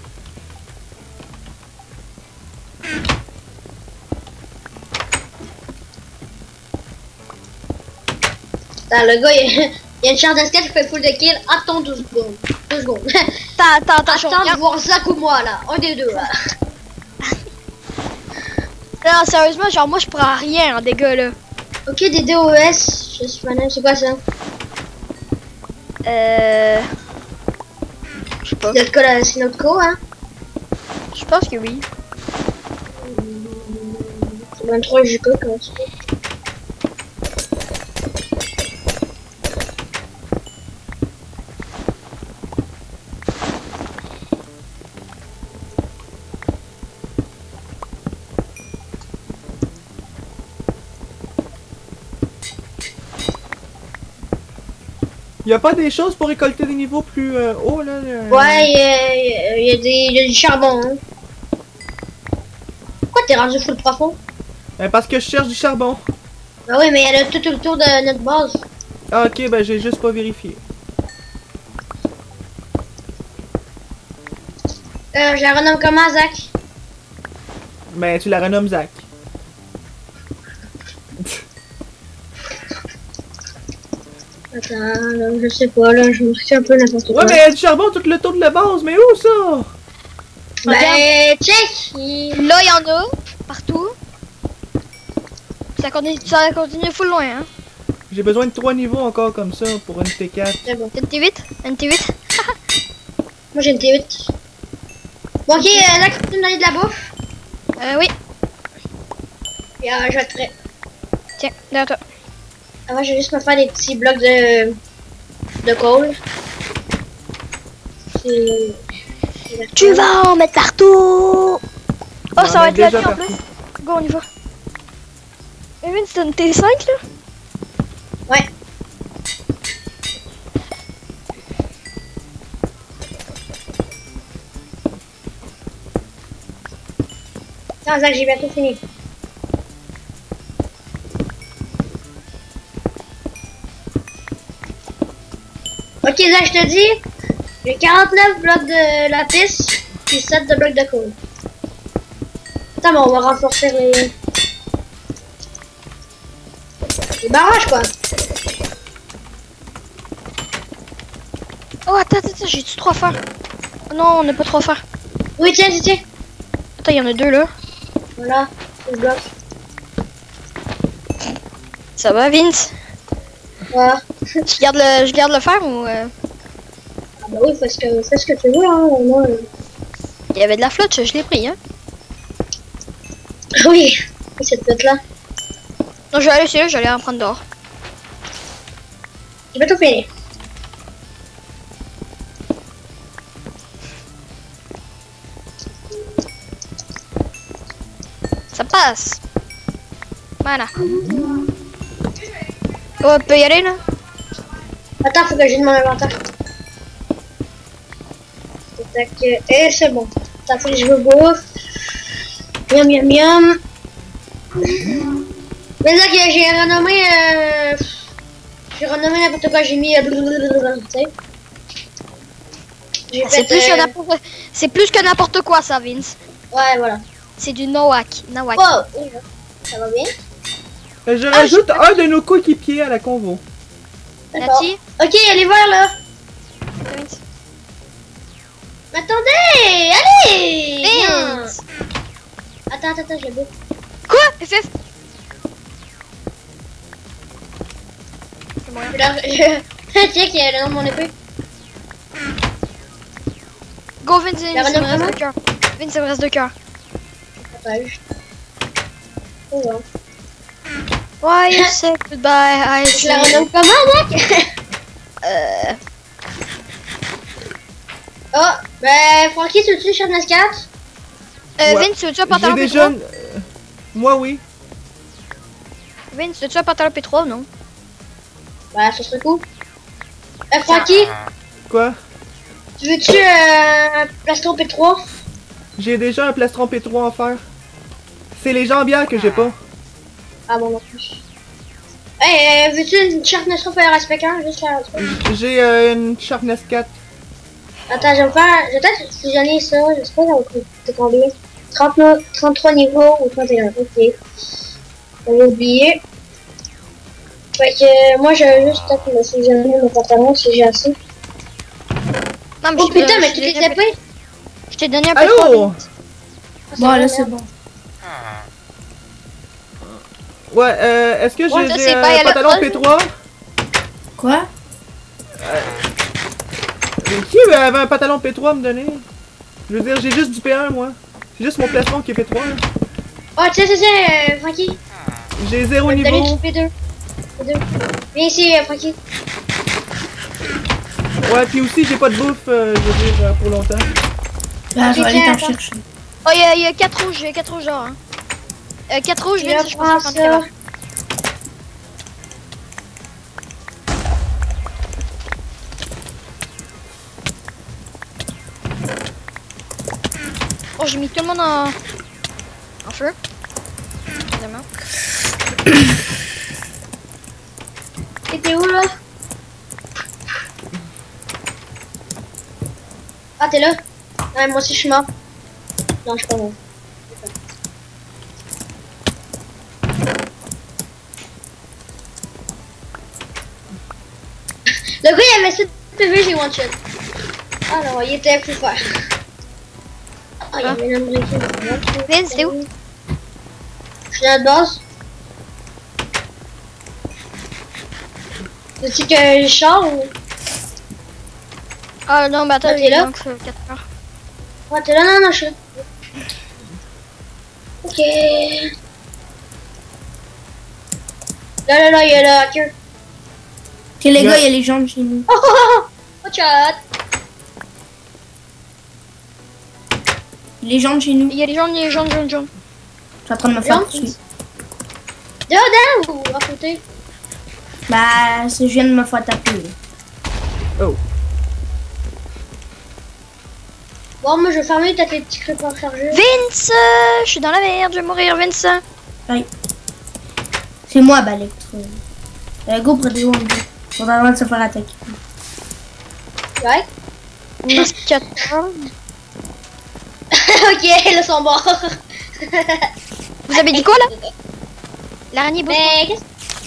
Attends, le gars, il y a, il y a une chance d'escalade qui fait full de kill. Attends deux secondes. deux secondes. Attends, attends, attends, Attends de voir Zach ou moi là. Un des deux là. Non, sérieusement, genre moi je prends rien en dégâts là. Ok, des D O S. Je suis fan, c'est quoi ça? Euh... Je sais pas. C'est notre co, là, c'est notre co, hein? Je pense que oui. C'est vingt-trois J K, comment tu fais? Y a pas des choses pour récolter des niveaux plus euh, hauts là? euh, Ouais, il y, a- il y, a des- il y a du charbon, hein. Pourquoi t'es rendu full profond? euh, parce que je cherche du charbon. Bah oui, mais elle a tout autour de notre base. Ah, ok, ben j'ai juste pas vérifié. Euh, je la renomme comment, Zach? Ben tu la renommes Zach. Attends, là, je sais pas, là, je me suis un peu n'importe quoi. Ouais, mais y a du charbon tout le tour de la base, mais où ça? Ben, check! il- Là, il y en a, partout. Ça continue, ça continue full loin, hein. J'ai besoin de trois niveaux encore comme ça pour une T quatre. C'est bon. T'as une T huit? Une T huit? Moi, j'ai une T huit. Bon, ok, euh, là, tu peux me donner de la bouffe? Euh, oui. Et euh, je vais te... Tiens, derrière toi. Avant, je vais juste me faire des petits blocs de... de coal. C'est... Tu vas en mettre partout! Oh, J'en ça va ai être là déjà en partout. plus. Go, on y va. Evan, c'est une T cinq là? Ouais. Tiens, Zach, j'ai bientôt fini. Ok, Zach, je te dis, j'ai quarante-neuf blocs de lapis, puis sept de blocs de coal. Attends, mais on va renforcer les... les barrages, quoi. Oh, attends, attends, j'ai-tu trois fer? Oh, non, on n'a pas trois fer. Oui, tiens, tiens, tiens. Attends, il y en a deux là. Voilà, je bloque. Ça va, Vince? Voilà. Je garde le, je garde le fer ou... Euh... Ah bah oui, fais ce que, fais ce que tu veux, hein. Moi, euh... Il y avait de la flotte, je l'ai pris, hein. Oui, cette flotte-là. Non, je vais aller essayer, j'allais en prendre dehors. Je vais tout finir. Ça passe. Voilà. Oh, on peut y aller là? Attends, faut que j'ai de mon inventaire. Tac, et c'est bon. Attends, faut que je me bouffe. Miam, miam, miam. Mais là, j'ai renommé... Euh... J'ai renommé n'importe quoi, j'ai mis... Euh... C'est plus, euh... que c'est plus que n'importe quoi ça, Vince. Ouais, voilà. C'est du Nowak. Nowak. Oh, ça va bien. Je rajoute ah, un de nos coéquipiers à la convo. D'accord. Ok, allez voir là. Attendez, allez. Vince. Attends, attends, attends, je l'ai beau. Quoi? F F. C'est moyen. Tiens, qu'il y a le nom de mon épée. Go Vince, il me reste deux cœurs. Vince, il me reste deux cœurs. Pas eu. Oh, ouais. Why you say goodbye? I Je la renomme comment, mec? Euh... Oh, ben, Francky, tu veux-tu Sharpness quatre? Euh, ouais. Vince, tu veux-tu un pantalon P P trois? Euh, moi, oui. Vince, tu veux-tu un pantalon P trois ou non? Bah, ça serait cool. Euh, Francky? Quoi? Tu veux-tu euh, plastron P trois? J'ai déjà un plastron P trois en fer. C'est les jambières que j'ai pas. Ah bon, non plus. Hey, euh, veux-tu une Sharpness trois R S P un? Juste là. J'ai euh, une Sharpness quatre. Attends, je vais faire. Je vais peut-être fusionner ça. Je sais pas, ça va coûter combien? trente, trente-trois niveaux ou trente et un. Ok. J'avais oublié. Fait que euh, moi, je vais juste peut-être me fusionner mon pantalon si j'ai assez. Non, mais oh je, putain, euh, mais je tu t'ai t'es tapé? Je t'ai donné un P Allô? trois. Bon, là, c'est bon. Ouais, euh, est-ce que j'ai Ouais, ça, c'est un pas pantalon électronique. P trois? Quoi? Qui avait un pantalon P trois à me donner? Je veux dire, j'ai juste du P un, moi. C'est juste mon plastron qui est P trois. Là. Oh, tiens, tiens, tiens, euh, Francky. J'ai zéro Je vais te donner niveau. du P deux. P deux. Viens ici, euh, Francky. Ouais, puis aussi, j'ai pas de bouffe, euh, je veux dire, euh, pour longtemps. Là, Ok, je vais aller tiens, t'en attends. chercher. Oh, il y a, il y a quatre rouges, il y a quatre rouges genre. Hein. Euh, quatre rouges, Je Vince, vais je prendre pense que c'est ça. Oh, j'ai mis tout le monde en, en feu. Évidemment. T'étais où là? Ah, t'es là? Ouais, moi aussi je suis mort. Non, je suis pas mort. Le gars il avait sept P V, j'ai one shot. Ah non, il était plus fort. Ah, il y avait une brique. Vince, t'es où? Je suis à la base. Veux-tu que je sors ou... Ah non, mais attends, Ah, t'es il là? manque euh, quatre heures. Ah, t'es là? Non, non, je suis là. Ok. Là, là, là, il y a le hacker. Ok, les gars, il y a les gens de chez nous. Oh, oh, oh, oh, chat. Les gens de chez nous. Il y a les gens, les gens, les gens, les gens. Je suis en train de me faire Gens? poursuivre. Dedans ou à côté? Bah, c'est- je viens de me faire taper. Oh. Bon, moi je vais fermer peut-être les petits crépas chargés. Vince, euh, je suis dans la merde, je vais mourir, Vince. C'est moi, Balek. Euh, go près des Wanda. On a le droit de se faire attaquer. Ouais. Il me reste quatre heures. Ok, là, ils sont morts. Vous avez dit quoi là? L'araignée bouge. Mais qu'est-ce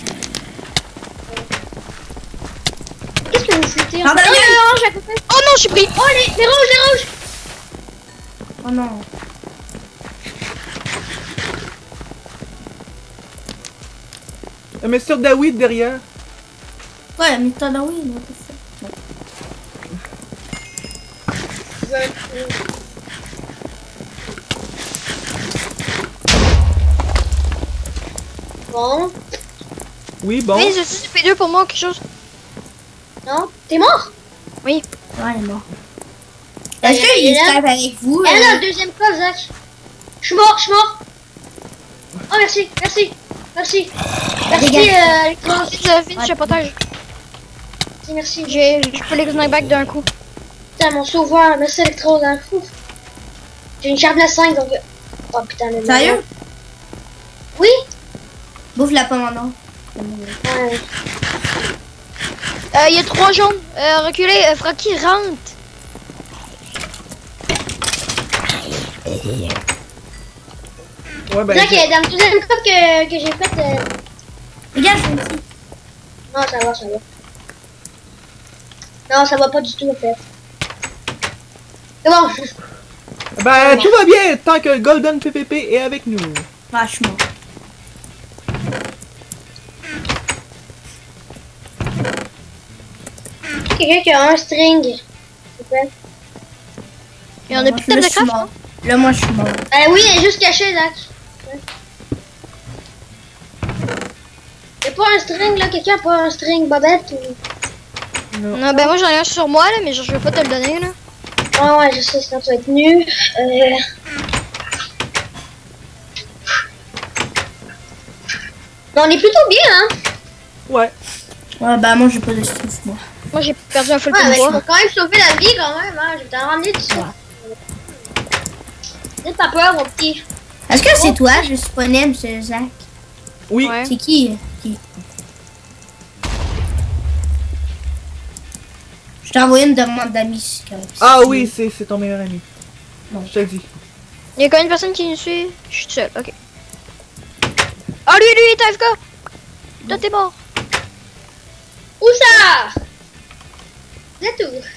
Qu'est-ce que vous foutez? Pardon, Oh, il y a- les oranges à côté. Oh non, je suis pris. Oh, les, les rouges, les rouges. Oh non. Euh, Monsieur David derrière. Ouais, mais t'en as oui, non, c'est ça. Bon, Oui, bon. Oui, je suis P deux pour moi ou quelque chose. non, t'es mort? Ouais, il est mort. Ah, Est-ce il y a- il y qu'il a- se tape avec vous? Eh là, euh, deuxième coffre, Zach. Je suis mort, je suis mort. Oh, merci, merci, merci. Merci, Dégage. euh, Electro. Vite, euh, vite, je partage. Merci, merci. J'ai, je peux les knockback d'un coup. Putain, mon sauveur, merci, Electro, d'un fou. J'ai une charge à cinq, donc... Oh, putain, le Sérieux? Oui. Bouffe la pomme en or. Ouais. Il euh, y a trois jaunes. Euh, reculez, euh, Francky rentre. Ouais, ben. Zach, je- dans le deuxième coffre que, que j'ai fait... Euh... Regarde, c'est ici. Non, ça va, ça va. Non, ça va pas du tout, en fait. C'est bon. Ben, tout va bien tant que Golden P P P est avec nous. Franchement. Quelqu'un qui a un string. S'il te plaît. Et on a Moi, plus je de table de suis craft. mort. hein. Là, moi, je suis mort. Euh, oui, elle est juste cachée, Zach. Y'a pas un string, là? Quelqu'un a pas un string bobette ou... Non, ben moi j'en ai un sur moi là, mais genre, je vais pas te le donner là. Ah ouais, je sais, sinon tu vas être nu. Euh... Mais on est plutôt bien, hein? Ouais. Ouais, bah, moi, j'ai pas de stuff, moi. Moi j'ai perdu un full Ouais, de mais bois. faut quand même sauver la vie, quand même, hein? Je vais t'en ramener tout ça. N'aie pas peur, mon petit. Est-ce que c'est toi, je spawnais, monsieur Zach? Oui. Ouais. C'est qui? Qui? Je t'ai envoyé une demande d'amis. quand même. Ah oui, c'est c'est ton meilleur ami. Non. Je te le dis. Il y a combien de personnes qui nous suivent? Je suis seule, ok. Ah lui, lui, il est A F K! Toi t'es mort. Où ça? Vous êtes où?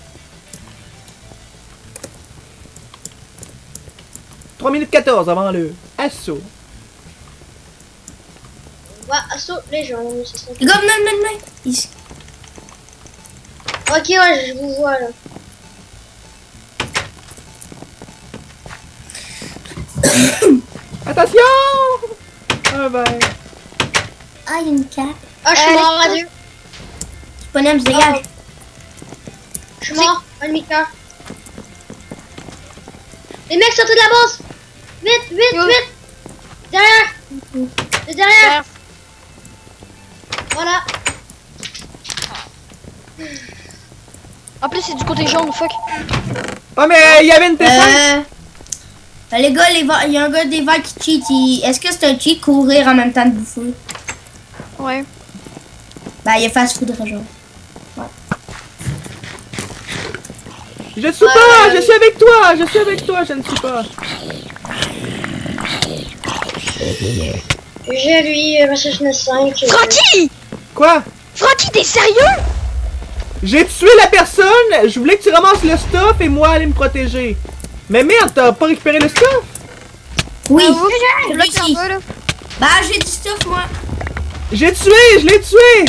trois minutes quatorze avant le assaut. Ouais, assaut les gens, c'est ça. Les gars, non, non, non. Ici. Ok, ouais, je vous vois, là. Attention! Ah ben. Ah, il y a une carte. Ah, je suis Euh, mort, les- adieu. Spawnais, se dégage. Je suis mort, un demi-cœur. Les mecs, sortez de la base! Vite, vite, Yo. vite! Derrière! De derrière! Voilà. En plus c'est du côté jaune, fuck. Oh mais il y avait une T cinq! Euh... ben, les gars, les va- il y a un gars des vagues qui cheat. il- Est-ce que c'est un cheat courir en même temps de bouffer? Ouais. Bah, il y a fast food genre. Je suis Ouais, pas! ouais, Je suis avec toi! Je suis avec toi! Je ne suis pas! J'ai lui, recherche neuf cinq. Francky! Quoi? Francky, t'es sérieux? J'ai tué la personne! Je voulais que tu ramasses le stuff et moi aller me protéger. Mais merde, t'as pas récupéré le stuff? Oui, Ah, oui, j'ai là, t'es un réussi. peu, là. Bah, j'ai du stuff, moi. J'ai tué! Je l'ai tué!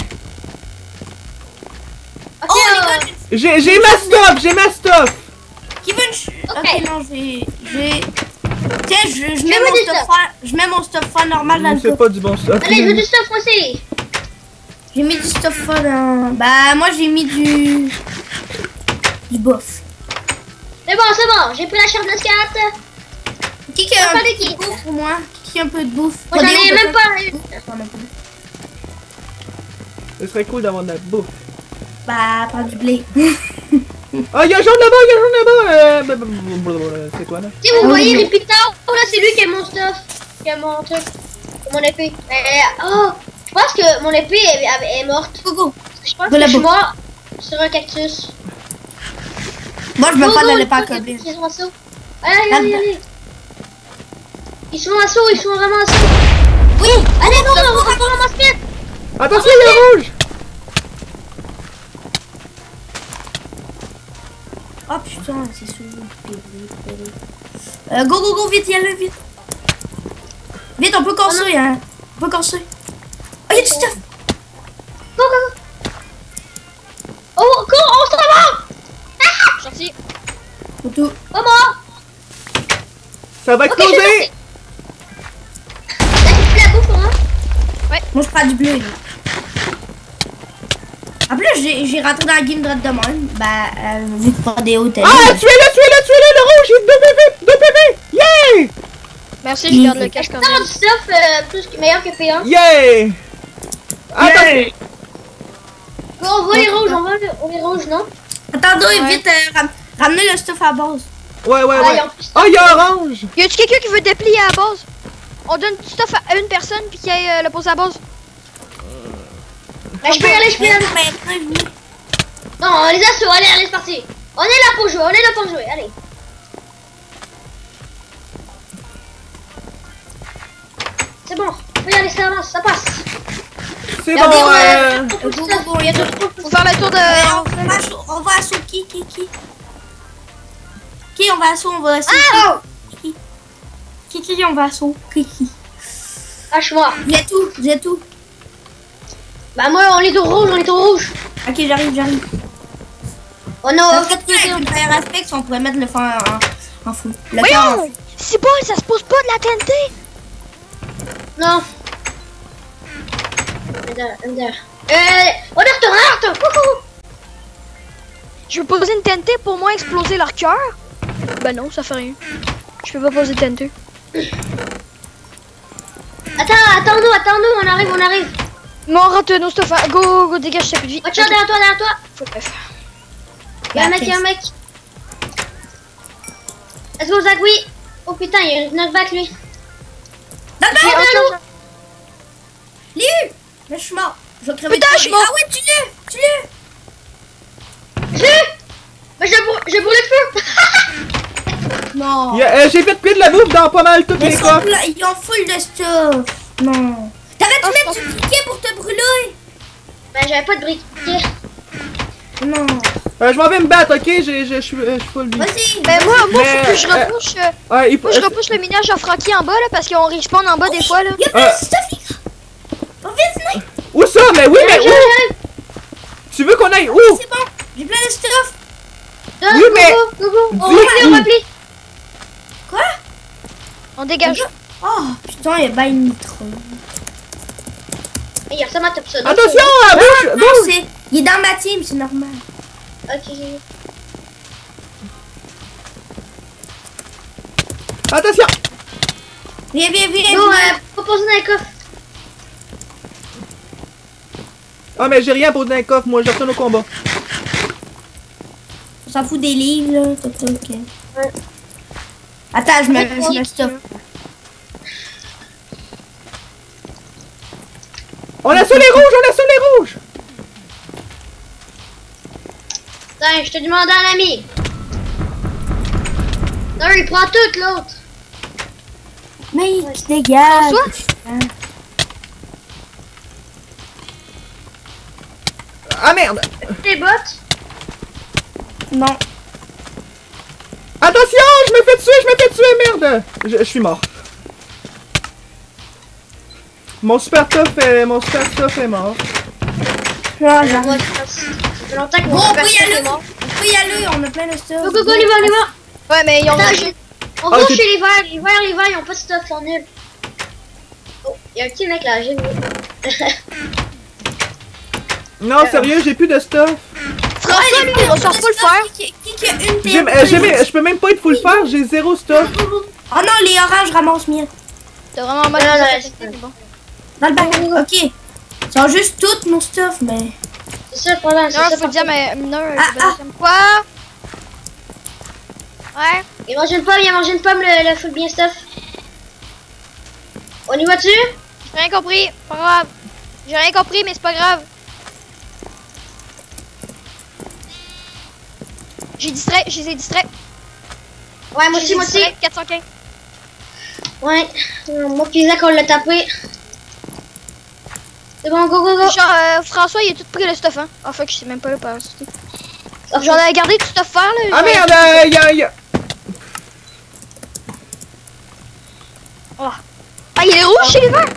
Ok, Oh, les euh, gars, j'ai- J'ai j'ai ma stuff! J'ai ma stuff! qui veut une ch- Ok. Ok, non, j'ai... j'ai... Tiens, je, je, Je mets veux mon du stuff stuff. froid- je mets mon stuff froid normal dans le C'est coffre. pas du bon stuff. allez, je veux du stuff aussi. J'ai mis du stuff froid dans... Bah, moi, j'ai mis du... Du bof. C'est bon, c'est bon, j'ai pris la charge de quatre. Qui qui a Pas un de peu qui. de bouffe pour moi? Qui a un peu de bouffe? Moi, j'en Rodéo, ai même peut-être? pas une. Pas non plus. Ce serait cool d'avoir de la bouffe. Bah, prends du blé. Ah, y'a un jaune là-bas! Y'a un jaune là-bas! Euh, blablabla, c'est toi là? Si vous Ah, voyez oui. Ripita, oh là, c'est lui qui a mon stuff. Qui a mon truc. Mon épée. Euh, oh, je pense que mon épée est, est- est morte. Coucou. Je pense De que la je suis bouffe. mort sur un cactus. Moi, je me Go, fais go, d'aller pas go, coller. ils ont ça. Allez, allez, allez, allez. Ils sont assaut, ils sont vraiment assaut. Oui, allez, non, on va pas ramasser. Attention, il y a rouge! Oh putain, c'est sous. Euh, go, go, go, vite, y aller, vite. Vite, on peut casser, hein. On peut casser. Oh, y'a du stuff. Go, go, go. Oh, go, on s'en va. Gentil. Tout. Maman. Ça va Ok, exploser! j'ai T'as coupé la bouffe pour moi? Moi, je prends du bleu, là. En plus, j'ai j'ai rentré dans la game droite de même. Bah, euh, vu que pas des hôtels. Ah, tuez-le, tuez-le, tuez-le, le rouge, il est deux P V, deux P V! Yeah! Merci, je garde le cache quand T'as même. du stuff euh, plus que meilleur que P un. Yeah! Attention! Go, on voit les rouges, on voit les, on les rouges, non? Attendez, Ouais. vite, euh, ram ramenez le stuff à la base. Ouais, ouais, Ah, ouais. y a en plus- Ah, il y a orange! Y a-tu quelqu'un qui veut déplier à la base? On donne du stuff à une personne puis qui aille euh, le poser à la base. Là, je peux y aller, je peux y aller. Mais, venez. Non, on les assaut, allez, allez, c'est parti. On est là pour jouer, on est là pour jouer, allez. C'est bon, on peut y aller, ça avance, ça passe. C'est Regardez, bon, on a- euh... on peut stuff, il y a d'autres trucs. Faut faire le tour de. Euh, on va assaut, on va assaut qui, qui, qui. Qui, on va assaut, on va assaut. Ah, Qui, qui, qui, on va assaut. Qui, qui. lâche-moi. Vous êtes où? Vous êtes où? Bah moi, on est au rouge, on est au rouge. Ok, j'arrive, j'arrive. On est En au fait, avec une fire aspect, on pourrait mettre le fer en, en fou. Le fer en Voyons! C'est bon, ça se pose pas de la T N T! Non. Under, under. Euh, on est retourné, coucou. Je veux poser une T N T pour moi exploser leur cœur? Ben non, ça fait rien. Je peux pas poser de T N T. Attends, attends-nous, attends-nous, on arrive, on arrive. Mais on rentre nos stuff. Hein. Go, go, go, dégage, ça plus vite. Watch out, derrière toi, derrière toi. Faut le faire. Y'a un mec, y'a un mec. Let's go, Zach, oui. Oh putain, il y a une knockback, lui. Dans Je suis en charge. Liu! Mais je suis mort. Je vais crever. Putain, de je suis faim. mort. Ah ouais, tu le! Tu le! J'ai Mais j'ai brû- j'ai brûlé le feu. Non. il y a- euh, j'ai fait plein de la bouffe dans pas mal toutes Ils les sont coffres. pleins- ils ont full de stuff. Non. T'aurais Oh, dû je mettre du briquet pour te brûler. Ben j'avais pas de briquet. Non. Euh, je m'en vais me battre, ok? J'ai- j'ai- Je suis euh, je suis full vie. Vas-y. Ben moi, moi, Mais, faut que je euh, repousse. euh, Ouais, il faut... Moi, je repousse le minage à Frankie en bas là parce qu'on respawn en bas des fois là. Y'a plein Euh. de stuff, les gars. On vite, venez. Où ça? Mais oui, mais J'arrive, où? j'arrive, Tu veux qu'on aille où? C'est bon. J'ai plein de stuff. j'arrive. Oui, mais- Go, go, go. On Dis replie, on où? replie. On dégage. Oh putain, il y a pas une nitro. Il y a ça, ma top ça. Attention, à bouche! Non, Bouge! c'est. Il est dans ma team, c'est normal. Ok. Attention! Viens, viens, viens. Go, viens. euh, propose-nous un coffre. Ah, mais j'ai rien pour donner un coffre, moi, je retourne au combat. On s'en fout des livres, là. Tout ça, ok. Ouais. Attends, je me, Ouais, je me stuff. On a sur les rouges, on a sur les rouges! Tiens, je te demande un ami. Non, il prend tout l'autre. Mais il se dégage. Ah merde! Les bottes. Non. Attention, je me fais tuer, je me fais tuer, merde! Je, je suis mort. Mon super top est, mon super top est mort. Ah, Ouais, j'arrive. ça fait longtemps que Bon, mon on peut y super aller. est mort. On peut y aller, on a plein de stuff. Go, go, go, on y va, on y va. Ouais, mais ils ont. Attends, j'ai- on Ah, va t'es- chez les verts, les verts, les verts, ils ont pas de stuff, ils sont nuls. Oh, il y a un petit mec là, j'ai vu. Non, sérieux, j'ai plus de stuff. François, lui, il va s'en full faire. Qui, qui, qui a une J'ai, tête euh, j'ai mes- je peux même pas être full faire, j'ai zéro stuff. Oh non, les oranges ramassent mieux. T'as vraiment mal. Non, non, à non, la c'est tête, bon. Dans le bac. Ok. Ils sont juste toutes nos stuff, mais. C'est ça le problème, c'est Non, ça. faut dire, mais mineur, Ah, j'ai pas ah. deuxième. Quoi? Ouais. Il mange une pomme, il a mangé une pomme, le, le full bien stuff. On y va dessus? J'ai rien compris. Pas grave. J'ai rien compris, mais c'est pas grave. J'ai distrait, je les ai distrait. Ouais, moi Je aussi, les ai moi aussi. distrait, quatre cent quinze. Ouais, euh, moi pis Isaac on l'a tapé. C'est bon, go go go. Genre, euh, François, il a tout pris le stuff, hein. En fait, je sais même pas le passer. J'en ai gardé tout stuff faire, là. Ah merde, euh, y a, y a... Oh. Ah, il est rouge chez les verts.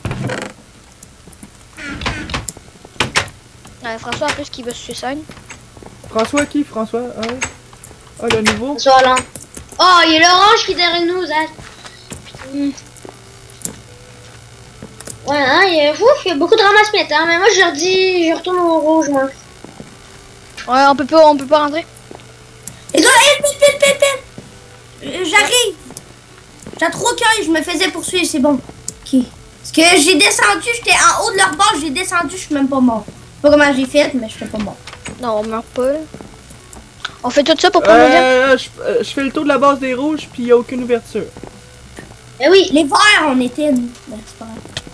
Ouais, François, en plus, qui veut se suicide. François qui? François? Ah ouais. Ah, le nouveau? François là. Oh, il y a l'orange qui est derrière nous, Zach. Putain. Ouais, hein, il y a, ouf, il y a beaucoup de ramasse-miettes, hein, mais moi je leur dis, je retourne au rouge, moi. Ouais, on peut pas, on peut pas rentrer. Et toi, hé, pète, pète, pète, pète. J'arrive. J'ai trop cœur, je me faisais poursuivre, c'est bon. Ok. Parce que j'ai descendu, j'étais en haut de leur bord, j'ai descendu, je suis même pas mort. Je sais pas comment j'ai fait, mais je suis pas mort. Non, on meurt pas, là. On fait tout ça pour prendre le diamant. Euh, je, euh, je fais le tour de la base des rouges, puis y a aucune ouverture. Eh oui. Les verts, on était, nous. Ben, c'est pas grave.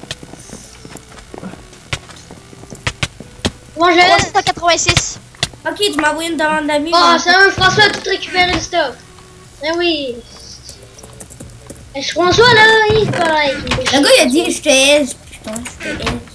Moi je trois cent quatre-vingt-six. Ok, tu m'as envoyé une demande d'amis. Oh, ça va, François a tout récupéré le stuff. Eh oui. Et François là, il est pas là. Le gars il a dit je te aise. Putain, je te aise.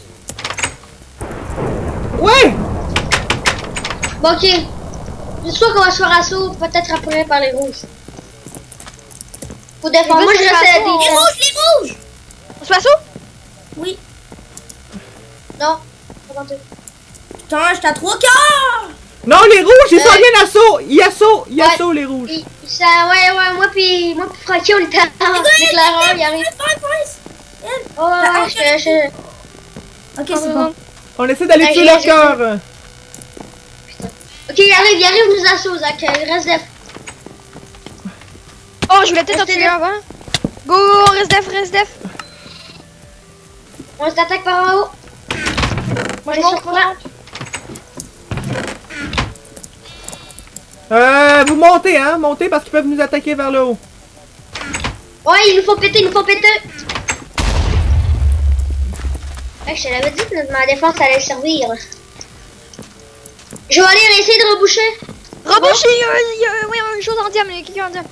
Ouais! Bon, ok. Je suis sûr qu'on va se faire assaut, peut-être après par les rouges. Faut défendre. Moi je reste à la Les défense. rouges, les rouges! On se fait assaut? Oui. Non. Pas tenté. Putain, j'étais à trois quarts! Non, les rouges, ils Euh. s'en viennent assaut! Ils assaut! Ils Ouais. assaut, les rouges! Puis, ça, ouais, ouais, moi pis, moi pis Francky, on était à l'éclaireur, il arrive. Oh, ouais, ouais, je, je... Ok, c'est bon. On essaie d'aller Ouais, tuer j'ai- leur j'ai- cœur! Ok, il arrive, il arrive, nous assaut, Zach, il reste def. Oh, je voulais peut-être en Restez tuer là. un avant. Go, go, go, reste def, reste def. On s'attaque par en haut. Moi, je je monte. sur là. Euh, vous montez, hein? Montez parce qu'ils peuvent nous attaquer vers le haut. Ouais, il nous faut péter, il nous faut péter. Ouais, je te l'avais dit que ma défense allait servir. Je vais aller essayer de reboucher. Reboucher, il y a, il y a- oui, une chose en diamant, il y a quelqu'un en diamant.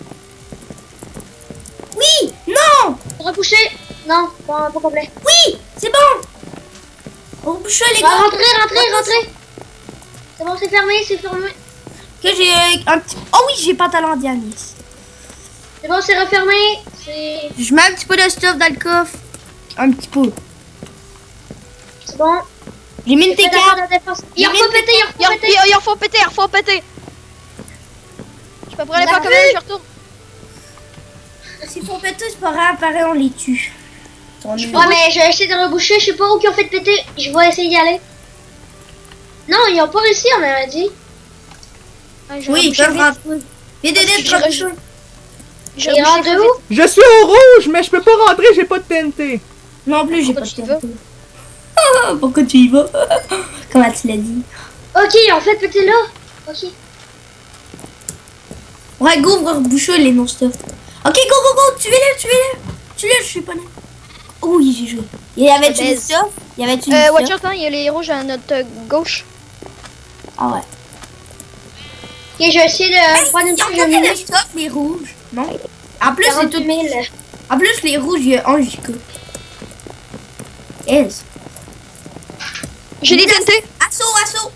Oui! Non! Reboucher. Non, pas, pas complet. Oui! C'est bon! On bouche les Va gars! rentrer, rentrer, rentrer. C'est bon, c'est fermé, c'est fermé. Ok, j'ai euh, un petit. Oh oui, j'ai pantalon en diamant. C'est bon, c'est refermé. C'est Je mets un petit peu de stuff dans le coffre. Un petit peu. c'est bon. J'ai mis une Fais T d'abord quatre. la défense. Il Il faut péter, il Il faut en- péter. il en faut péter, il en faut péter. Je peux pas aller On a faire comme vu. ça, je retourne. S'ils font péter, c'est pas grave, pareil, on les tue. On est- Ouais, mais je vais essayer de reboucher. Je sais pas où qu'ils ont fait péter. Je vais essayer d'y aller. Non, ils ont pas réussi, on m'a dit. Ouais, je Oui, ils rebouche peuvent vite. rentrer. Viens d'aider, Parce que je rebouche. j'ai- Je Ils rebouche rentrent vite, où? vite. Je suis au rouge, mais je peux pas rentrer, j'ai pas de T N T. Non plus, j'ai pas Pourquoi de tu y vas? tempo. Ah, pourquoi tu y vas? Comment tu l'as dit? Ok, ils ont fait péter là. Ok. Ouais, go, ouvre boucheux les non-stop. Ok, go, go, go, tuez-les, tuez-les. Tuez-les, je suis pas là. Oh oui, j'ai joué. Il y avait Ça une baise. stuff. Il y avait une Euh, watch stuff. out, hein, il y a les rouges à notre euh, gauche. Ah ouais. Ok, je vais essayer de prendre une Ils ont petite pas fait minute. le stuff, les rouges. Non? En plus, c'est quarante tout. mille. En plus, les rouges, il y a un J K. Yes. J'ai des T N T. Assaut, assaut.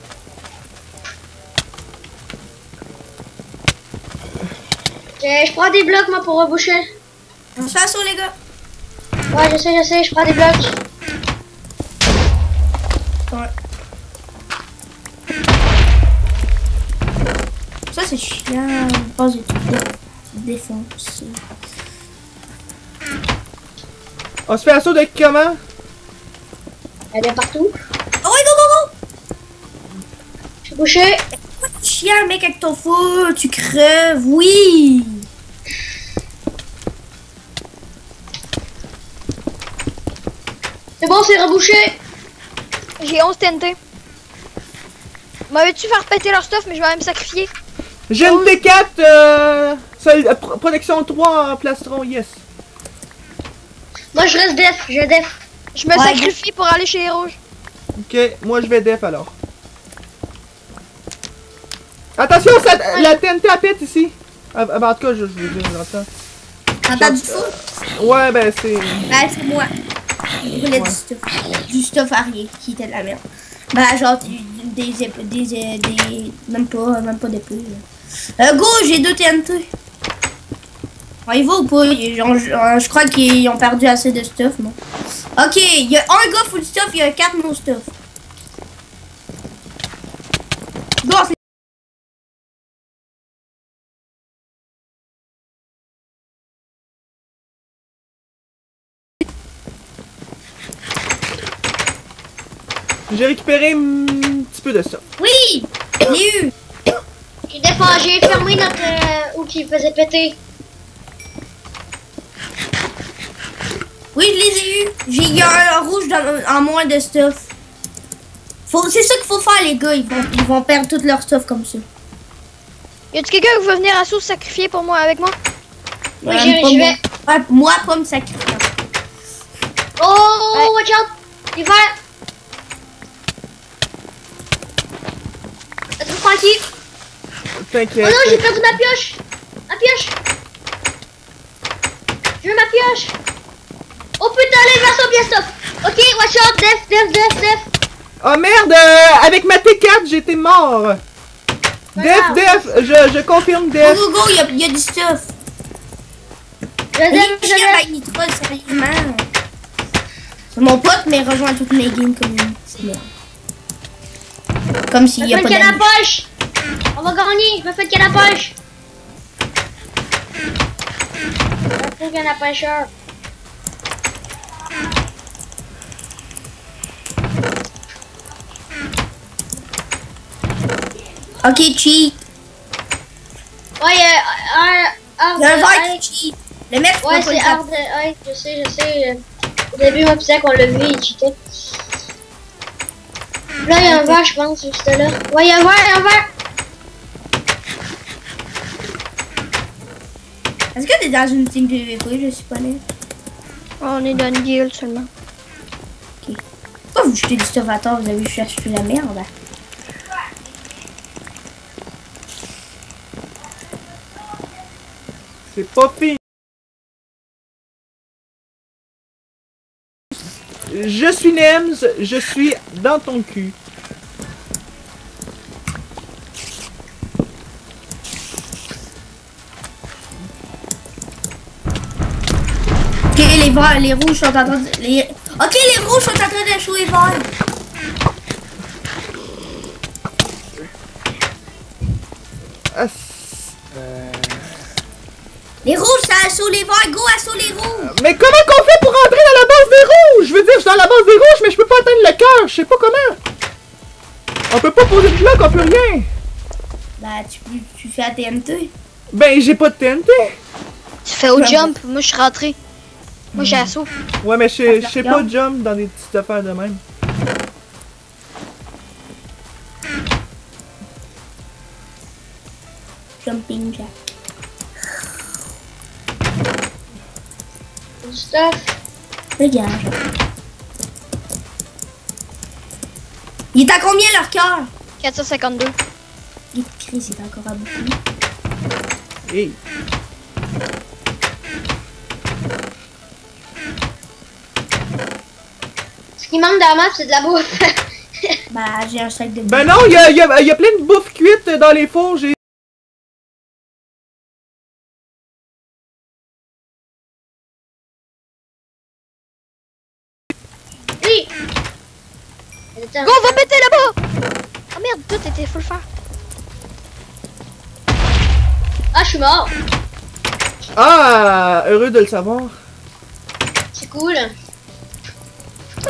Je, je prends des blocs, moi, pour reboucher. On se fait assaut, les gars. Ouais, je sais, je sais, je prends des blocs. Ouais. Ça, c'est chiant. On passe des trucs de défense. On se fait assaut de comment? Elle est partout. Oh oui, go, go, go. Je suis bouché. Pourquoi tu chiant, mec, avec ton feu? Tu crèves, oui. C'est bon, c'est rebouché. J'ai onze T N T. M'avais-tu faire péter leur stuff, mais je vais me sacrifier. J'ai une T quatre, euh, seule- euh, pro- protection trois en plastron, yes. Moi, je reste def, je def. Je me Ouais, sacrifie pour aller chez les rouges. Ok, moi je vais def alors. Attention, ça, la T N T à pète ici. Ah, bah, en tout cas, je, je veux dire, j'entends. T'entends du fou? Ouais, ben c'est... Ben, c'est moi. Je voulais Ouais. du stuff. Du stuff à rien, qui était de la merde. Ben, genre, du- des épées, des, des, des... Même pas, même pas d'épées. là. Euh, go, j'ai deux T N T. On y va ou pas? Ils ont- Je, je crois qu'ils ont perdu assez de stuff, non? Ok, il y a un gars full stuff, il y a quatre no stuff. Go, on se- J'ai récupéré un petit peu de ça. Oui! Je l'ai eu! J'ai défendu, j'ai fermé notre euh, où qui faisait péter. Oui, je les ai eu. J'ai il y a un rouge dans- en moins de stuff. Faut, c'est ça qu'il faut faire, les gars. Ils vont, ils vont perdre tout leur stuff comme ça. Y a-tu quelqu'un qui veut venir à Sauce sacrifier pour moi avec moi? Oui, Ouais, j'y pas j'y moi. vais. Ouais, moi, pas me sacrifier. Oh, Ouais. watch out! Il va. Êtes-vous tranquille? Oh T'inquiète. non, j'ai perdu ma pioche! Ma pioche! Je veux ma pioche! Oh putain, les versions bien stop! Ok, watch out, def, def, def, def! Oh merde, euh, avec ma T quatre, j'étais mort. Def, grave. def, je, je confirme Go, def. go, go, il y a, il y a du stuff. Je def, Allez, je chier def! avec Nitro, sérieusement. C'est mon pote, mais il rejoint toutes mes games comme une petite merde. Comme s'il Je y me a fais pas de canne à d'amis. poche! On va gagner, je me fais de canne à poche! Je me fais de canne à pêcheur. Ok, cheat. Ouais, euh, euh, hard, Il y a un euh, verre ouais, qui cheat. Le mec, faut ouais, pas c'est le taper. hard, euh, ouais, je sais, je sais. euh, Au début, moi, pis qu'on l'a vu, il cheatait. Là, il y a un verre, je pense, juste là. Ouais, il y a un verre, il y a un verre! Est-ce que t'es dans une team P V P? Je suis pas là. On est dans une guild seulement. Pourquoi vous jetez du stuff à tort? Vous avez juste acheté la merde. C'est pas fini. Je suis Nems, je suis dans ton cul. Ok, les verts, les rouges sont en train de... Les... Ok, les rouges sont en train de jouer vert. Ah, c- euh, Les rouges, ça assaut les verts. Go, assaut les rouges. Mais comment qu'on fait pour rentrer dans la base des rouges? Je veux dire, je suis dans la base des rouges, mais je peux pas atteindre le cœur. Je sais pas comment. On peut pas poser de bloc, on peut rien. Bah, tu, tu fais la T N T. Ben, j'ai pas de T N T. Tu fais au jump, moi je suis rentré. Moi j'ai assaut. Ouais, mais je sais- je sais pas jump dans des petites affaires de même. Jumping jack. Du stuff. Regarde. Il est à combien leur cœur? quatre cent cinquante-deux. Il est crise, il est encore à beaucoup. Hey. Ce qui manque dans la map, c'est de la bouffe. Bah, j'ai un sac de... Ben non, il y a, y a- y a plein de bouffe cuite dans les fours. J'ai Oui! Attends. Go, on va péter là-bas! Oh merde, tout était full fire. Ah, je suis mort. Ah, heureux de le savoir. C'est cool. Ah.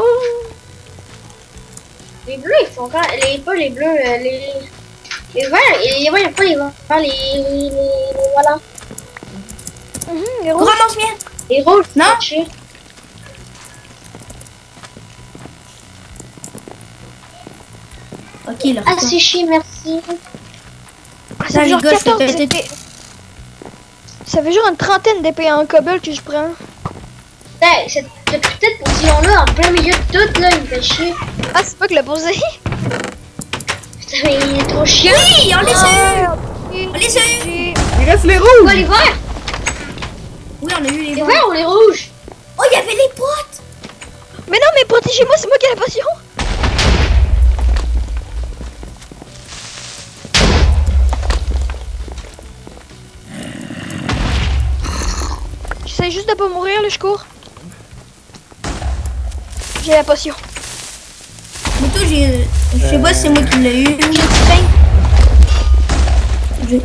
Les bleus, ils font quand... Les, pas les bleus, euh, les... Les verts, les... Ouais, pas les verts, les... les... les... Voilà. Mhm, les Go, rouges. ramasse bien. Les rouges, Non. chier. Ok, leur Ah, cœur. c'est chier, merci. Ah, Ça, ça fait les genre gars, je fais quatorze péter. épées. Ça fait genre une trentaine d'épées en cobble que je prends. Hey, cette, cette putain de position-là, en plein milieu de tout, là, il me fait chier. Ah, c'est pas que le poser. Putain, mais il est trop chiant. Oui, on les a eu. On les a eu. Il reste les Quoi, rouges. les verts? on a eu les Les verts. verts ou les rouges? Oh, il y avait les potes. Mais non, mais protégez-moi, c'est moi qui ai la potion. J'essaie juste de pas mourir, là, je cours. J'ai la potion. Mais toi, j'ai. Je sais pas si c'est moi qui l'ai eu. J'ai du pain. J'ai-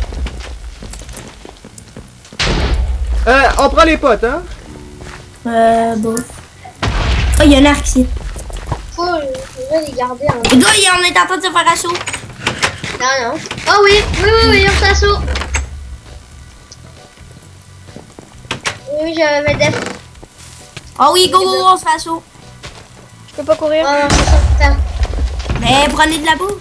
Euh, on prend les potes, hein? Euh, bon. Oh, il y a un arc ici. Faut, faut les garder. Hein. Les gars, il- on est en train de se faire assaut. Non, non. Oh oui, oui, oui, oui, on s'assaut. Oui, oui, je vais def. Oh oui, go, go, go, on se fait assaut. Je peux pas courir. Oh non, je sens putain. Mais prenez de la boue.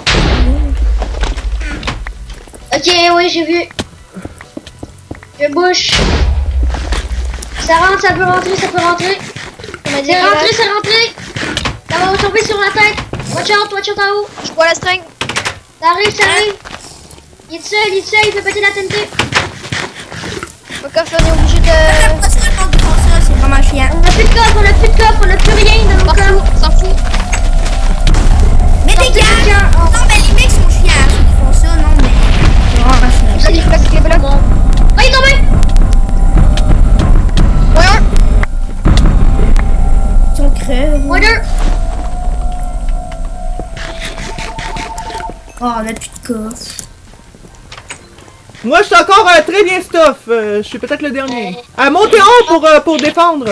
Ok, oui, j'ai vu. Je bouge. Ça rentre, ça peut rentrer, ça peut rentrer. On m'a dit C'est que rentré, c'est rentré. Ça va vous tomber sur la tête. Watch out, watch out en haut. je vois la string. Ça arrive, ça arrive. Il est seul, il est seul, il peut péter la T N T. Au coffre, on est obligé de. Pourquoi ça, quand ils font ça, c'est vraiment chiant. On a plus de coffre, on a plus de coffre, on a plus rien dans nos S'en coffres. fout, s'en fout. Mais Sortez dégage. quelqu'un. Oh. Non, mais les mecs sont chiants, ceux qui font ça, non, mais. C'est vraiment chiant. Les blocs, les blocs. Bon. Oh, il est tombé. Ouais, un. Ils sont creux. Moins deux. Oh, on a plus de coffre. Moi, je suis encore euh, très bien stuff. Euh, je suis peut-être le dernier. Ah, montez en haut pour, euh, pour défendre.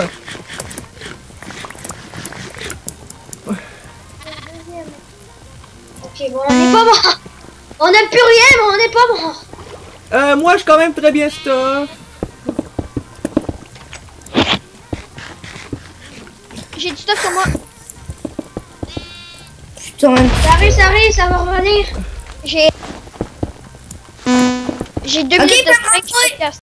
Ok, bon, on n'est pas mort. On n'a plus rien, mais on n'est pas mort. Euh, moi, je suis quand même très bien stuff. J'ai du stuff sur moi. Putain. Ça arrive, ça arrive, ça va revenir. J'ai. J'ai deux Ok, minutes de par string. contre, je peux te casser.